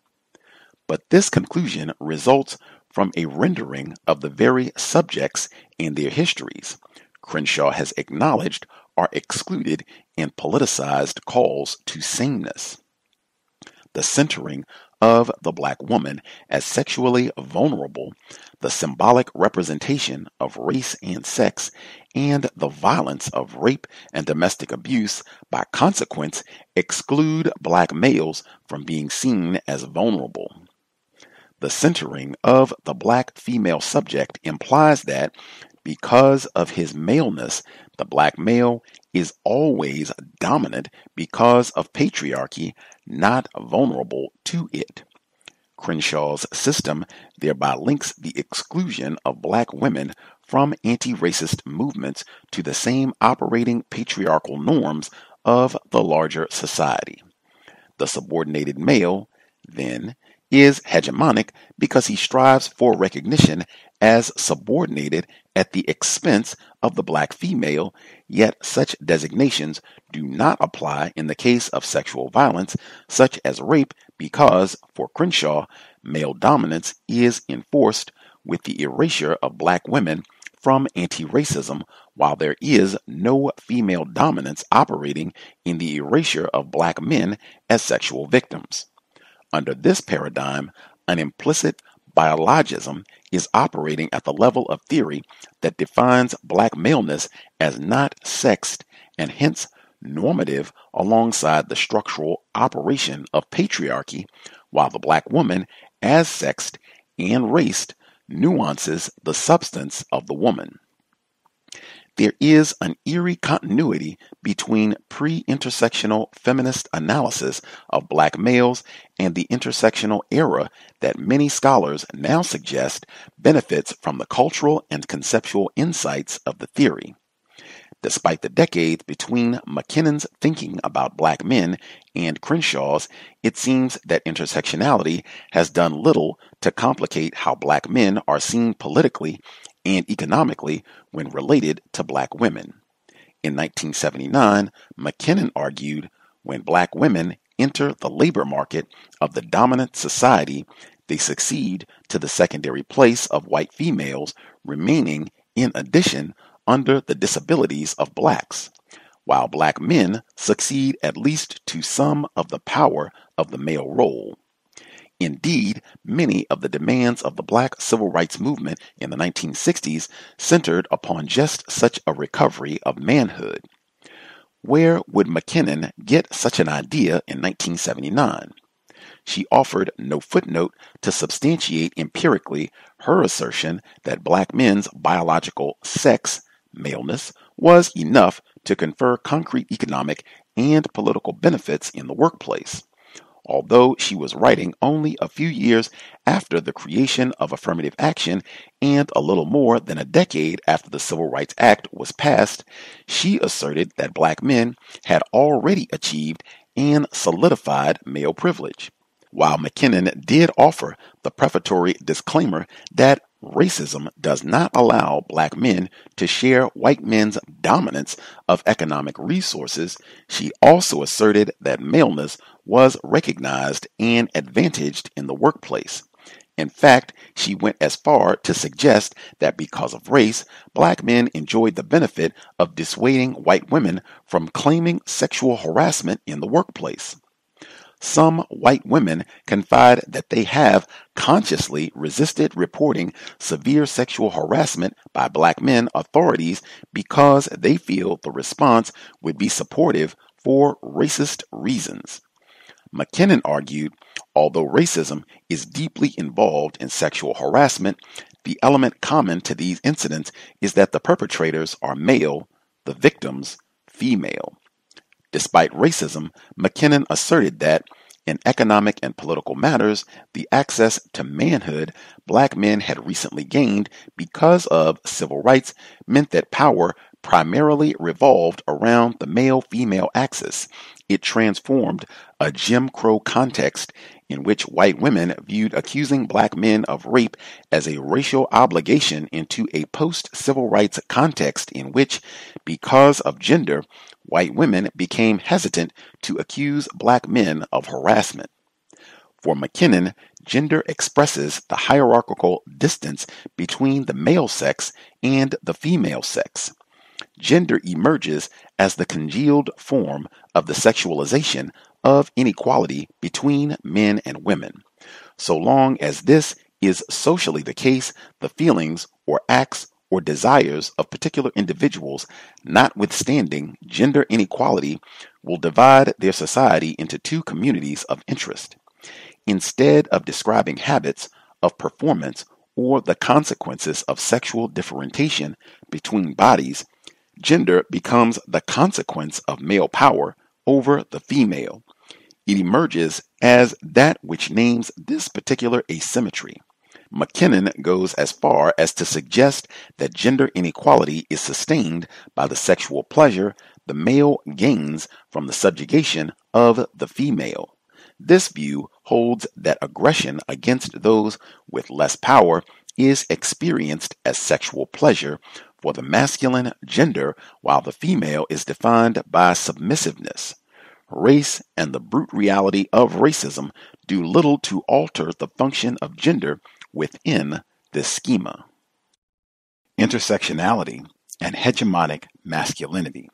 But this conclusion results from a rendering of the very subjects and their histories Crenshaw has acknowledged are excluded in politicized calls to sameness. The centering of the black woman as sexually vulnerable, the symbolic representation of race and sex, and the violence of rape and domestic abuse by consequence exclude black males from being seen as vulnerable. The centering of the black female subject implies that because of his maleness, the black male is always dominant because of patriarchy, not vulnerable to it. Crenshaw's system thereby links the exclusion of black women from anti-racist movements to the same operating patriarchal norms of the larger society. The subordinated male, then, is hegemonic because he strives for recognition as subordinated at the expense of the black female, yet such designations do not apply in the case of sexual violence, such as rape, because, for Crenshaw, male dominance is enforced with the erasure of black women from anti-racism, while there is no female dominance operating in the erasure of black men as sexual victims. Under this paradigm, an implicit biologism is operating at the level of theory that defines black maleness as not sexed and hence normative alongside the structural operation of patriarchy, while the black woman, as sexed and raced, nuances the substance of the woman. There is an eerie continuity between pre-intersectional feminist analysis of black males and the intersectional era that many scholars now suggest benefits from the cultural and conceptual insights of the theory. Despite the decades between McKinnon's thinking about black men and Crenshaw's, it seems that intersectionality has done little to complicate how black men are seen politically and economically when related to black women. In 1979, McKinnon argued, when black women enter the labor market of the dominant society, they succeed to the secondary place of white females, remaining, in addition, under the disabilities of blacks, while black men succeed at least to some of the power of the male role. Indeed, many of the demands of the black civil rights movement in the 1960s centered upon just such a recovery of manhood. Where would McKinnon get such an idea in 1979? She offered no footnote to substantiate empirically her assertion that black men's biological sex, maleness, was enough to confer concrete economic and political benefits in the workplace. Although she was writing only a few years after the creation of affirmative action and a little more than a decade after the Civil Rights Act was passed, she asserted that black men had already achieved and solidified male privilege. While McKinnon did offer the prefatory disclaimer that racism does not allow black men to share white men's dominance of economic resources, she also asserted that maleness was recognized and advantaged in the workplace. In fact, she went as far to suggest that because of race, black men enjoyed the benefit of dissuading white women from claiming sexual harassment in the workplace. Some white women confide that they have consciously resisted reporting severe sexual harassment by black men authorities because they feel the response would be supportive for racist reasons. McKinnon argued, although racism is deeply involved in sexual harassment, the element common to these incidents is that the perpetrators are male, the victims female. Despite racism, McKinnon asserted that in economic and political matters, the access to manhood black men had recently gained because of civil rights meant that power primarily revolved around the male-female axis. It transformed a Jim Crow context in which white women viewed accusing black men of rape as a racial obligation into a post-civil rights context in which, because of gender, white women became hesitant to accuse black men of harassment. For McKinnon, gender expresses the hierarchical distance between the male sex and the female sex. Gender emerges as the congealed form of the sexualization of inequality between men and women. So long as this is socially the case, the feelings or acts or desires of particular individuals, notwithstanding gender inequality, will divide their society into two communities of interest. Instead of describing habits of performance or the consequences of sexual differentiation between bodies, gender becomes the consequence of male power over the female. It emerges as that which names this particular asymmetry. McKinnon goes as far as to suggest that gender inequality is sustained by the sexual pleasure the male gains from the subjugation of the female. This view holds that aggression against those with less power is experienced as sexual pleasure for the masculine gender, while the female is defined by submissiveness. Race and the brute reality of racism do little to alter the function of gender within this schema. Intersectionality and hegemonic masculinity.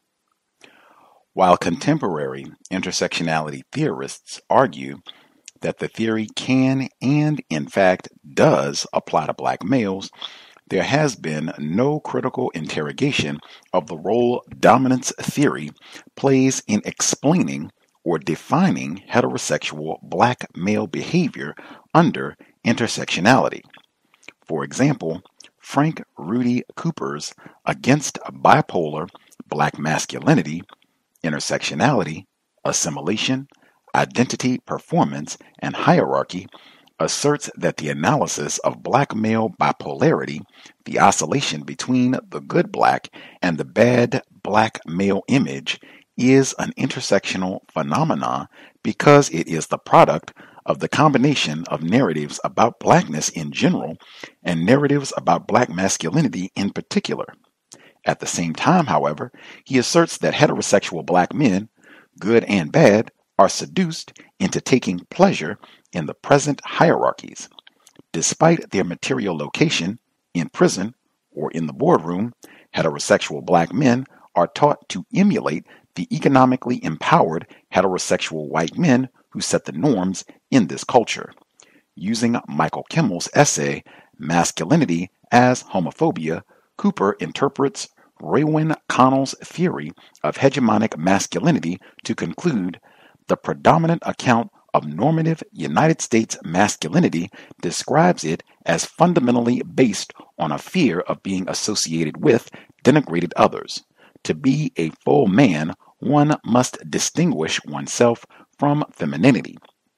While contemporary intersectionality theorists argue that the theory can and in fact does apply to black males, there has been no critical interrogation of the role dominance theory plays in explaining or defining heterosexual black male behavior under intersectionality. For example, Frank Rudy Cooper's Against Bipolar Black Masculinity, Intersectionality, Assimilation, Identity, Performance, and Hierarchy asserts that the analysis of black male bipolarity, the oscillation between the good black and the bad black male image, is an intersectional phenomenon because it is the product of the combination of narratives about blackness in general and narratives about black masculinity in particular. At the same time, however, he asserts that heterosexual black men, good and bad, are seduced into taking pleasure in the present hierarchies. Despite their material location, in prison or in the boardroom, heterosexual black men are taught to emulate the economically empowered heterosexual white men who set the norms in this culture. Using Michael Kimmel's essay, Masculinity as Homophobia, Cooper interprets Raewyn Connell's theory of hegemonic masculinity to conclude the predominant account of normative United States masculinity describes it as fundamentally based on a fear of being associated with denigrated others. To be a full man, one must distinguish oneself from femininity.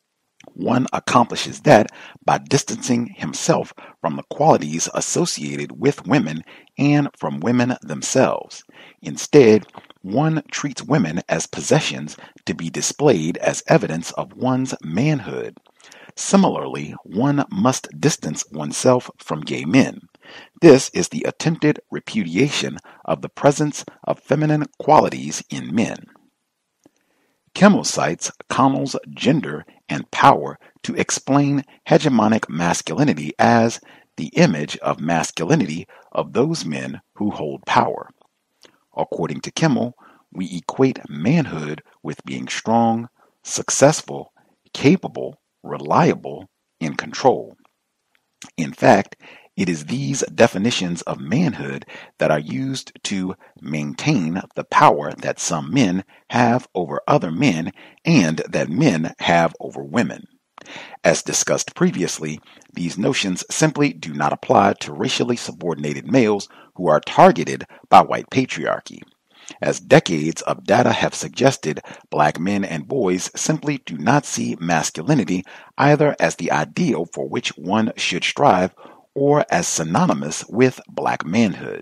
One accomplishes that by distancing himself from the qualities associated with women and from women themselves. Instead, one treats women as possessions to be displayed as evidence of one's manhood. Similarly, one must distance oneself from gay men. This is the attempted repudiation of the presence of feminine qualities in men. Kimmel cites Connell's gender and power to explain hegemonic masculinity as the image of masculinity of those men who hold power. According to Kimmel, we equate manhood with being strong, successful, capable, reliable, in control. In fact, it is these definitions of manhood that are used to maintain the power that some men have over other men and that men have over women. As discussed previously, these notions simply do not apply to racially subordinated males who are targeted by white patriarchy. As decades of data have suggested, black men and boys simply do not see masculinity either as the ideal for which one should strive or as synonymous with black manhood.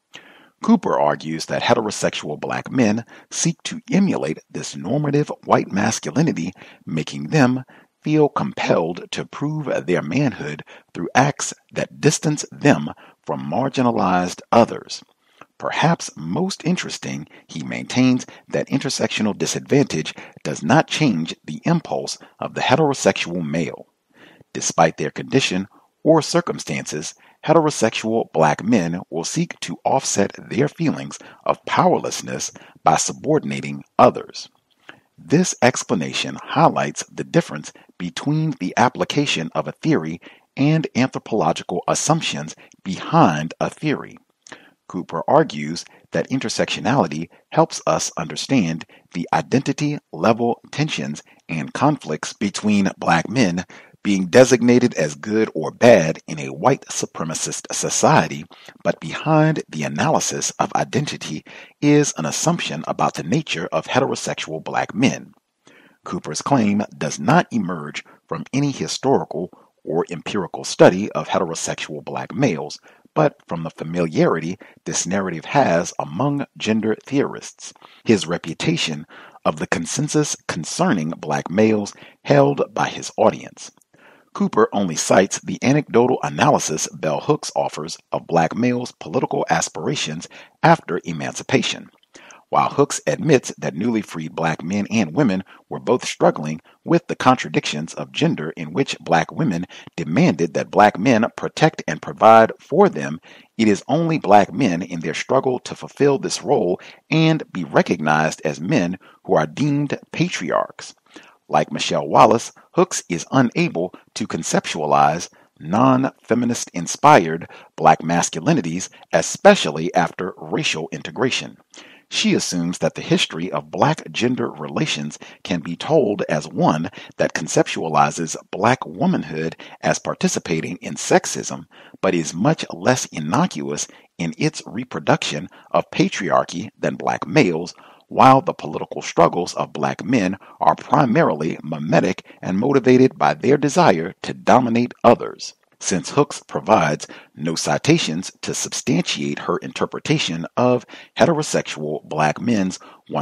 Cooper argues that heterosexual black men seek to emulate this normative white masculinity, making them feel compelled to prove their manhood through acts that distance them from marginalized others. Perhaps most interesting, he maintains that intersectional disadvantage does not change the impulse of the heterosexual male. Despite their condition or circumstances, heterosexual black men will seek to offset their feelings of powerlessness by subordinating others. This explanation highlights the difference between the application of a theory and anthropological assumptions behind a theory. Cooper argues that intersectionality helps us understand the identity level tensions and conflicts between black men being designated as good or bad in a white supremacist society, but behind the analysis of identity is an assumption about the nature of heterosexual black men. Cooper's claim does not emerge from any historical or empirical study of heterosexual black males, but from the familiarity this narrative has among gender theorists, his reputation of the consensus concerning black males held by his audience. Cooper only cites the anecdotal analysis Bell Hooks offers of black males' political aspirations after emancipation. While Hooks admits that newly freed black men and women were both struggling with the contradictions of gender in which black women demanded that black men protect and provide for them, it is only black men in their struggle to fulfill this role and be recognized as men who are deemed patriarchs. Like Michelle Wallace, Hooks is unable to conceptualize non-feminist inspired black masculinities, especially after racial integration. She assumes that the history of black gender relations can be told as one that conceptualizes black womanhood as participating in sexism, but is much less innocuous in its reproduction of patriarchy than black males, while the political struggles of black men are primarily mimetic and motivated by their desire to dominate others. Since Hooks provides no citations to substantiate her interpretation of heterosexual black men's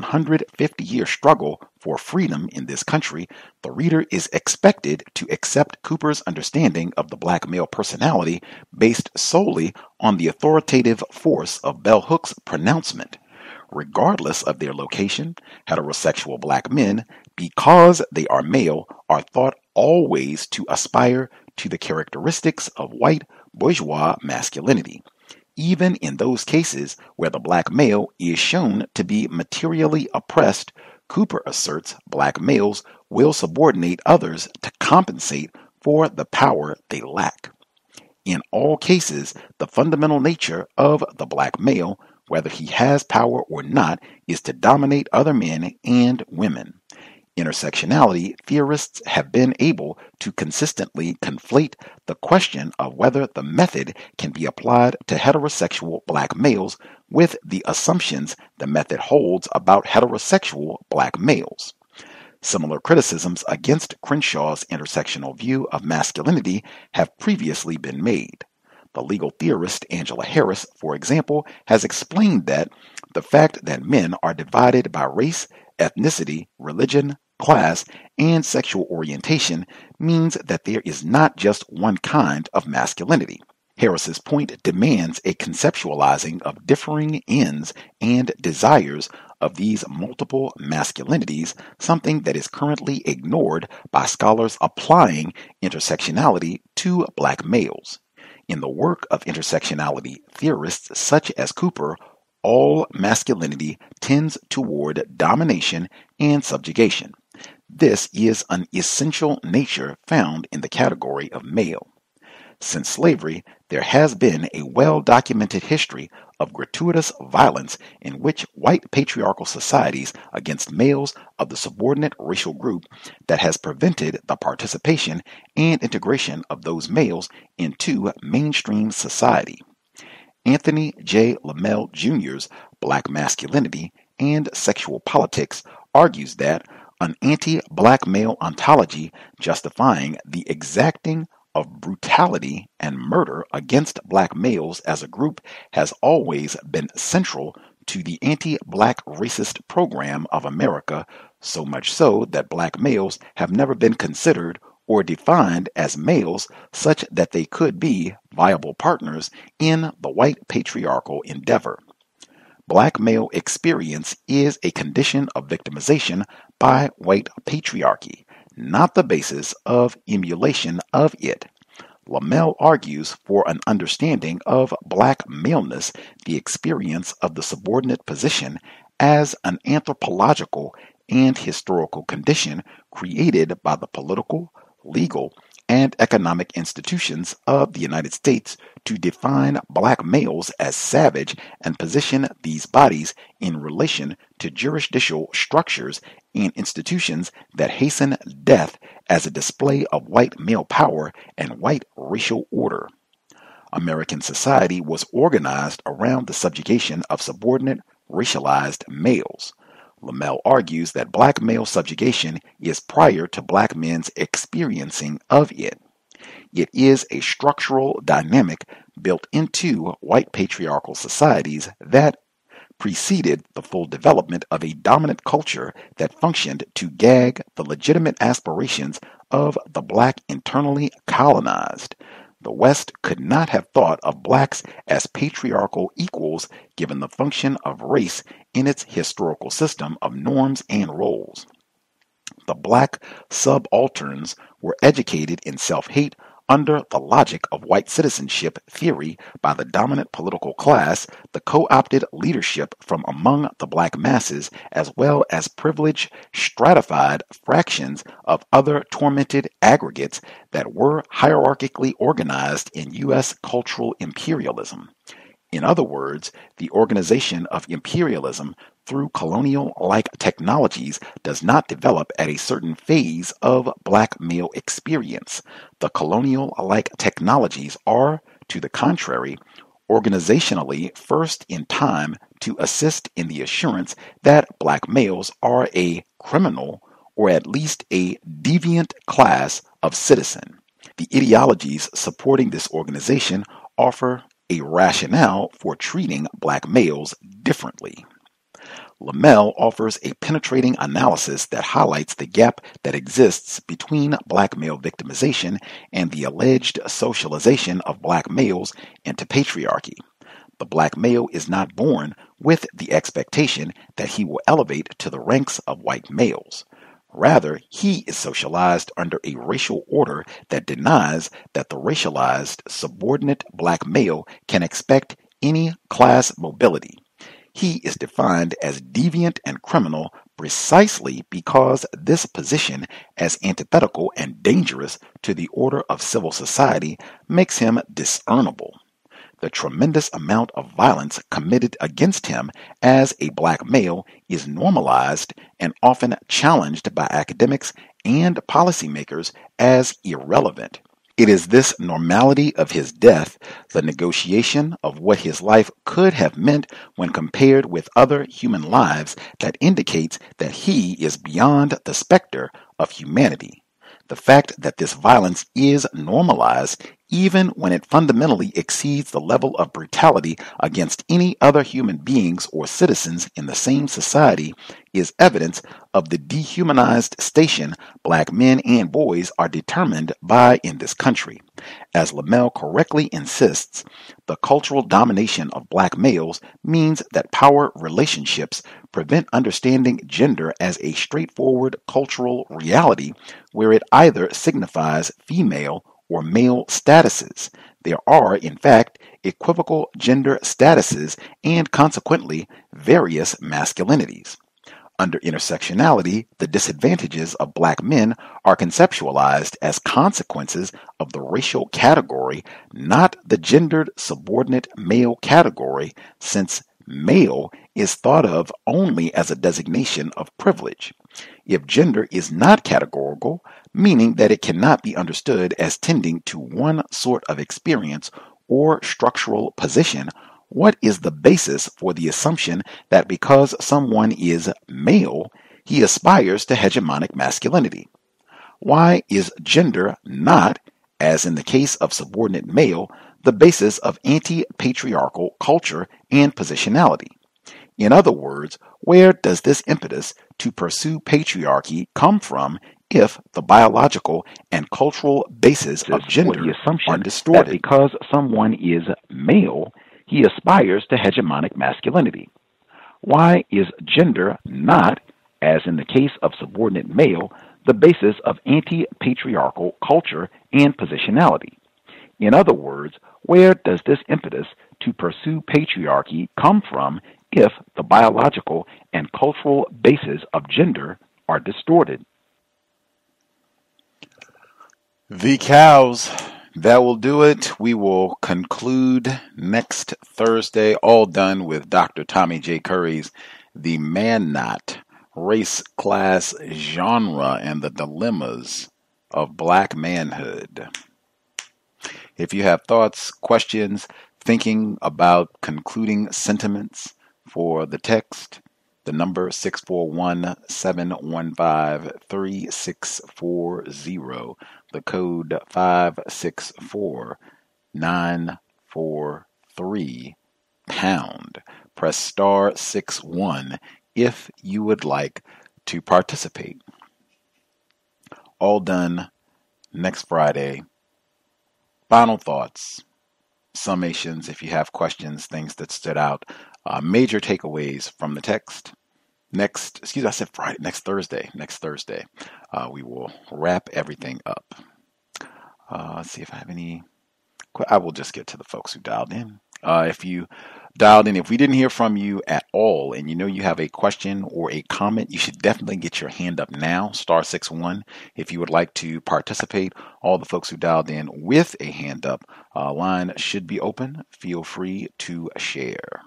150-year struggle for freedom in this country, the reader is expected to accept Cooper's understanding of the black male personality based solely on the authoritative force of Bell Hooks' pronouncement. Regardless of their location, heterosexual black men, because they are male, are thought always to aspire to the characteristics of white bourgeois masculinity, even in those cases where the black male is shown to be materially oppressed. Cooper asserts black males will subordinate others to compensate for the power they lack. In all cases, the fundamental nature of the black male, whether he has power or not, is to dominate other men and women. Intersectionality theorists have been able to consistently conflate the question of whether the method can be applied to heterosexual black males with the assumptions the method holds about heterosexual black males. Similar criticisms against Crenshaw's intersectional view of masculinity have previously been made. The legal theorist Angela Harris, for example, has explained that the fact that men are divided by race, ethnicity, religion, class, and sexual orientation means that there is not just one kind of masculinity. Harris's point demands a conceptualizing of differing ends and desires of these multiple masculinities, something that is currently ignored by scholars applying intersectionality to black males. In the work of intersectionality theorists such as Cooper, all masculinity tends toward domination and subjugation. This is an essential nature found in the category of male. Since slavery, there has been a well-documented history of gratuitous violence in which white patriarchal societies against males of the subordinate racial group that has prevented the participation and integration of those males into mainstream society. Anthony J. Lamell Jr.'s Black Masculinity and Sexual Politics argues that an anti-black male ontology justifying the exacting of brutality and murder against black males as a group has always been central to the anti-black racist program of America, so much so that black males have never been considered or defined as males such that they could be viable partners in the white patriarchal endeavor. Black male experience is a condition of victimization by white patriarchy, not the basis of emulation of it. Lamell argues for an understanding of black maleness, the experience of the subordinate position, as an anthropological and historical condition created by the political, legal, and economic institutions of the United States to define black males as savage and position these bodies in relation to jurisdictional structures and institutions that hasten death as a display of white male power and white racial order. American society was organized around the subjugation of subordinate racialized males. Lamell argues that black male subjugation is prior to black men's experiencing of it. It is a structural dynamic built into white patriarchal societies that preceded the full development of a dominant culture that functioned to gag the legitimate aspirations of the black internally colonized. The West could not have thought of blacks as patriarchal equals given the function of race in its historical system of norms and roles. The black subalterns were educated in self-hate under the logic of white citizenship theory by the dominant political class, the co-opted leadership from among the black masses, as well as privileged stratified fractions of other tormented aggregates that were hierarchically organized in U.S. cultural imperialism. In other words, the organization of imperialism through colonial-like technologies does not develop at a certain phase of black male experience. The colonial-like technologies are, to the contrary, organizationally first in time to assist in the assurance that black males are a criminal or at least a deviant class of citizen. The ideologies supporting this organization offer a rationale for treating black males differently. Lamell offers a penetrating analysis that highlights the gap that exists between black male victimization and the alleged socialization of black males into patriarchy. The black male is not born with the expectation that he will elevate to the ranks of white males. Rather, he is socialized under a racial order that denies that the racialized subordinate black male can expect any class mobility. He is defined as deviant and criminal precisely because this position, as antithetical and dangerous to the order of civil society, makes him discernible. The tremendous amount of violence committed against him as a black male is normalized and often challenged by academics and policymakers as irrelevant. It is this normality of his death, the negotiation of what his life could have meant when compared with other human lives, that indicates that he is beyond the specter of humanity. The fact that this violence is normalized, even when it fundamentally exceeds the level of brutality against any other human beings or citizens in the same society, is evidence of the dehumanized station black men and boys are determined by in this country. As Lamell correctly insists, the cultural domination of black males means that power relationships prevent understanding gender as a straightforward cultural reality where it either signifies female or male statuses. There are, in fact, equivocal gender statuses and consequently various masculinities. Under intersectionality, the disadvantages of black men are conceptualized as consequences of the racial category, not the gendered subordinate male category, since male is thought of only as a designation of privilege. If gender is not categorical, meaning that it cannot be understood as tending to one sort of experience or structural position, what is the basis for the assumption that because someone is male, he aspires to hegemonic masculinity? Why is gender not, as in the case of subordinate male, the basis of anti-patriarchal culture and positionality? In other words, where does this impetus to pursue patriarchy come from if the biological and cultural basis of gender the assumption are distorted? That because someone is male, he aspires to hegemonic masculinity. Why is gender not, as in the case of subordinate male, the basis of anti-patriarchal culture and positionality? In other words, where does this impetus to pursue patriarchy come from if the biological and cultural bases of gender are distorted? The cows. That will do it. We will conclude next Thursday, all done with Dr. Tommy J. Curry's The Man Not, Race, Class, Genre, and the Dilemmas of Black Manhood. If you have thoughts, questions, thinking about concluding sentiments for the text, the number 641-715-3640. The code 564943 pound. Press star 61 if you would like to participate. All done next Friday. Final thoughts, summations, if you have questions, things that stood out, major takeaways from the text. Next Thursday. We will wrap everything up. Let's see if I have any. I will just get to the folks who dialed in. If you dialed in, if we didn't hear from you at all and you know you have a question or a comment, you should definitely get your hand up now, star 61. If you would like to participate, all the folks who dialed in with a hand up, line should be open. Feel free to share.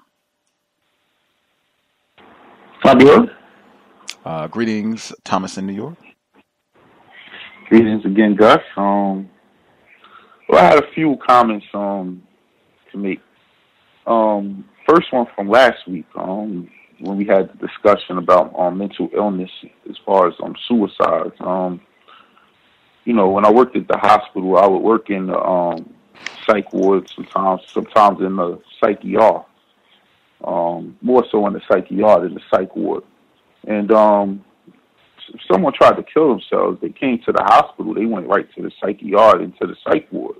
Fabio? Greetings, Thomas in New York. Greetings again, Gus. Well, I had a few comments to make. First one from last week, when we had the discussion about mental illness as far as suicides. When I worked at the hospital, I would work in the psych ward sometimes in the psych ER. More so in the psych ER than the psych ward. And if someone tried to kill themselves, they came to the hospital, they went right to the psych ER and to the psych ward.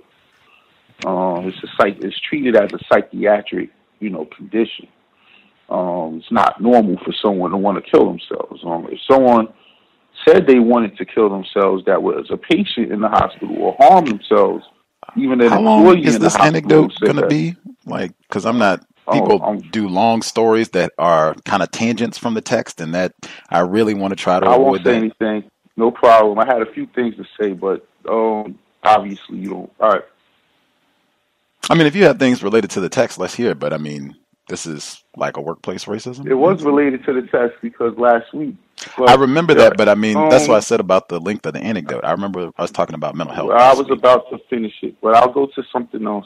It's treated as a psychiatric, condition. It's not normal for someone to want to kill themselves. If someone said they wanted to kill themselves that was a patient in the hospital or harm themselves, even an employee in the hospital. How long is this anecdote going to be? Because I'm not... People do long stories that are kind of tangents from the text, and that I really want to try to avoid. I won't say anything. No problem. I had a few things to say, but obviously you don't. All right. I mean, if you have things related to the text, let's hear it. But I mean, this is like a workplace racism. It was related to the text because last week. But, I remember that, but I mean, that's why I said about the length of the anecdote. I remember I was talking about mental health. I was about to finish it, but I'll go to something else.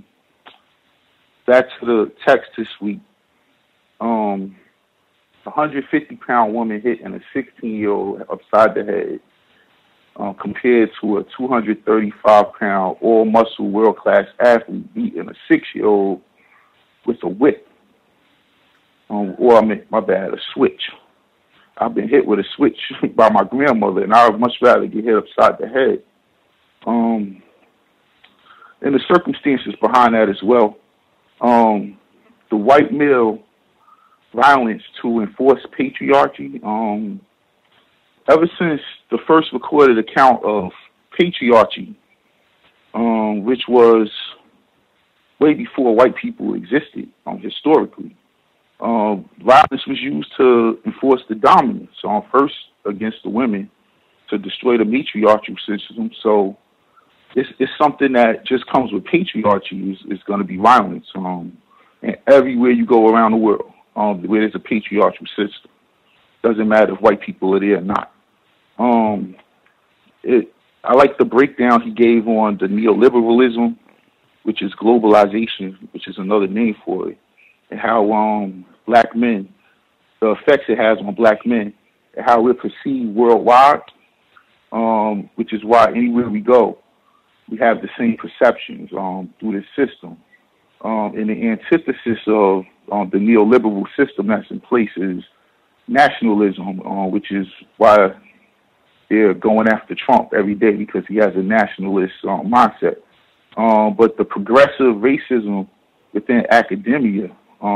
Back to the text this week. A 150-pound woman hitting a 16-year-old upside the head, compared to a 235-pound all-muscle world-class athlete beating a 6-year-old with a whip. A switch. I've been hit with a switch by my grandmother, and I would much rather get hit upside the head. And the circumstances behind that as well. The white male violence to enforce patriarchy. Ever since the first recorded account of patriarchy, which was way before white people existed historically, Violence was used to enforce the dominance, first against the women, to destroy the matriarchal system. So it's something that just comes with patriarchy. Is going to be violence. And everywhere you go around the world, where there's a patriarchal system, doesn't matter if white people are there or not. I like the breakdown he gave on the neoliberalism, which is globalization, which is another name for it, and how black men, the effects it has on black men, and how we're perceived worldwide, which is why anywhere we go, we have the same perceptions through this system. And the antithesis of the neoliberal system that's in place is nationalism, which is why they're going after Trump every day, because he has a nationalist mindset. But the progressive racism within academia,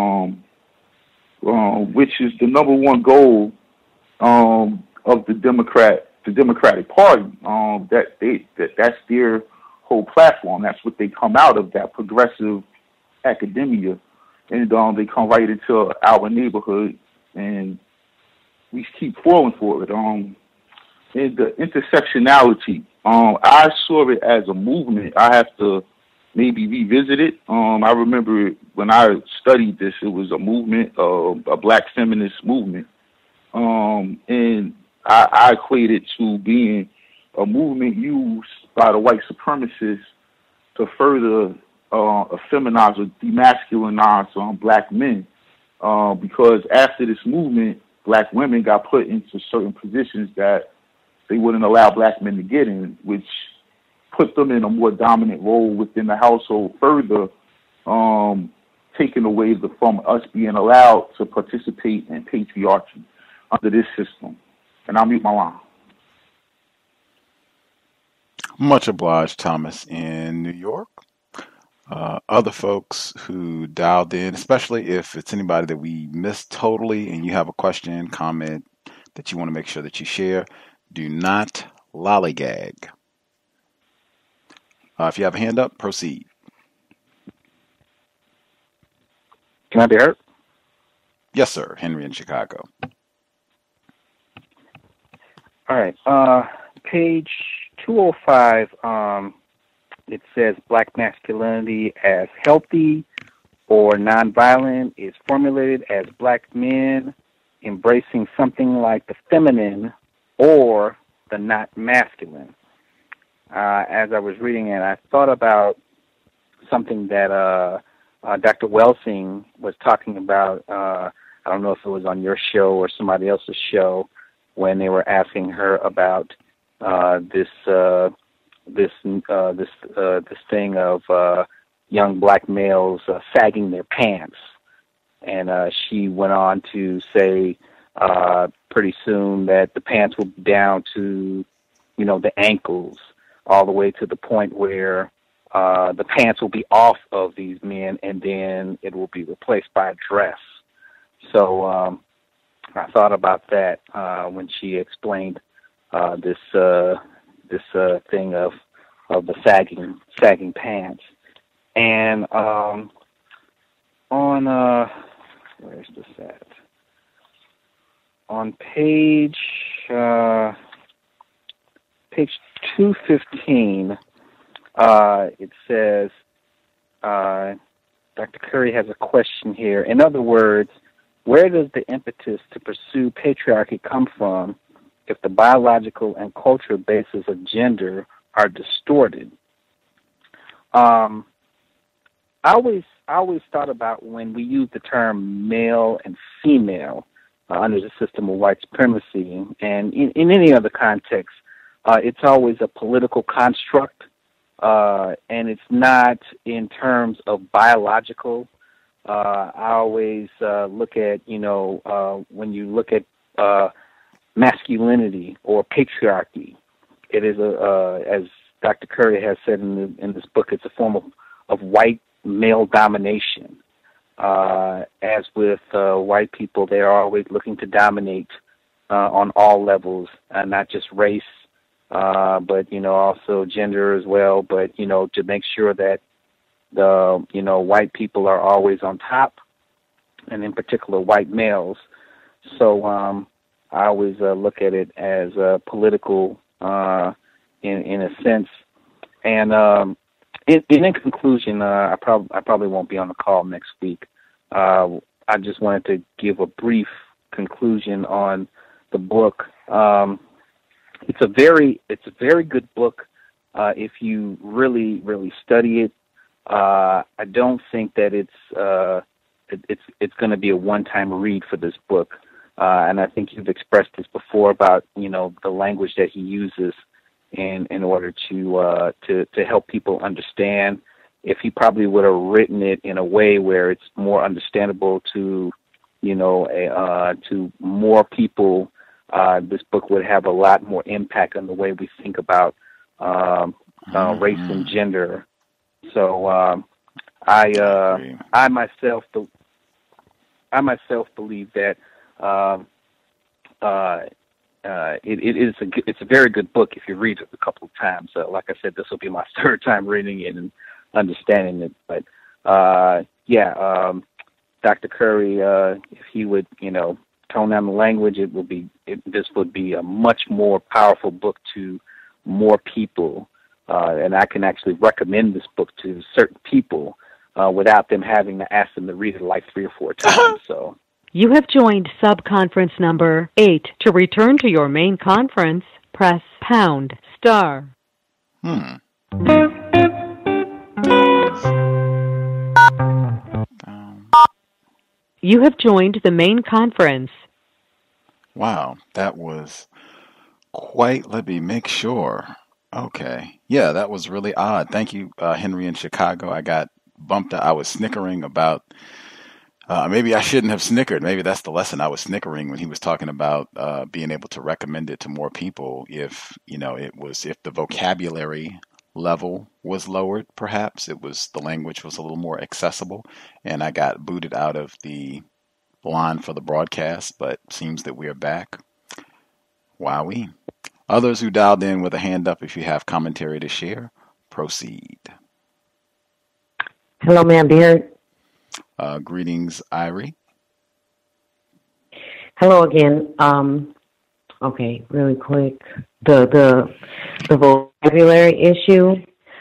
which is the number one goal of the Democratic Party, that's their whole platform. That's what they come out of, that progressive academia, and they come right into our neighborhood, and we keep falling for it. And the intersectionality, I saw it as a movement. I have to maybe revisit it. I remember when I studied this, it was a movement, a black feminist movement. And I equate it to being a movement used by the white supremacists to further effeminize or demasculinize black men. Because after this movement, black women got put into certain positions that they wouldn't allow black men to get in, which put them in a more dominant role within the household, further taking away from us being allowed to participate in patriarchy under this system. And I'll mute my line. Much obliged, Thomas, in New York. Other folks who dialed in, especially if it's anybody that we missed totally and you have a question, comment that you want to make sure that you share, do not lollygag. If you have a hand up, proceed. Can I be heard? Yes, sir. Henry in Chicago. All right. Page 205, it says black masculinity as healthy or nonviolent is formulated as black men embracing something like the feminine or the not masculine. As I was reading it, I thought about something that Dr. Welsing was talking about. I don't know if it was on your show or somebody else's show, when they were asking her about this thing of young black males sagging their pants, and she went on to say pretty soon that the pants will be down to, the ankles, all the way to the point where the pants will be off of these men, and then it will be replaced by a dress. So I thought about that when she explained this thing of the sagging pants. And on where's this at? On page 215, it says, Dr. Curry has a question here. In other words, where does the impetus to pursue patriarchy come from if the biological and cultural basis of gender are distorted? I always thought about when we use the term male and female under the system of white supremacy, and in any other context, it's always a political construct, and it's not in terms of biological. I always look at, when you look at masculinity or patriarchy, it is as Dr. Curry has said in this book, it's a form of white male domination. As with white people, they are always looking to dominate on all levels, not just race, but also gender as well. But to make sure that the white people are always on top, and in particular white males. So I always look at it as political in a sense. And in conclusion, I probably won't be on the call next week. I just wanted to give a brief conclusion on the book. It's a very good book if you really study it. I don't think that it's going to be a one-time read for this book. And I think you've expressed this before about, the language that he uses in order to help people understand. If he probably would have written it in a way where it's more understandable to, to more people, this book would have a lot more impact on the way we think about race and gender. So I myself believe that it's a very good book if you read it a couple of times. Like I said, this will be my third time reading it and understanding it. But Dr. Curry, if he would, tone down the language, this would be a much more powerful book to more people. And I can actually recommend this book to certain people without them having to ask them to read it like 3 or 4 times. So. You have joined subconference number 8. To return to your main conference, press pound star. You have joined the main conference. Wow, that was quite, let me make sure. Okay. Yeah, that was really odd. Thank you, Henry in Chicago. I got bumped. I was snickering about, maybe I shouldn't have snickered. Maybe that's the lesson. I was snickering when he was talking about being able to recommend it to more people if the vocabulary level was lowered, perhaps. The language was a little more accessible, and I got booted out of the line for the broadcast, but seems that we're back. Wowee. Others who dialed in with a hand up, if you have commentary to share, proceed. Hello, ma'am, Beard. Greetings, Irie. Hello again. Okay, really quick. The vocabulary issue.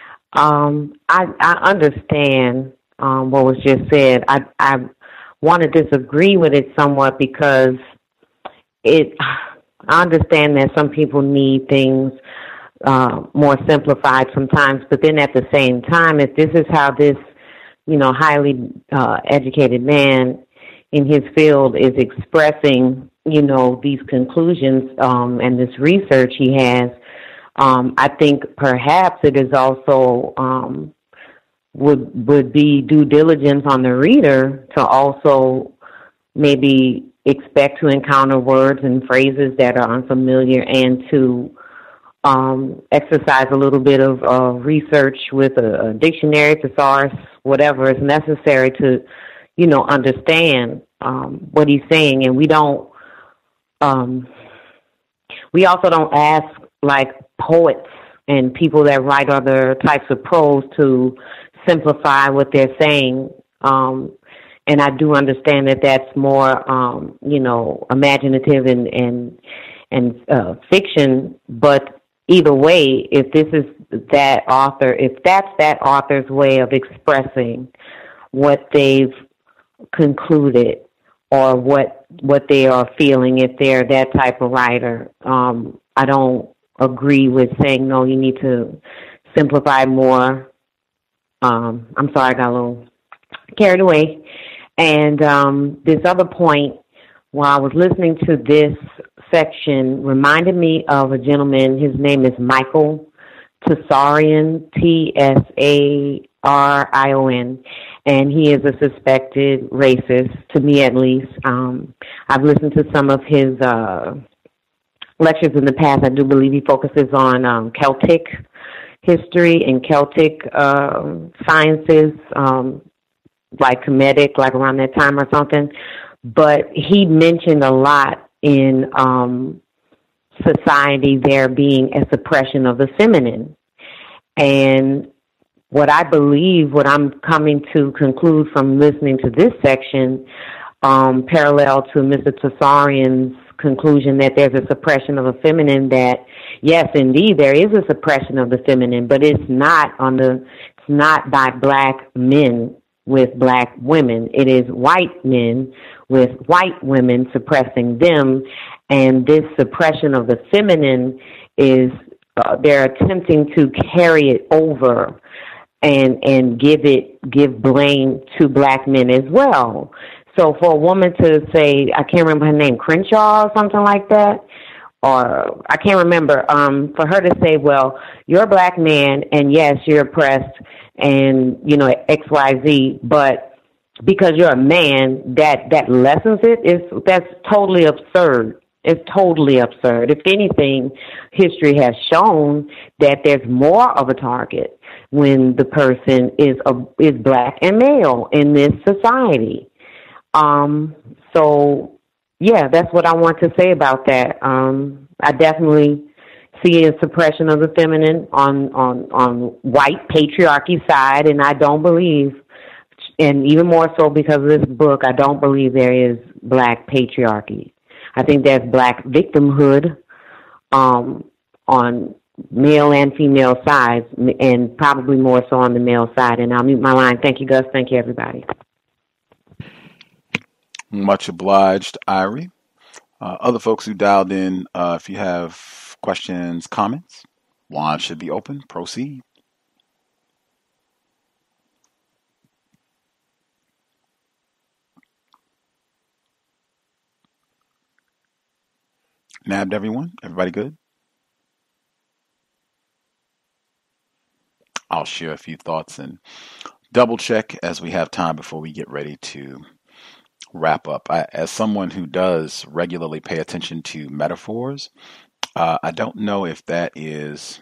I understand what was just said. I want to disagree with it somewhat because I understand that some people need things more simplified sometimes, but then at the same time, if this is how this, highly educated man in his field is expressing, these conclusions and this research he has, I think perhaps it is also would be due diligence on the reader to also maybe expect to encounter words and phrases that are unfamiliar and to exercise a little bit of research with a dictionary, thesaurus, whatever is necessary to, understand what he's saying. And we also don't ask like poets and people that write other types of prose to simplify what they're saying. And I do understand that that's more, imaginative and fiction. But either way, if this is that author, if that's that author's way of expressing what they've concluded or what they are feeling, if they're that type of writer, I don't agree with saying, no, you need to simplify more. I'm sorry, I got a little carried away. And this other point, while I was listening to this section, reminded me of a gentleman. His name is Michael Tsarion, Tsarion, and he is a suspected racist, to me at least. I've listened to some of his lectures in the past. I do believe he focuses on Celtic history and Celtic sciences, like Kemetic, like around that time or something. But he mentioned a lot in society there being a suppression of the feminine. And what I believe, what I'm coming to conclude from listening to this section, parallel to Mr. Tassarian's conclusion that there's a suppression of the feminine, that yes, indeed, there is a suppression of the feminine, but it's not by black men with black women. It is white men with white women suppressing them, and this suppression of the feminine is they're attempting to carry it over and give blame to black men as well. So for a woman to say, I can't remember her name, Crenshaw or something like that, or I can't remember, for her to say, well, you're a black man, and yes, you're oppressed, and, you know, X, Y, Z, but because you're a man, that lessens it, that's totally absurd. It's totally absurd. If anything, history has shown that there's more of a target when the person is black and male in this society. So yeah, that's what I want to say about that. I definitely see a suppression of the feminine on white patriarchy side, and I don't believe, and even more so because of this book, I don't believe there is black patriarchy. I think there's black victimhood on male and female sides, and probably more so on the male side. And I'll mute my line. Thank you, Gus. Thank you, everybody. Much obliged, Irie. Other folks who dialed in, if you have questions, comments, line should be open. Proceed. Nabbed everyone? Everybody good? I'll share a few thoughts and double check as we have time before we get ready to wrap up. As someone who does regularly pay attention to metaphors, I don't know if that is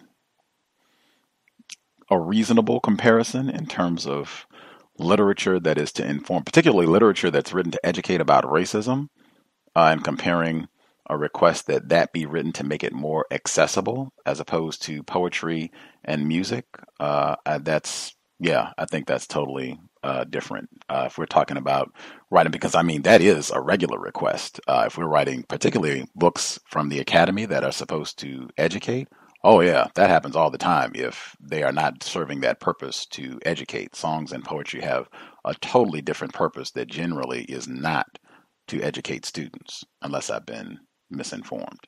a reasonable comparison in terms of literature that is to inform, particularly literature that's written to educate about racism, and comparing a request that be written to make it more accessible as opposed to poetry and music. I think that's totally different. If we're talking about writing, because I mean, that is a regular request. If we're writing particularly books from the academy that are supposed to educate, oh yeah, that happens all the time if they are not serving that purpose to educate. Songs and poetry have a totally different purpose that generally is not to educate students, unless I've been misinformed.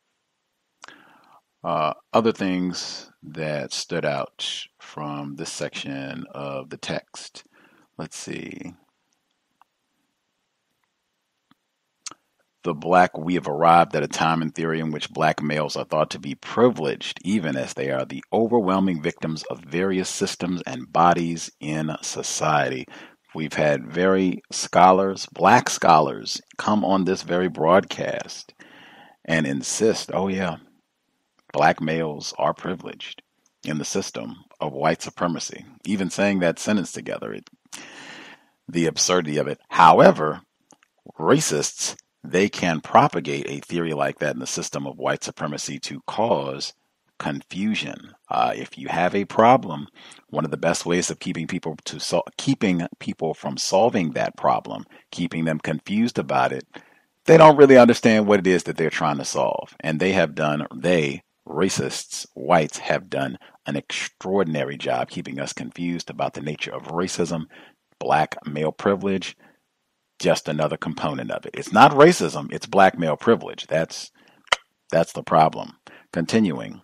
Other things that stood out from this section of the text. Let's see. We have arrived at a time in theory in which black males are thought to be privileged, even as they are the overwhelming victims of various systems and bodies in society. We've had black scholars, come on this very broadcast and insist, oh yeah, black males are privileged in the system of white supremacy. Even saying that sentence together, the absurdity of it. However, racists, they can propagate a theory like that in the system of white supremacy to cause confusion. If you have a problem, one of the best ways of keeping people from solving that problem, keeping them confused about it, they don't really understand what it is that they're trying to solve. And racists, whites, have done an extraordinary job keeping us confused about the nature of racism. Black male privilege, just another component of it. It's not racism, it's black male privilege. That's the problem. Continuing.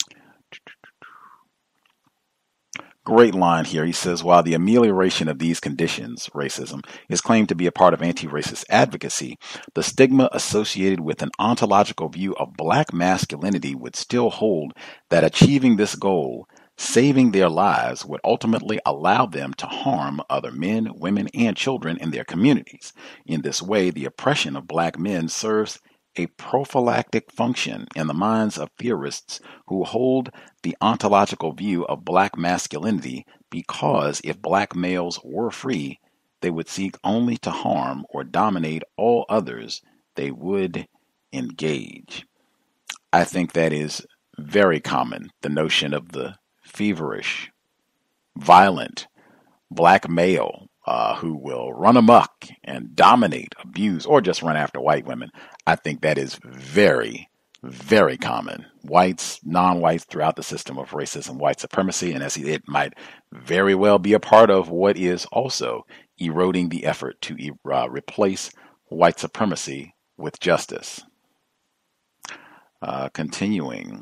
Great line here. He says, while the amelioration of these conditions, racism, is claimed to be a part of anti-racist advocacy, the stigma associated with an ontological view of black masculinity would still hold that achieving this goal, saving their lives, would ultimately allow them to harm other men, women, and children in their communities. In this way, the oppression of black men serves a prophylactic function in the minds of theorists who hold the ontological view of black masculinity, because if black males were free, they would seek only to harm or dominate all others they would engage. I think that is very common, the notion of the feverish, violent black male who will run amok and dominate, abuse, or just run after white women. I think that is very, very common. Whites, non-whites throughout the system of racism, white supremacy, and it might very well be a part of what is also eroding the effort to replace white supremacy with justice. Continuing.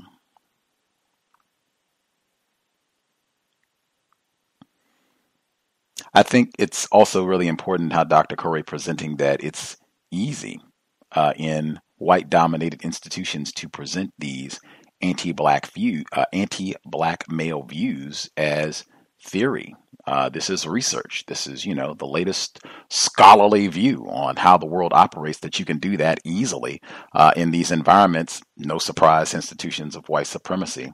I think it's also really important how Dr. Corey presenting that it's easy in white-dominated institutions to present these anti-black male views as theory. This is research. This is, the latest scholarly view on how the world operates, that you can do that easily in these environments. No surprise, institutions of white supremacy.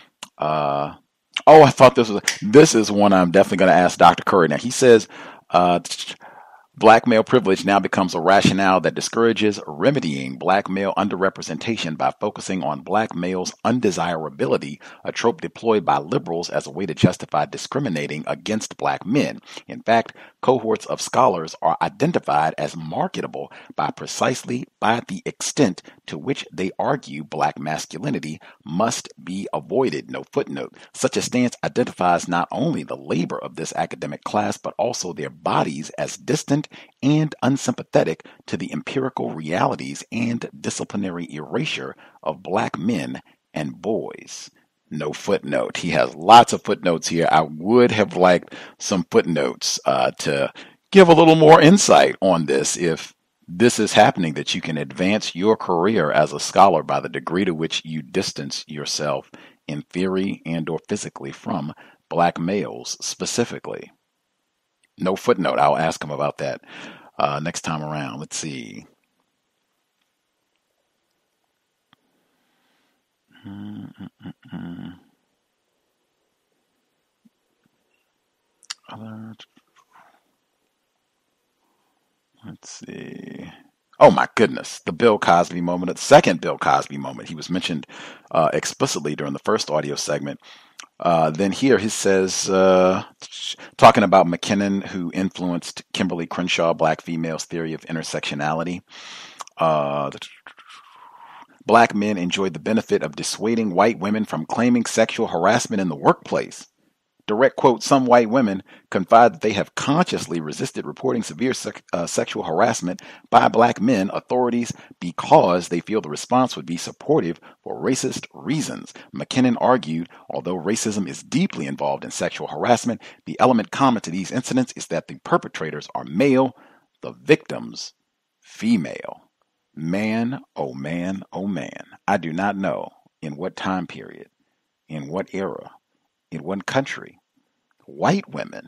I thought this is one I'm definitely going to ask Dr. Curry. Now, he says, black male privilege now becomes a rationale that discourages remedying black male underrepresentation by focusing on black males' undesirability, a trope deployed by liberals as a way to justify discriminating against black men. In fact, cohorts of scholars are identified as marketable precisely by the extent to which they argue black masculinity must be avoided. No footnote. Such a stance identifies not only the labor of this academic class, but also their bodies as distant and unsympathetic to the empirical realities and disciplinary erasure of black men and boys. No footnote. He has lots of footnotes here. I would have liked some footnotes to give a little more insight on this. If this is happening, that you can advance your career as a scholar by the degree to which you distance yourself in theory and or physically from black males specifically. No footnote. I'll ask him about that next time around. Let's see. Let's see. Oh my goodness, the Bill Cosby moment, the second Bill Cosby moment. He was mentioned explicitly during the first audio segment. Then here he says, talking about McKinnon, who influenced Kimberly Crenshaw, black females' theory of intersectionality. Black men enjoyed the benefit of dissuading white women from claiming sexual harassment in the workplace. Direct quote, some white women confide that they have consciously resisted reporting severe sexual harassment by black men authorities because they feel the response would be supportive for racist reasons. McKinnon argued, although racism is deeply involved in sexual harassment, the element common to these incidents is that the perpetrators are male, the victims female. Man, oh man, oh man. I do not know in what time period, in what era, in what country, white women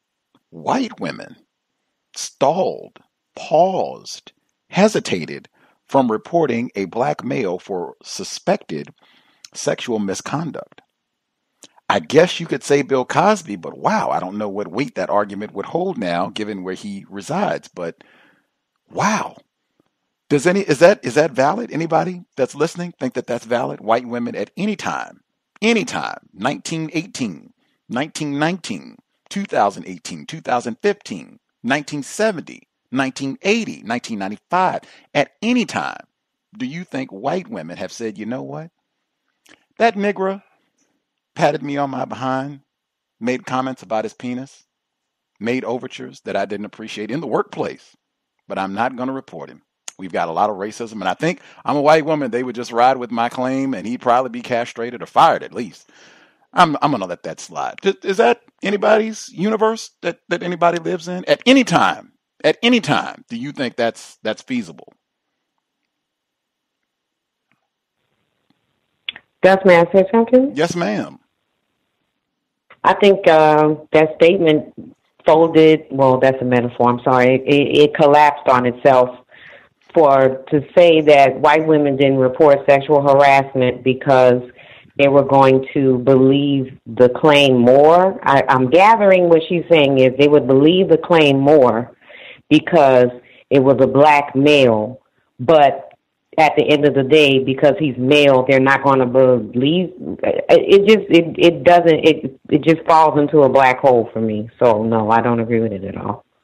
stalled, paused, hesitated from reporting a black male for suspected sexual misconduct. I guess you could say Bill Cosby, but wow, I don't know what weight that argument would hold now, given where he resides. But wow, is that valid? Anybody that's listening think that that's valid? White women at any time, 1918, 1919, 2018, 2015, 1970, 1980, 1995, at any time, do you think white women have said, you know what? That nigger patted me on my behind, made comments about his penis, made overtures that I didn't appreciate in the workplace, but I'm not going to report him. We've got a lot of racism, and I think I'm a white woman. They would just ride with my claim, and he'd probably be castrated or fired at least. I'm going to let that slide. Is that anybody's universe that anybody lives in? At any time, do you think that's feasible? Gus, may I say something? Yes, ma'am. I think that statement folded, well, that's a metaphor, I'm sorry. It collapsed on itself to say that white women didn't report sexual harassment because they were going to believe the claim more. I'm gathering what she's saying is they would believe the claim more because it was a black male, but at the end of the day, because he's male, they're not going to believe. It just falls into a black hole for me. So no, I don't agree with it at all.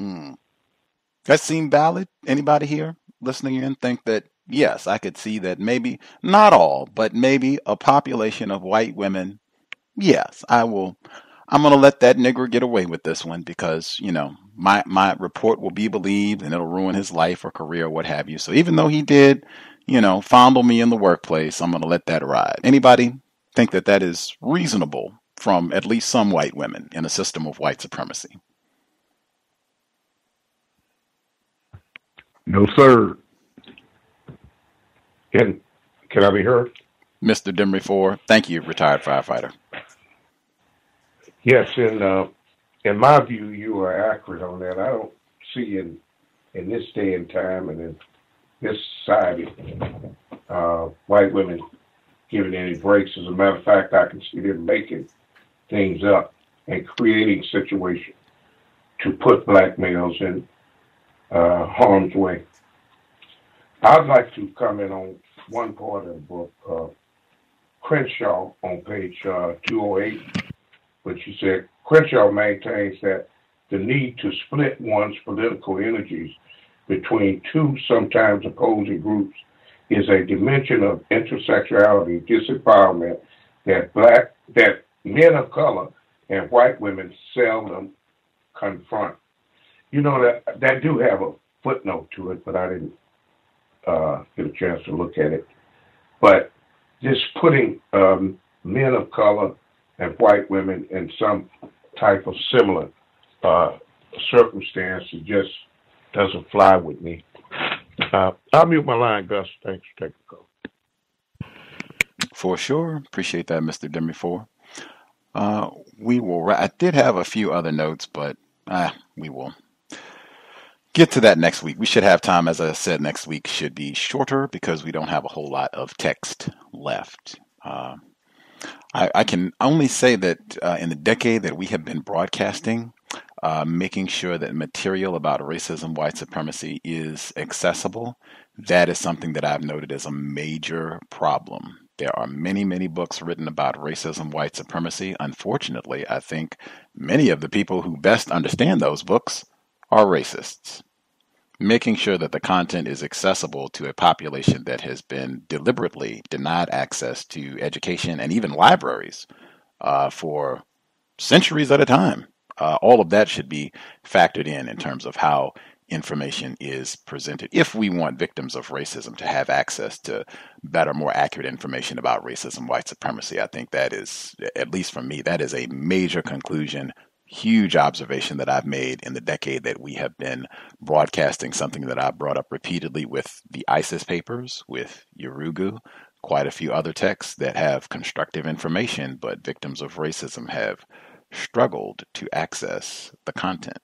That seem valid? Anybody here listening in think that, yes, I could see that maybe, not all, but maybe a population of white women, yes, I'm going to let that nigger get away with this one because, my report will be believed and it'll ruin his life or career or what have you. So even though he did, fondle me in the workplace, I'm going to let that ride. Anybody think that that is reasonable from at least some white women in a system of white supremacy? No, sir. Can I be heard? Mr. Demery 4, thank you, retired firefighter. Yes, in my view, you are accurate on that. I don't see in this day and time and in this society white women giving any breaks. As a matter of fact, I can see them making things up and creating situations to put black males in harm's way. I'd like to comment on one part of the book, Crenshaw on page 208, which he said, Crenshaw maintains that the need to split one's political energies between two sometimes opposing groups is a dimension of intersectionality disempowerment that men of color and white women seldom confront. That do have a footnote to it, but I didn't get a chance to look at it. But just putting men of color and white women in some type of similar circumstance, it just doesn't fly with me. I'll mute my line, Gus. Thanks for taking the call. For sure. Appreciate that, Mr. Demery 4. I did have a few other notes, but we will get to that next week. We should have time, as I said, next week should be shorter because we don't have a whole lot of text left. I can only say that in the decade that we have been broadcasting, making sure that material about racism, white supremacy is accessible, that is something that I've noted as a major problem. There are many, many books written about racism, white supremacy. Unfortunately, I think many of the people who best understand those books are racists. Making sure that the content is accessible to a population that has been deliberately denied access to education and even libraries for centuries at a time. All of that should be factored in terms of how information is presented. If we want victims of racism to have access to better, more accurate information about racism, white supremacy, I think that is, at least for me, that is a major conclusion, huge observation that I've made in the decade that we have been broadcasting, something that I've brought up repeatedly with the ISIS papers, with Yurugu, quite a few other texts that have constructive information, but victims of racism have struggled to access the content.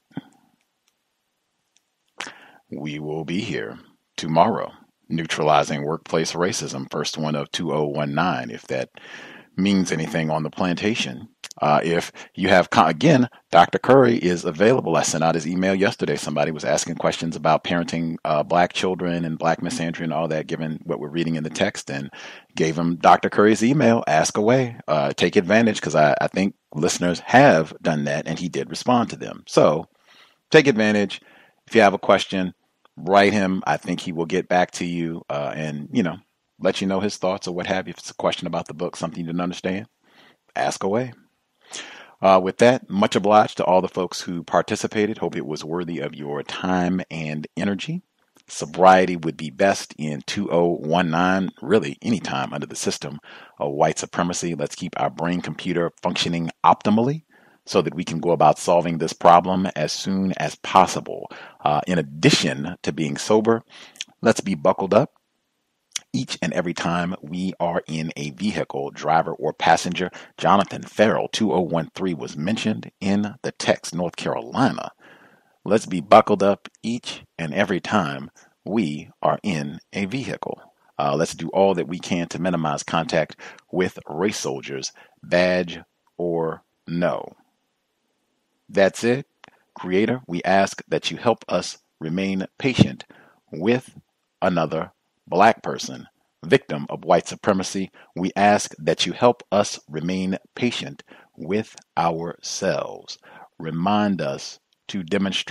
We will be here tomorrow, neutralizing workplace racism, first one of 2019, if that means anything on the plantation. If you have, again, Dr. Curry is available. I sent out his email yesterday. Somebody was asking questions about parenting black children and black misandry and all that, given what we're reading in the text, and gave him Dr. Curry's email. Ask away. Take advantage, because I think listeners have done that, and he did respond to them. So take advantage. If you have a question, write him. I think he will get back to you and, let you know his thoughts or what have you. If it's a question about the book, something you didn't understand, ask away. With that, much obliged to all the folks who participated. Hope it was worthy of your time and energy. Sobriety would be best in 2019, really any time under the system of white supremacy. Let's keep our brain computer functioning optimally so that we can go about solving this problem as soon as possible. In addition to being sober, let's be buckled up each and every time we are in a vehicle, driver or passenger. Jonathan Farrell, 2013, was mentioned in the text, North Carolina. Let's be buckled up each and every time we are in a vehicle. Let's do all that we can to minimize contact with race soldiers, badge or no. That's it. Creator, we ask that you help us remain patient with another Black person, victim of white supremacy. We ask that you help us remain patient with ourselves. Remind us to demonstrate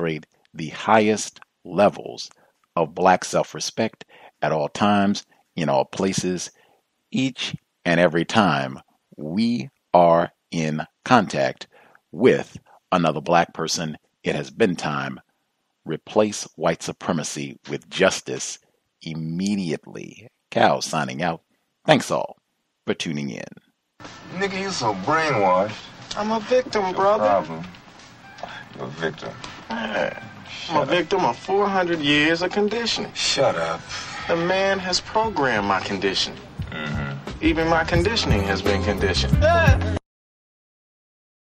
the highest levels of Black self-respect at all times, in all places, each and every time we are in contact with another Black person. It has been time. Replace white supremacy with justice immediately. Cal signing out. Thanks all for tuning in. Nigga, you so brainwashed. I'm a victim, brother. Problem. You're a victim. Yeah. I'm a victim of 400 years of conditioning. Shut up. The man has programmed my conditioning. Mm-hmm. Even my conditioning has been conditioned.